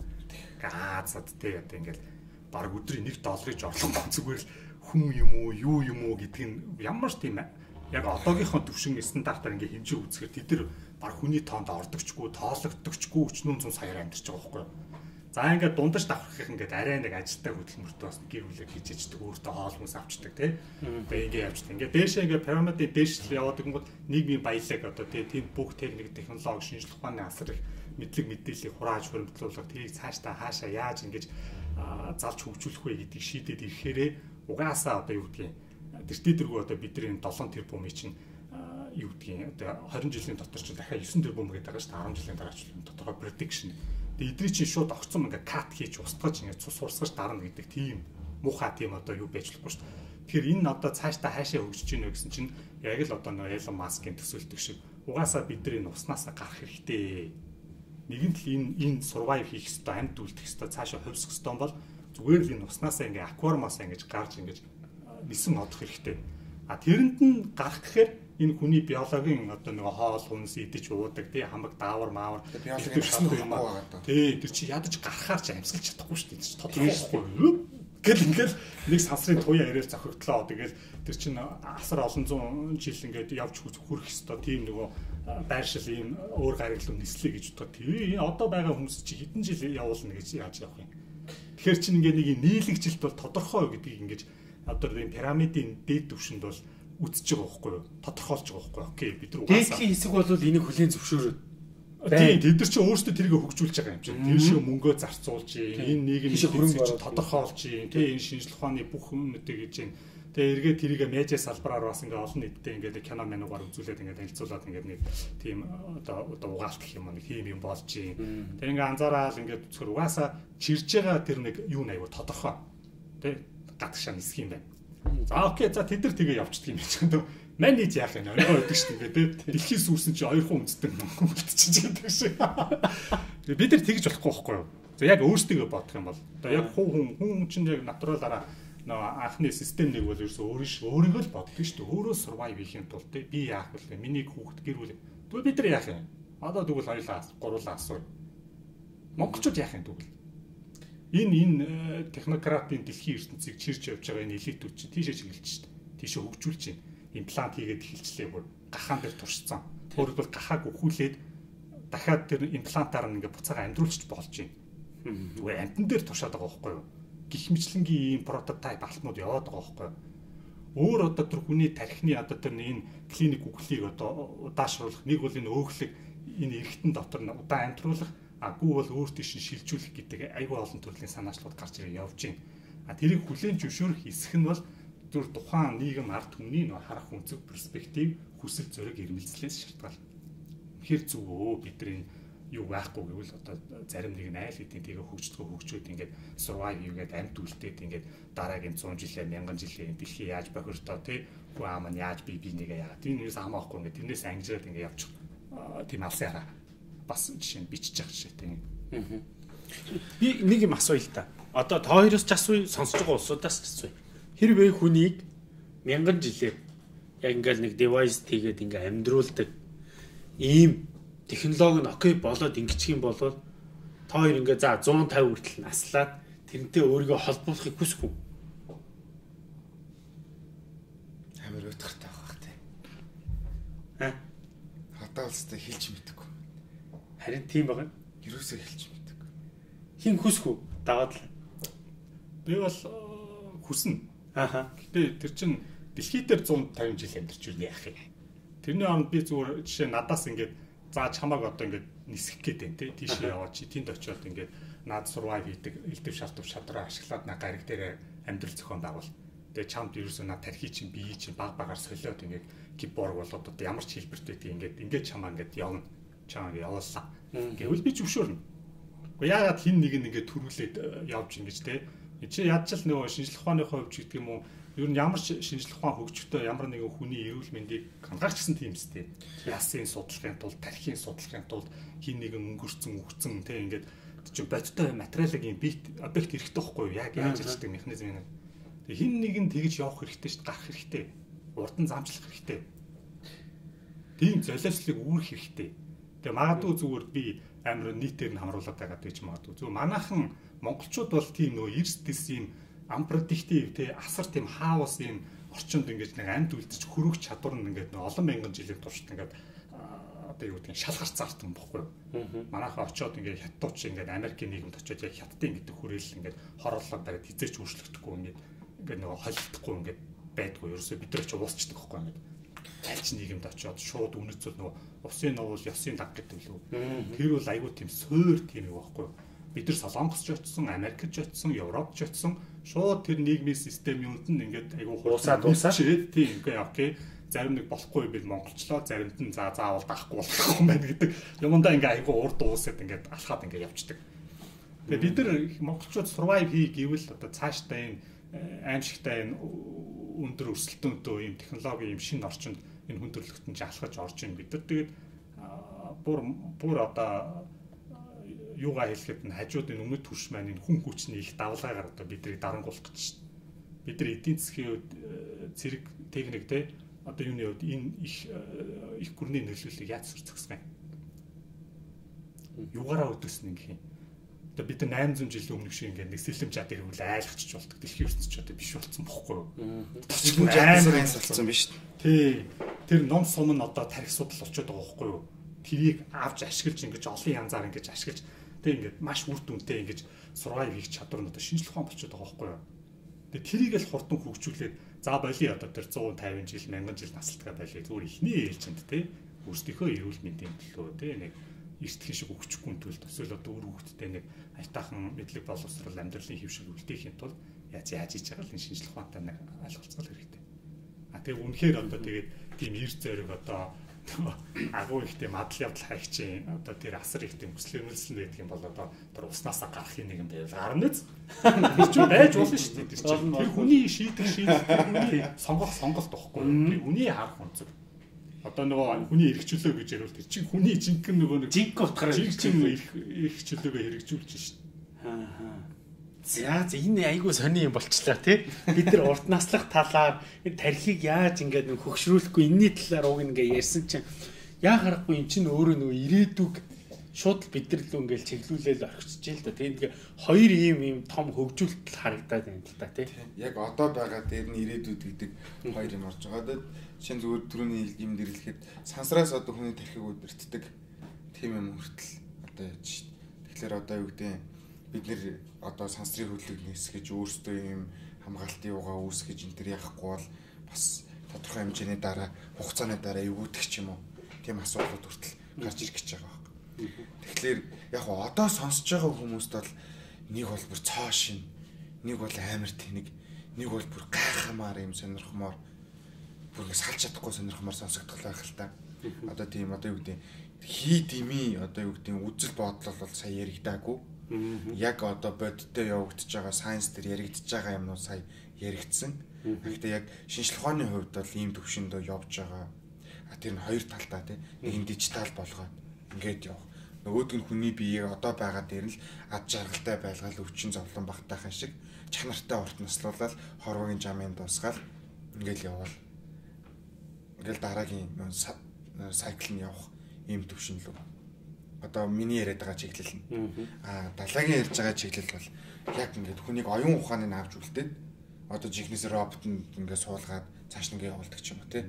Газад тий одоо ингээд баг өдрийн $1 орлого зүгээр л хүн юм уу юу юм уу гэдг нь ямар ч тийм яг одоогийнхоо төвшин стандартаар ингээ хэмжээ үзэхээр тэд нар баг хүний тоонд ордогчгүй, тоологдогчгүй 400 саяар амьдарч байгаа байхгүй юу. За ингээд дундаж давхрах ингээд арай нэг ажилтаа хөдөлмөртөө бас гэр бүлээ хийжээчдэг, өөртөө хоол хүнс авчдаг тий. Тэгээ ингээ явждаг. Ингээ дээшээ ингээ пирамидын дээш яваадаг юм бол нийгмийн баялаг одоо тийм бүх техник, технологи, шинжилгээ ухааны асар их мэдлэг мэдээллийг хурааж хөрөмтлүүлэх, тэрийг цаашдаа хаашаа яаж ингэж залж хөгжүүлэх вэ гэдгийг шийдээд ирэхээрээ угаасаа одоо юу гэдгийг тэртээ дэргүү одоо бидний 7 тэрбумын чинь юу гэдгийг одоо 20 жилийн дотор чинь дахиад 9 тэрбум гэдэг байгаа шүү дээ 10 жилийн дараа ч тодорхой prediction. Тэгээ эдний чинь шууд огцом ингээ кат хийж устгаж ингээ цус урсгаж дарна гэдэг тийм муухай тийм одоо юу байж болохгүй шүү дээ. Тэгэхээр энэ одоо цаашдаа хаашаа хөгжиж гинэ гэсэн чинь яг л одоо нөө Elon Musk-ийн төсөөлтөг шиг угаасаа бидний уснасаа гарах хэрэгтэй. Нэгэнт л энэ survive хийх хэрэгтэй, амьд үлдэх хэрэгтэй, цаашаа хувьсах хэрэгтэй бол зүгээр л энэ уснасаа ингээ аквариумасаа ингэж гарч ингэж нисэн одох хэрэгтэй. А тэрэнд нь гарах гэхээр энэ хүний биологийн одоо нэг хоол хүнс идэж уудаг тий хамаг даавар маавар биологийн шатуу юм аа. Тий тэр чи ядаж гарахаар ч амьсгалж чадахгүй шүү дээ. Тодорхойгүй. Гэл ингээл нэг сансрын туяа ирээр зохигдлоо. Тэгэл тэр чин асар олон зуун жил ингээд явж хүрэх ёстой тийм нөгөө байршил ийм өөр гариглал нислээ гэж боддог. Тэр одоо байгаа хүмүүс чи хэдэн жил явуулна гэж яаж явах юм. Тэгэхээр чин ингээд нэг нийлэгжилт бол тодорхой гэдгийг ингээд одоо энэ пирамидын дээд түвшинд бол үтсэж байгаа байхгүй юу? Тодорхойлж байгаа байхгүй юу? Окей, бид нар угаасаа дээдлийн хэсэг бол энийг хүлээн зөвшөөрөв. Тийм, тэд нар чинь өөрсдөө тэрийг хөгжүүлж байгаа юм чинь. Тэр шиг мөнгөө зарцуулж, энэ нийгэмийг тодорхойлж, тийм энэ шинжлэх ухааны бүх юмнуудыг хийж байна. Тэгээ эргээд тэрийг медиа салбараар бас ингээ олон нийтэд ингээ кино менугаар үзүүлээд ингээ танилцуулаад ингээ нэг тийм одоо угаалт гэх юм нэг тийм юм болж юм. Тэгээ ингээ анзаараад ингээ зөвхөн угаасаа чирж байгаа тэр нэг юу нэг аягүй тодорхой. тий гадагшаа нисэх юм байна. За окей за тэд нар тэгээ явчихдаг юм чинь. Мань нийт яах юм оройгоо өгдөг шүү дээ тий. Дэлхийс үүсэн чи 2 хүн үндэстэн үлдчихэж байдаг шиг. Бид нар тэгж болохгүй байхгүй юу? За яг өөрсдөө бодох юм бол одоо яг хүн чинь яг натуралаараа нөө анхны систем нэг бол ерөөсөө өөрийгөө л боддог шүү дээ. Өөрөө survive хийхин тулд тий би яах вэ? Миний хүүхэд гэр бүл. Тэгвэл бид нар яах юм? Одоо тэгвэл хоёулаа гурлаа асуу. Монголчууд яах юм тэгвэл? Энэ технократын дэлхийн ертөнцийг чирч явж байгаа энэ элитүүд чинь тийшээ чиглэж шүү дээ. Тийшээ хөгжүүлж чинь имплант хийгээд эхэлчлээ бүр гахаан дээр туршсан. Өөрөлдвөл гахааг өхүүлээд дахиад тэр имплантаар ингээ буцаага амдруулчих болж байна. Зүгээр амтан дээр туршаад байгаа байхгүй юу? Гэх мэтлэнгийн ийм прототип алтнууд яваад байгаа байхгүй юу? Өөр одоо тэр хүний тархины одоо тэр энэ клиник үхлийг одоо удаашруулах, нэг бол энэ өөхлөг энэ эргэтэн дотор нь удаан амтруулах, аггүй бол өөр тийш шилжүүлэх гэдэг айгүй олон төрлийн санаачлууд гарч ирээ явж байна. Тэрийг хүлээн зөвшөөрөх хэсэг нь бол зүр тухайн нийгэм ард түмний нөө харах өнцөг перспектив хүсэл зориг ирмэлцлээс шалтгаална. Хэр зүг бидний юу байхгүй гэвэл одоо зарим нэг айл хэдийн тэгээ хөгжөөд ингээд survive юугээд амьд үлдээд ингээд дараагийн 100 жилээ 1000 жилийн дэлхий яаж бохирдоо тий хүү аамаа яаж би нэгээ яа тийм нэрс амаахгүй ингээд тэрнээс ангижраад ингээд явчих тийм алсын хараа бас жишээ нь бичиж явах жишээ тийм. Би нэг юм асууя л та. Одоо та хоёроос ч асууя, сонсож байгаа улсуудаас ч асууя. Хэрвээ хүнийг 1000 жилээр яг ингээл нэг device тийгээд ингээ амьдруулдаг ийм технологи нь окей болоод ингэчих юм бол та хоёр ингээ за 150 хүртэл наслаад тэрнтэй өөрийгөө холбуулахыг хүсэхгүй. Амар өдөртэй байгаа тий. Одоо л өстой хэлж мэдгүй. Харин тийм байгаа. Юусоо хэлж мэдгүй. Хин хүсэхгүй даваад л. Би бол хүснэ. Гэтэ тэр чин дэлхий дээр 150 жил амьдарч юу яах юм. Тэрний оронд би зүгээр жишээ надаас ингээд зааж хамааг одоо ингээд нисгэх гээд байна тий. Тийшээ яваад чи тэнд очиод ингээд наад survive хийдэг элдв шалтгаан шадраа ашиглаад на гариг дээр амьдрал зохион байгуул. Тэгээ чамд ерөөсөө на тархи чинь бие чинь баг багаар солиод ингээд киборг болоод одоо ямар ч хэлбэртэй тий ингээд чамаа ингээд явна. Чамаа явуулсан. Гэвэл би зөвшөөрнө. Гэхдээ яагаад хин нэг ингээд төрүүлээд явж ингэж тий. Чи ядч л нөгөө шинжлэх ухааны хувьд ч гэдэг юм уу ер нь ямар шинжлэх ухаан хөгжөлтөө ямар нэгэн хүний эрүүл мэндийг хангаагчсан тийм сте. Ясын судалгааны тулд, тархины судалгааны тулд хин нэгэн өнгөрцөн үхсэн тийм ингээд чи бодтой материалыг юм бит объект хэрэгтэй байхгүй юу? Яг яаж ажилладаг механизм юм. Тэг хин нэг нь тэгж явах хэрэгтэй шүү дээ, гарах хэрэгтэй. Урд нь замчлах хэрэгтэй. Тийм золиослыг үүрэх хэрэгтэй. Тэгээ магадгүй зүгээр би амар нийтээр нь хамруулаад байгаа гэж магадгүй. Зүгээр манайхан монголчууд бол тийм нөө эрс дэс юм ампредиктив те асар тийм хаос юм орчинд ингэж нэг амьд үлдчих хөрөх чадвар нь ингээд олон мянган жилийн туршид ингээд одоо юу гэдэг нь шал гарцаарт юм бохгүй юу. Манайхаа очиод ингээд хятадч ингээд Америкийн нийгэмд очиод яг хятадын гэдэг хүрээлэл ингээд хорооллоод бариад хизээч өөрчлөгдөхгүй ингээд нөгөө холилдохгүй ингээд байдгүй ерөөсөө бид нар ч уусчдаг байхгүй ингээд тайлч нийгэмд очиод шууд үнэцэл нөгөө усын новол ёсын даг гэдэг лүү. Тэр бол айгүй тийм суур тийм юу байхгүй юу. Бид нар Солонгосч очсон, Америкч очсон, Европч очсон шууд тэр нийгмийн системийн үнд нь ингээд айгүй хуусаад тийм үгүй окей. Зарим нэг болохгүй бил монголчлоо, заримд нь заавал даахгүй болох юм байна гэдэг юмдаа ингээд айгүй урд уусаад ингээд алхаад ингээд явцдаг. Тэгээ бид нар монголчууд survive хий гэвэл одоо цаашдаа энэ аимшигтай энэ өндөр өрсөлдөөнтэй ийм технологи ийм шинэ орчинд энэ хүн төрөлхтөн ч алхаж орж ийн бид нар тэгээд бүр одоо юугаа хэлэхэд нь хажууд энэ өмнөд төрш маань энэ хүн хүчний их давлгаагаар одоо биднийг дарангуулах гэж шин. Бид нар эдийн засгийн зэрэг техник те одоо юуны хувьд энэ их гүрний нөлөөллийг яаж зөрчсөн юм. Юугаараа өдөөсөн юм гэх юм. Одоо бид нар 800 жилийн өмнөх шиг ингээд нэг сэлэм жад ирвэл айлгчж болдог. Дэлхийн ертөнцч одоо биш болцсон бохгүй юу? Сэлэм жад болсон биш. Тий. Тэр ном сум нь одоо тарих судал болчиход байгаа бохгүй юу? Тэрийг авч ашиглаж ингэж олон янзаар ингэж ашиглаж тэг ингээд маш үр дүнтэй ингэж survive хийх чадвар нь одоо шинжлэх ухаан болчиход байгаа байхгүй юу. Тэгээ тэрийг л хурдан хөгжүүлээд за болио одоо тэр 150 жил 1000 жил насалтгаа болио зүгээр ихний ээлжинд те өөрсдийнхөө эрүүл мэндийн төлөө те нэг эртхэн шиг өгчихгүй төлд эсвэл одоо үр хөвгтдээ нэг айтаахан мэдлэг боловсрал амьдралын хэвшил үлдээхийн тулд яаж хийж байгаа л энэ шинжлэх ухаантай нэг ойлголцол хэрэгтэй. А тэгээ үнэхээр одоо тэгээд тийм эрд зориг одоо агуу ихтэй мадал явдал хайгчийн одоо тэр асар ихтэй мөслөмөлсөн байдаг юм бол одоо тэр уснасаа гарахын нэг юм байвал гарна үз. Тэр чинь байж болно шүү дээ. Тэр хүний шийдэх хүний сонголт واخгүй. Тэр хүний харах үнцэг. Одоо нөгөө хүний эрх чөлөө гэж ярил тэр чинь хүний жинхэнэ нөгөө нэг жинк утгаараа эрх чөлөөгөө хэрэгжүүлж шít. За энэ айгүй сони юм болчлаа тий. Бид нар урт наслах талаар тархийг яаж ингээд нэг хөгшрүүлэхгүй энэний талаар уг ингээ ярьсан чинь яа харахгүй эн чинь өөрөө нөгөө ирээдүг шууд бид нар л ингээл чиглүүлээл орхичж л да. Тэгээд ингээ хоёр ийм том хөгжүүлэлт харагдаад байна л да тий. Яг одоо байгаа дээр нь ирээдүйд гэдэг хоёр юм орж байгаа. Одоо шинэ зүгээр түрүүний юм дэрлэхэд сансраас одоо хүний тархийг удирддаг тийм юм хүртэл одоо яаж шít. Тэгэхээр одоо юу гэдэг бид нэр одоо сансрын хөдөлгөөг нээсгэж өөрсдөө юм хамгаалтын юугаа үүсгэж энэ төр яахгүй бол бас тодорхой хэмжээний дараа хугацааны дараа эвгүүдэх ч юм уу тийм асуудлууд хүртэл гарч ирэх гэж байгаа байхгүй. Тэгэхээр яг одоо сонсож байгаа хүмүүст бол нэг бол бүр цоо шин, нэг бол амар тэнэг, нэг бол бүр гайхамаар юм сонирхмоор бүр салж чадахгүй сонирхмоор сонсогдох байх л та. Одоо тийм одоо юу гэдэг хий дими одоо юу гэдэг үзэл бодлол бол сая яригдаагүй. Яг одоо бодиттой явагдаж байгаа сайенс дээр яригдж байгаа юмнууд сая яригдсан. Гэхдээ яг шинжлэх ухааны хувьд бол ийм төвшөнд явж байгаа. Тэр нь хоёр талтай тийм. Нэг нь дижитал болгоод ингээд явах. Нөгөөд нь хүний биеийг одоо байгаа дээр нь ад жаргалтай байлгаад өвчин зовлон багтаахан шиг чанартай урт наслуулаад хорвогийн жамын дуусгаад ингээд явбал ингээд дараагийн сайкл нь явах ийм төвшин л үү. Одоо миний яриад байгаа чиглэл нь. Далайгийн ярьж байгаа чиглэл бол яг ингээд хүнийг оюун ухааныг авч үлдээд одоо жихнээс роботонд ингээд суулгаад цааш нэгээ явуулдаг ч юм уу тий.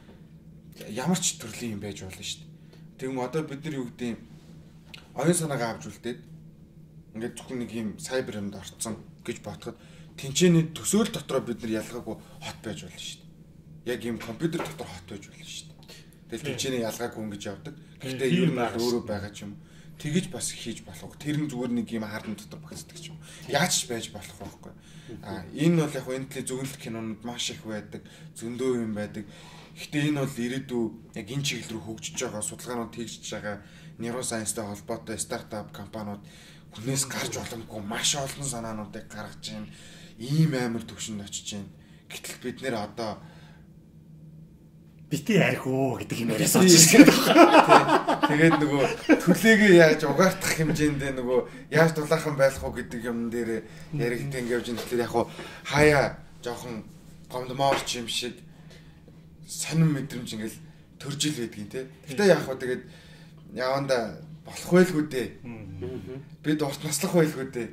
Ямар ч төрлийн юм байж болно шүү дээ. Тэгм одоо бид нар юу гэдэг оюун санаагаа авч үлдээд ингээд зөвхөн нэг юм сайбер юмд орцсон гэж бодоход тэнцээний төсөөл дотроо бид нар ялгаагүй хот байж болно шүү дээ. Яг юм компьютер дотор хот байж болно шүү дээ. Тэгэл тэнцээний ялгаагүй ингэж явдаг. Гэхдээ ер нь өөрөө байгаа ч юм. Тэгэж бас хийж болох. Тэр нь зүгээр нэг юм хаардан дотор багцдаг ч юм. Яаж ч байж болох байхгүй. Энэ бол яг энэ төлөв зөвлөлт кинонууд маш их байдаг. Зөндөө юм байдаг. Гэхдээ энэ бол ирээдүй яг энэ чиглэл рүү хөгжиж байгаа, судалгаанууд тэгжиж байгаа нейросайенстай холбоотой стартап компаниуд хүнээс гарч боломгүй маш олон санаануудыг гаргаж байна. Ийм амар төвшөнд очиж байна. Гэтэл бид нэр одоо бити ярих уу гэдэг юм яриа сонсчихсон. Тэгээд нөгөө төлөөгээ яаж угаартах хэмжээндээ нөгөө яаж дулаахан байх уу гэдэг юм дээр яригдэн ингээд явж байгаа. Тэгэхээр яг хаяа жоохон гомдмоорч юм шиг сонин мэдрэмж ингээл төрж ил байдгийн те. Гэтэ яг хаа тэгээд яванда болох байлгүй дээ. Бид урт наслах байлгүй дээ.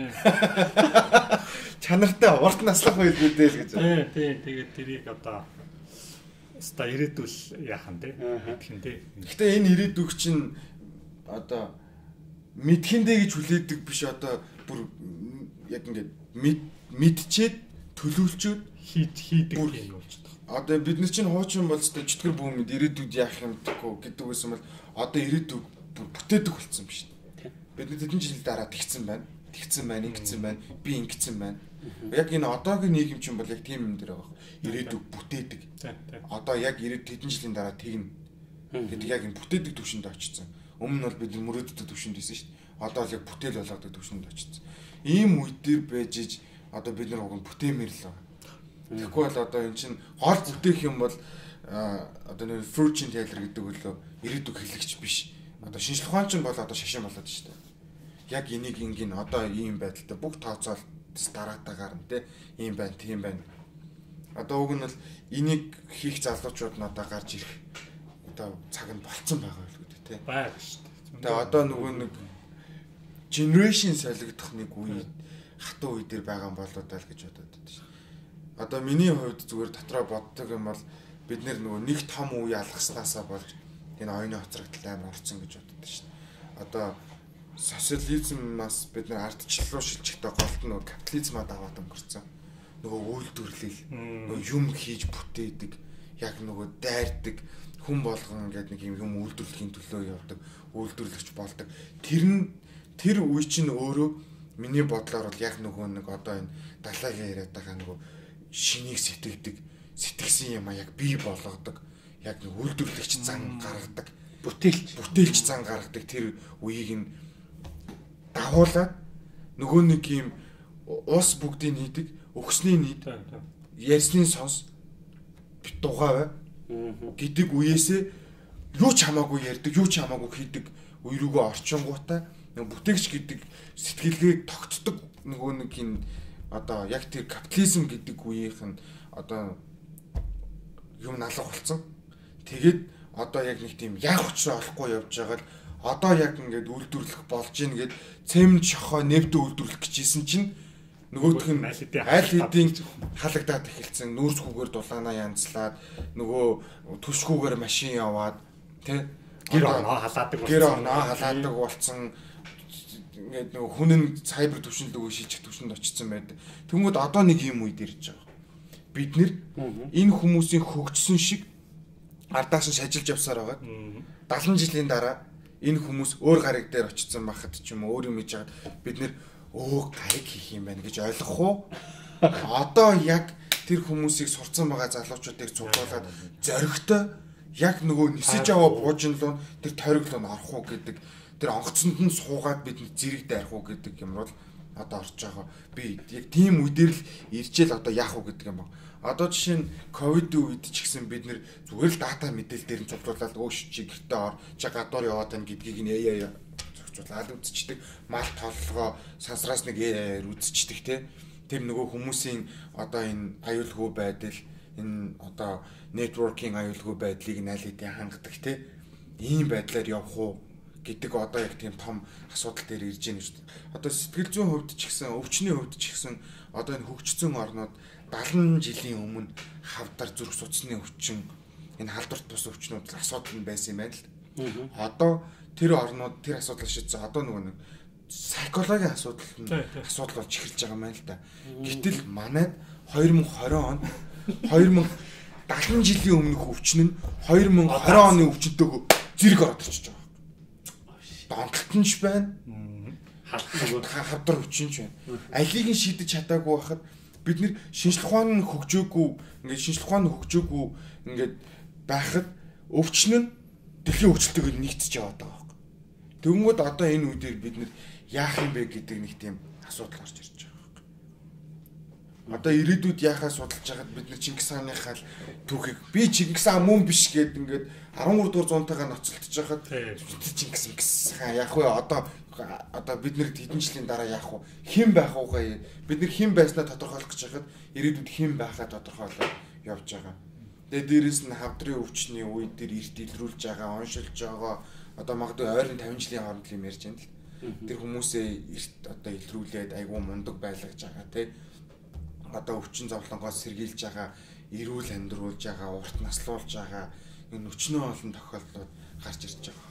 Чанартай урт наслах байлгүй дээ л гэж. Тий, тэгээд тэрийг одоо ста ирээдүүл яахан те мэдэх юм те. Гэтэ энэ ирээдүг чинь одоо мэдхэндээ гэж хүлээдэг биш одоо бүр яг ингээд мэдчихэд төлөвлөчөөд хийдэг юм болж байгаа. Одоо бид нар чинь хуучин болж та чөтгөр бүүмэд ирээдүйд яах юм гэхгүй гэдэг байсан бол одоо ирээдүйг бүр бүтээдэг болсон биш. Бид нар тэдэн жил дараа тэгсэн байна. Тэгсэн байна, ингэсэн байна, би ингэсэн байна. Яг энэ одоогийн нийгэм чинь бол яг тийм юм дээр байгаа. Ирээдүг бүтээдэг. Одоо яг тэдэн жилийн дараа тэгнэ. Гэдэг яг энэ бүтээдэг төвшөнд очсон. Өмнө нь бол бид мөрөөддөг төвшөнд байсан шүү дээ. Одоо л яг бүтээл болгодог төвшөнд очсон. Ийм үед дээр байж иж одоо бид нар уг нь бүтээмээр л байгаа. Тэгэхгүй бол одоо эн чинь гол бүтээх юм бол одоо нэг fortune teller гэдэг үлээ ирээдүг хэлэгч биш. Одоо шинжлэх ухаан ч бол одоо шашин болоод шүү дээ. Яг энийг ингийн одоо ийм байдалтай бүх тооцоол дараатаагаар нь те ийм байна, тийм байна. Одоо уг нь бол энийг хийх залуучууд нь одоо гарч ирэх одоо цаг нь болцсон байгаа байлгүй те. Бага шүү дээ. Тэгээ одоо нөгөө нэг generation солигдох нэг үе хатуу үе дээр байгаа юм болоо даа л гэж бодод байдаг шүү. Одоо миний хувьд зүгээр дотроо боддог юм бол бид нөгөө нэг том үе алгаснасаа болж энэ оюуны хоцрогдол амар орсон гэж боддог шүү. Одоо социализмаас бид ардчлал руу шилжихдээ голт нь капитализмад аваад өнгөрцөн. Нөгөө үйлдвэрлэл, нөгөө юм хийж бүтээдэг, яг нөгөө дайрдаг хүн болгон гэдэг нэг юм үйлдвэрлэхийн төлөө явдаг, үйлдвэрлэгч болдог. Тэр үе чинь өөрөө миний бодлоор бол яг нөгөө нэг одоо энэ далайгийн яриад байгаа нөгөө шинийг сэтгэгдэг, сэтгсэн юм а яг бий болгодог. яг нэг үйлдвэрлэгч зан гаргадаг, бүтээлч зан гаргадаг тэр үеийг нь дагуулад нөгөө нэг юм ус бүгдийг нийдэг, өгсний нийт ярьсны сонс дугавай гэдэг үеэсээ юу ч хамаагүй ярьдаг, юу ч хамаагүй хийдэг үе рүүгээ орчингуудаа бүтээгч гэдэг сэтгэлгээг тогтдог нөгөө нэг энэ одоо яг тэр капитализм гэдэг үеийнх нь одоо юм налга болсон. Тэгээд одоо яг нэг тийм яг учраа олохгүй явж байгаа л одоо яг ингээд үйлдвэрлэх болж ийн гэд цэм шохоо нэвдэ үйлдвэрлэх гэжсэн чинь нөгөөх нь аль хэдийн халагдаад эхэлсэн, нүүрсгүүгээр дулаанаа янзлаад нөгөө түшгүүгээр машин яваад тий гэр оноо халаадаг болсон ингээд нөгөө хүн нь сайбер төвшөнд өгөө шилжих төвшөнд очсон байдаг. Тэнгүүд одоо нэг юм үед ирж байгаа. Бид нэр энэ хүмүүсийн хөгжсөн шиг ардаас нь шажилж явсаар байгаа. 70 жилийн дараа энэ хүмүүс өөр гариг дээр очсон байхад ч юм уу өөр юм хийж байгаад бид нэр гариг хийх юм байна гэж ойлгох уу? Одоо яг тэр хүмүүсийг сурцсан байгаа залуучуудыг цуглуулад зоригтой яг нөгөө нисэж аваа буужинлуу тэр тойроглоо нь орох уу гэдэг тэр онгоцонд нь суугаад бидний зэрэг дайрах уу гэдэг юм бол одоо орж байгаа. Би яг тийм үедэр л иржэл одоо яах уу гэдэг юм ба. Одоо жишээ нь ковидын үед ч гэсэн бид нэр зүгээр л дата мэдээлэл дээр нь цуглуулад өөш чи гэртээ ор чи гадуур яваад тань гэдгийг нь зохицуулаад үзчихдэг. Мал толгоо сансраас нэг үзчихдэг те. Тэр нөгөө хүмүүсийн одоо энэ аюулгүй байдал энэ одоо networking аюулгүй байдлыг нь аль хэдийн хангадаг те. Ийм байдлаар явах уу гэдэг одоо яг тийм том асуудал дээр ирж байна шүү дээ. Одоо сэтгэл зүйн хувьд ч гэсэн өвчний хувьд ч гэсэн одоо энэ хөгжсөн орнууд 70 жилийн өмнө хавдар зүрх судасны өвчин энэ халдварт бус өвчнүүд асуудал нь байсан юм байна л. Одоо тэр орнууд тэр асуудал шийдсэн. Одоо нөгөө нэг психологийн асуудал болж эхэлж байгаа юм байна л да. Гэтэл манайд 2020 он 70 жилийн өмнөх өвчин нь 2020 оны өвчнөдөөгөө зэрэг ороод ирчихэж байгаа. Донтолтонч байна. Хавдар өвчнч байна. Алийг нь шийдэж чадаагүй байхад бид нэр шинжлэх ухааны хөгжөөгүй ингээд байхад өвчин нь дэлхийн хөгжилтэйгээр нэгтж яваад байгаа байхгүй. Тэгвэл одоо энэ үедээ бид нэр яах юм бэ гэдэг нэг тийм асуудал гарч ирж байгаа байхгүй. Одоо ирээдүйд яахаа судалж байгаад бид нэр Чингис хааныхаа түүхийг би Чингис хаан мөн биш гэд ингээд 13 дугаар зуунтайгаа ноцолтож байхад Чингис хаан яах вэ? Одоо бид нэр хэдэн жилийн дараа яах вэ? Хэн байх вэ? Бид нэр хэн байснаа тодорхойлох гэж байхад ирээдүйд хэн байхаа тодорхойлоод явж байгаа. Тэгээд дээрэс нь хавдрын өвчний үе дээр эрт илрүүлж байгаа, оншилж байгаа. Одоо магадгүй ойрын 50 жилийн хооронд юм ярьж байна л. Тэр хүмүүсээ эрт одоо илрүүлээд айгүй мундаг байлгаж байгаа тий. Одоо өвчин зовлонгоос сэргийлж байгаа, эрүүл амьдруулж байгаа, урт наслуулж байгаа энэ өчнөө олон тохиолдлууд гарч ирж байгаа.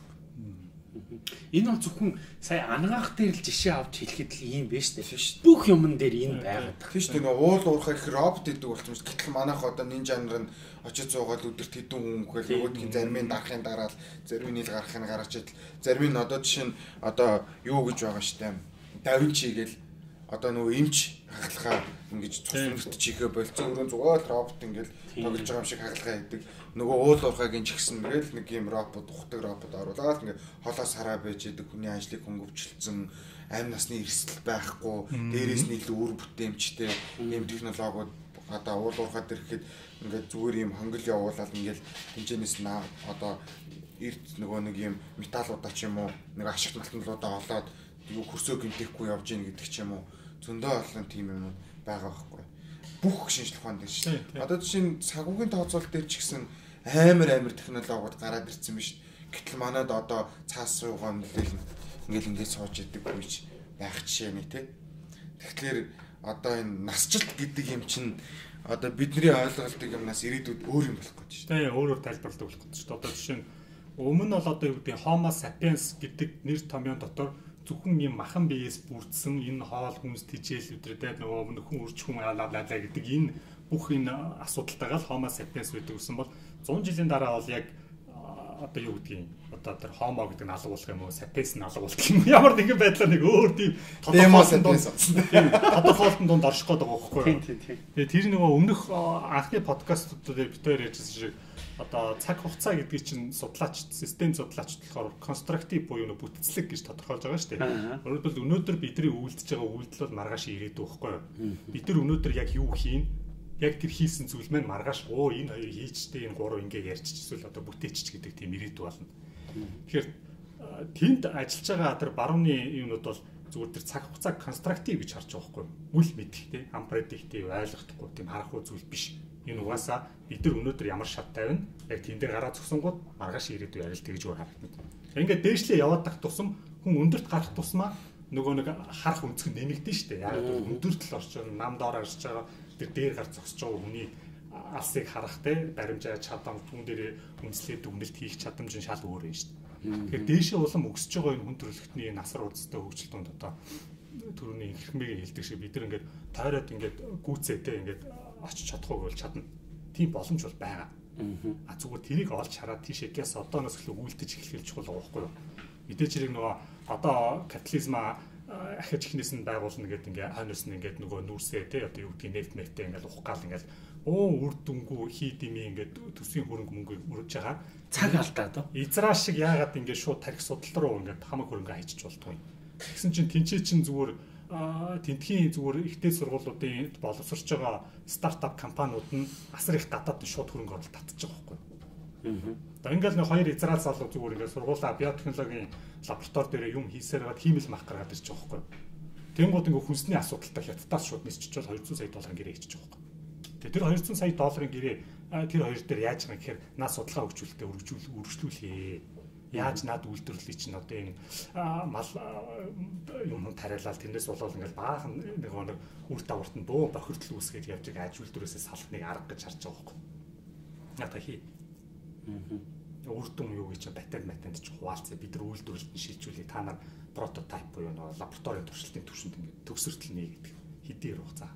Энэ бол зөвхөн сая ангаах дээр л жишээ авч хэлэхэд л ийм биш үү? Бүх юмн дээр энэ байгаад. Тийш тийм уул уурхай их робот гэдэг болсон юм. Гэтэл манайх одоо нинжа нар нь очиж зуугаад өдөрт хэдэн хүн хөл нөгөөдхийн зарим нь дарахын дараа л зарим нь ил гарахын гаргаж идэл зарим нь одоо жишээ нь одоо юу гэж байгаа штэ. Давинчи гээл одоо нөгөө эмч хагалгаа ингэж цус чихээ болцсон өрөө зүгээр робот ингээл тоглож байгаа юм шиг хагалгаа хийдэг. Нөгөө уул уурхайгийн ч гэсэн тэгэл нэг юм робот ухдаг робот оруулаад ингээ холоос хараа байж идэг хүний ажлыг хөнгөвчлөлцөн амь насны эрсдэл байхгүй дээрээс нь илүү үр бүтээмжтэй ийм технологиуд одоо уул уурхай дэрхэд ингээ зүгээр юм хонгил явуулаад ингээл хэмжээнээс нь одоо эрд нөгөө нэг юм металлуудаа ч юм уу нэг ашигт малтнуудаа олоод юу хөрсөө гимтэхгүй явж ийн гэдэг ч юм уу зөндөө олон тийм юм байгаа байхгүй. Бүх шинжлэх ухаан дээр шүү. Одоо жишээ нь сагуугийн тооцоолт дээр ч гэсэн амар технологиуд гараад ирсэн биш. Гэтэл манайд одоо цаас руугаа нөлөөлнө. Ингээд сууж идэг үеч байх жишээ нэг тий. Тэгэхээр одоо энэ насжилт гэдэг юм чинь одоо бидний ойлголтыг юмнаас ирээдүйд өөр юм болох гэж шүү. Тий, өөрөөр тайлбарлах болох гэж шүү. Одоо жишээ нь өмнө нь бол одоо юу гэдэг Homo sapiens гэдэг нэр томьёон дотор зөвхөн юм махан биеэс бүрдсэн энэ хоол хүнс тижэл өдрөдөө нөгөө нөхөн үрч хүн алаа гэдэг энэ бүх энэ асуудалтайгаа л Homo sapiens гэдэг үсэн бол 100 жилийн дараа бол яг одоо юу гэдгийг одоо тэр Homo гэдэг нь алгуулах юм уу sapiens нь алгуулах юм ямар нэгэн байдлаар нэг өөр тийм тодорхойлолтын донд орших гээд байгаа байхгүй юу. Тэгээ тэр нөгөө өмнөх анхны подкастууд дээр бид хоёр ярьжсэн шиг одоо цаг хугацаа гэдгийг чинь судлаач, систем судлаач болохоор конструктив буюу бүтцлэг гэж тодорхойлж байгаа шүү дээ. Өөрөлдвөл өнөөдөр бидний үйлдэж байгаа үйлдэл бол маргааш ирээдүй байхгүй юу? Бид нар өнөөдөр яг юу хийн? Яг тэр хийсэн зүйл маань маргааш энэ хоёр хийчтэй энэ гурав ингээ ярьчих эсвэл одоо бүтээчих гэдэг тийм ирээдүй болно. Тэгэхээр тэнд ажиллаж байгаа тэр барууны юмнууд бол зүгээр тэр цаг хугацааг конструктив гэж харж байгаа байхгүй юу? Үл мэдэх те, ампредиктив ойлгохдохгүй тийм харахгүй зүйл биш. Энэ угаасаа бид нар өнөөдөр ямар шат тавина яг тэн дээр гараа зогсонгууд маргааш ирээдүй ярил тэгж өөр харагдана. Ингээд дээшлээ яваад тах тусам хүн өндөрт гарах тусмаа нөгөө нэг харах өнцг нэмэгдэн штэ. Яг өндөрт л орч байгаа нам доор гарч байгаа тэр дээр гар зогсож байгаа хүний алсыг харах те баримжаа чадам түн дээр үнслээд дүгнэлт хийх чадамж нь шал өөр юм штэ. Тэгэхээр дээшээ улам өсөж байгаа энэ хүн төрөлхтний насар урдстай хөгжилтөнд одоо түрүүний ихмэгийн хэлдэг шиг бид нар ингээд тойроод ингээд гүцээ те ингээд очиж чадахгүй бол чадна. Тийм боломж бол байгаа. Зүгээр тэрийг олж хараад тийшээ гэс одооноос эхлээ үйлдэж эхлэх чухал байгаа байхгүй юу? Мэдээж хэрэг нөгөө одоо капитализма ахиж ихнээс нь байгуулна гэдэг ингээ хойноос нь ингээд нөгөө нүүрсээ те одоо юу гэдгийг нефт мэфтэй ингээд ухах гал ингээд үр дүнгүй хийд юм ингээд төсвийн хөрөнгө мөнгө өрөж байгаа. Цаг алдаа доо. Израиль шиг яагаад ингээд шууд тарих судал руу ингээд хамаг хөрөнгө хайчих болтгүй. Тэгсэн чинь тэнцээ чин зүгээр тентхийн зүгээр ихтэй сургуулиудын боловсрч байгаа стартап компаниуд нь асар их гадаад шууд хөрөнгө оруулалт татчих байгаа байхгүй. Одоо ингээл нэг хоёр Израиль залуу зүгээр ингээд сургуулаа биотехнологийн лаборатори дээр юм хийсээр гад хиймэл мах гаргаад ирж байгаа байхгүй. Тэнгууд ингээд хүнсний асуудалтай хятадаас шууд нисчихвэл 200 сая долларын гэрээ хийчих байгаа байхгүй. Тэр 200 сая долларын гэрээ тэр хоёр дээр яаж байгаа гэхээр наа судалгаа хөгжүүлэлтэд үргэлжлүүлээ. Яаж над үйлдвэрлэлийг чинь одоо энэ мал юм тариалал тэрнээс болоод ингээл баахан нэг үр дагаварт нь бөө бохирдол үүсгэж явж байгаа аж үйлдвэрээс салхныг арга гэж харж байгаа байхгүй. Ята хий. Үр дүн юу гэж патент ч хуваалцаа бид нар үйлдвэрлэлд нь шилжүүлээ. Та нар прототип буюу нэг лабораторийн туршилтын төвшөнд ингээд төгсөртөл нэ гэдэг хэдийн хугацаа.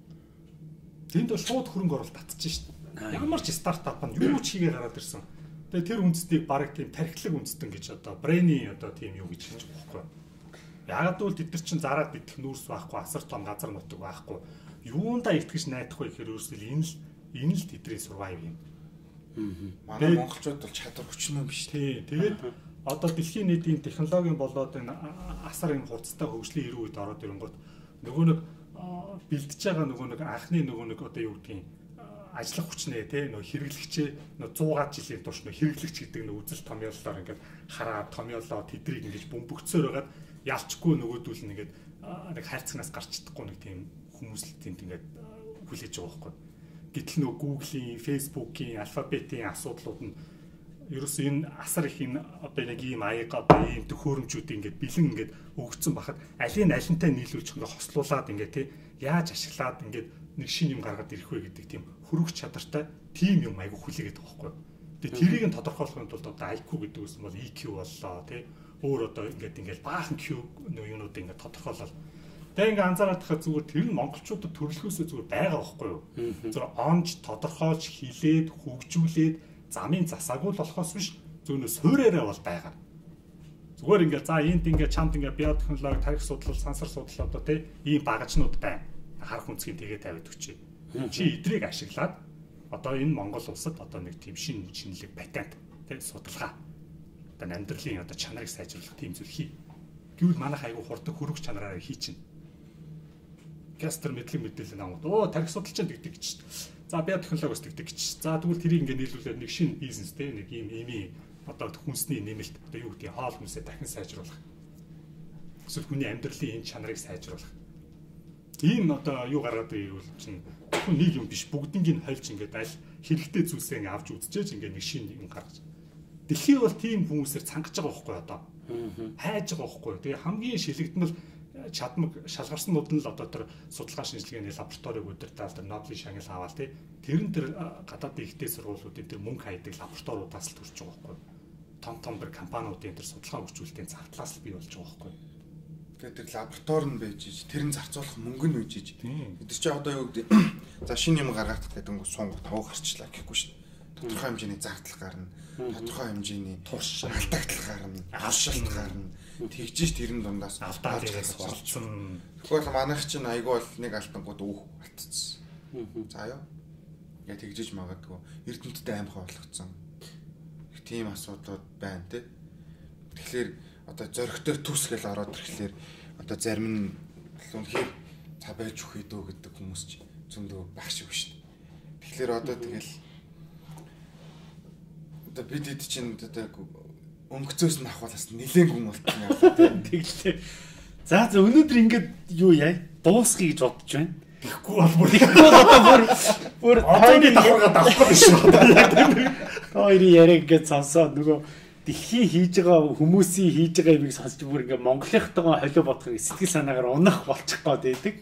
Тэнд бол шууд хөрөнгө оруулалт татчих шít. Ямар ч стартап нь юу ч хийгээ гараад ирсэн. Тэгээ тэр үндэстнийг бараг тийм тархилаг үндэстэн гэж одоо брэний одоо тийм юу гэж хэлж байгаа байхгүй. Яагаад гэвэл тэд нар чинь зараад битэх нүүрс байхгүй, асар том газар нутаг байхгүй. Юундаа итгэж найдах вэ гэхээр өөрөөсөө энэ л тэдний survive юм. Манай монголчууд бол чадвар хүчнээ биш. Тий. Тэгээд одоо дэлхийн нийтийн технологийн болоод энэ асар юм хурцтай хөгжлийн ирүү үед ороод ирэнгүүт нөгөө нэг бэлдэж байгаа нөгөө нэг анхны нөгөө нэг одоо юу гэдгийг ажиллах хүчнээ те нөө хэрэглэгчээ нөө 100-аад жилийн турш нөө хэрэглэгч гэдэг нөө үзэл томьёолоор ингээд хараад томьёолоо тэдрийг ингэж бөмбөгцөөр байгаад ялчгүй нөгөөдүүл нь ингээд нэг хайрцагнаас гарч чадахгүй нэг тийм хүмүүс л тэнд ингээд хүлээж байгаа байхгүй. Гэтэл нөө Google-ийн, Facebook-ийн, Alphabet-ийн асуудлууд нь ерөөсөө энэ асар их энэ одоо нэг ийм аяга одоо ийм төхөөрөмжүүд ингээд бэлэн ингээд өгцөн бахад алийг алинтай нийлүүлж ингээд хослуулад ингээд те яаж ашиглаад ингээд нэг шин юм гаргаад ирэх вэ гэдэг тийм хөрвөх чадартай тим юм айгу хүлээгээд байгаа байхгүй. Тэгээ тэрийг нь тодорхойлохын тулд одоо IQ гэдэг үс бол EQ боллоо тий. Өөр одоо ингээд баахан Q юунууд ингээд тодорхойлол. Тэгээ ингээд анзаараад тахад зүгээр тэр нь монголчуудад төрөлхөөсөө зүгээр байгаа байхгүй юу. Зүгээр онж тодорхойлж хилээд хөгжүүлээд замын засаагүй л болохоос биш зөөнөө суураараа бол байгаа. Зүгээр ингээд за энд ингээд чамд ингээд биотехнологи, тарих судлал, сансар судлал одоо тий ийм багажнууд байна. Харах үнцгийг тэгээ тавиад өгчээ. Чи эдрийг ашиглаад одоо энэ Монгол улсад одоо нэг тийм шинэлэг патент тий судалгаа одоо амьдралын одоо чанарыг сайжруулах тийм зүйл хий. Гэвэл манайх айгүй хурдан хөрөх чанараар хийчихнэ. Гастр мэдлэг мэдээлэл намууд тарих судалчаад гэдэг гэж. За биотехнологиос гэдэг гэж. За тэгвэл тэрийг ингээд нийлүүлээд нэг шинэ бизнес тий нэг ийм одоо хүнсний нэмэлт одоо юу гэдэг хоол хүнсээ дахин сайжруулах. Эсвэл хүний амьдралын энэ чанарыг сайжруулах. Ийм одоо юу гаргаад байвал чинь зөвхөн нэг юм биш бүгднийг нь хольж ингээд аль хэрэгтэй зүйлсээ авч үзчихэж ингээд нэг шинэ юм гаргаж. Дэлхий бол тийм хүмүүсээр цангаж байгаа байхгүй одоо. Хайж байгаа байхгүй. Тэгээ хамгийн шилэгдэн бол чадмаг шалгарснууд нь л одоо тэр судалгаа шинжилгээний лабораториг удирдаад тэр Нобелийн шагнал аваад тэр гадаадын ихтэй сургуулиудын тэр мөнгө хайдаг лабораториудаас л төрж байгаа байхгүй. Том тэр компаниудын тэр судалгаа хөгжүүлэлтийн зардлаас л бий болж байгаа байхгүй. Тэгээд тэр лаборатори нь байж иж тэр нь зарцуулах мөнгө нь үйж иж. Бид чи одоо юу гэдэг за шинэ юм гаргах гэдэг нь сунг тавг гарчлаа гэхгүй шүү дээ. Тодорхой хэмжээний зардал гарна. Тодорхой хэмжээний турш алдагдал гарна. Алшилт гарна. Тэгжиж тэрэн дундаас алдаа дээрээс болцсон. Тэгвэл манайх чинь айгүй бол нэг алтангууд өөх болтцсон. За ёо. яа тэгжиж магадгүй Эрдэнэттэй аимхай болгоцсон. Тийм асуудлууд байна тий. Тэгэхээр одоо зөрөгтэй төс гэж ороод ирэхлээр одоо зарим нь үнэхээр та байж өгөх үү гэдэг хүмүүс ч зөндөө байх шиг шүү дээ. Тэгэхээр одоо тэгэл одоо бид хэд чинь одоо өнгөцөөс нь ахвалаас нэлээд гүн болтон явлаа тий. Тэглээ. За өнөөдөр ингээд юу яа? Дуусгая гэж бодож байна. Тэгэхгүй бол Бүр одооны давхаргаа давхгүй шүү. Хоёрын яриаг ингээд сонсоод нөгөө дэлхийн хийж байгаа хүмүүсийн хийж байгаа юмыг сонсч бүр ингээд Монголынхтойгоо холио бодохыг сэтгэл санаагаар унах болчих гээд байдаг.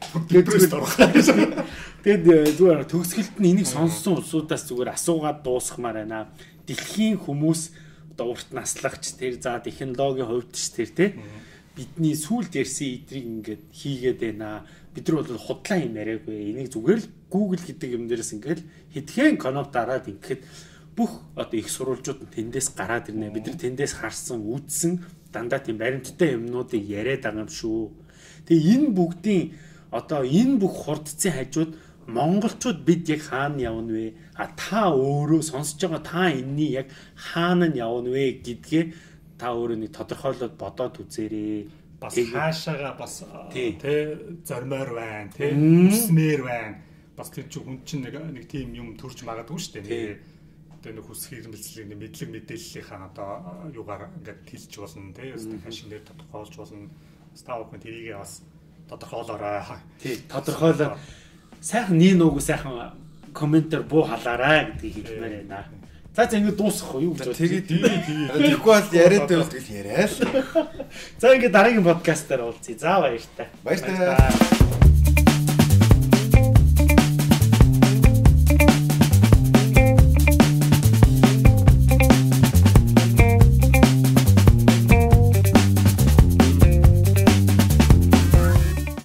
Тэгээд зүгээр төгсгөлд нь энийг сонссон улсуудаас зүгээр асуугаад дуусгамаар байна. Дэлхийн хүмүүс одоо урт наслагч тэр за технологийн хувьд ч тэр тий бидний сүүлд ярьсан эдрийг ингээд хийгээд байна. Бид нар бол худлаа юм яриаггүй. Энийг зүгээр л Google гэдэг юм дээрээс ингээд хэдхэн коннот дараад ингээд бүх одоо их сурвалжууд нь тэндээс гараад ирнэ. Бид нар тэндээс харсан, үзсэн дандаа тийм баримттай юмнуудыг яриад байгаа юм шүү. Тэгээ энэ бүгдийн одоо энэ бүх хурдцын хажууд монголчууд бид яг хаана явна вэ? Та өөрөө сонсож байгаа та энэний яг хаана нь явна вэ гэдгээ та өөрөө нэг тодорхойлоод бодоод үзээрэй. Бас хаашаага бас тий зормоор байна, тий үсмээр байна. Бас тэр чинь хүн чинь нэг тийм юм төрж магадгүй шүү дээ. Тэгээ нэг хүсэх хэрэгмэлцлийн мэдлэг мэдээллийнхаа одоо юугаар ингээд хэлж болно, тий хашинээр тодорхойлж болно. Ставкын тэрийгээ бас тодорхойлоорой. Тий тодорхойлоод сайхан нэг нүгөө сайхан комментээр буу халаарай гэдгийг хэлмээр байна. За ингэ дуусгах уу юу гэж тэгээд тэгэхгүй бол яриад байвал тэгэл яриа л. За ингэ дараагийн подкастаар уулзъя. За баяртай. Баяртай.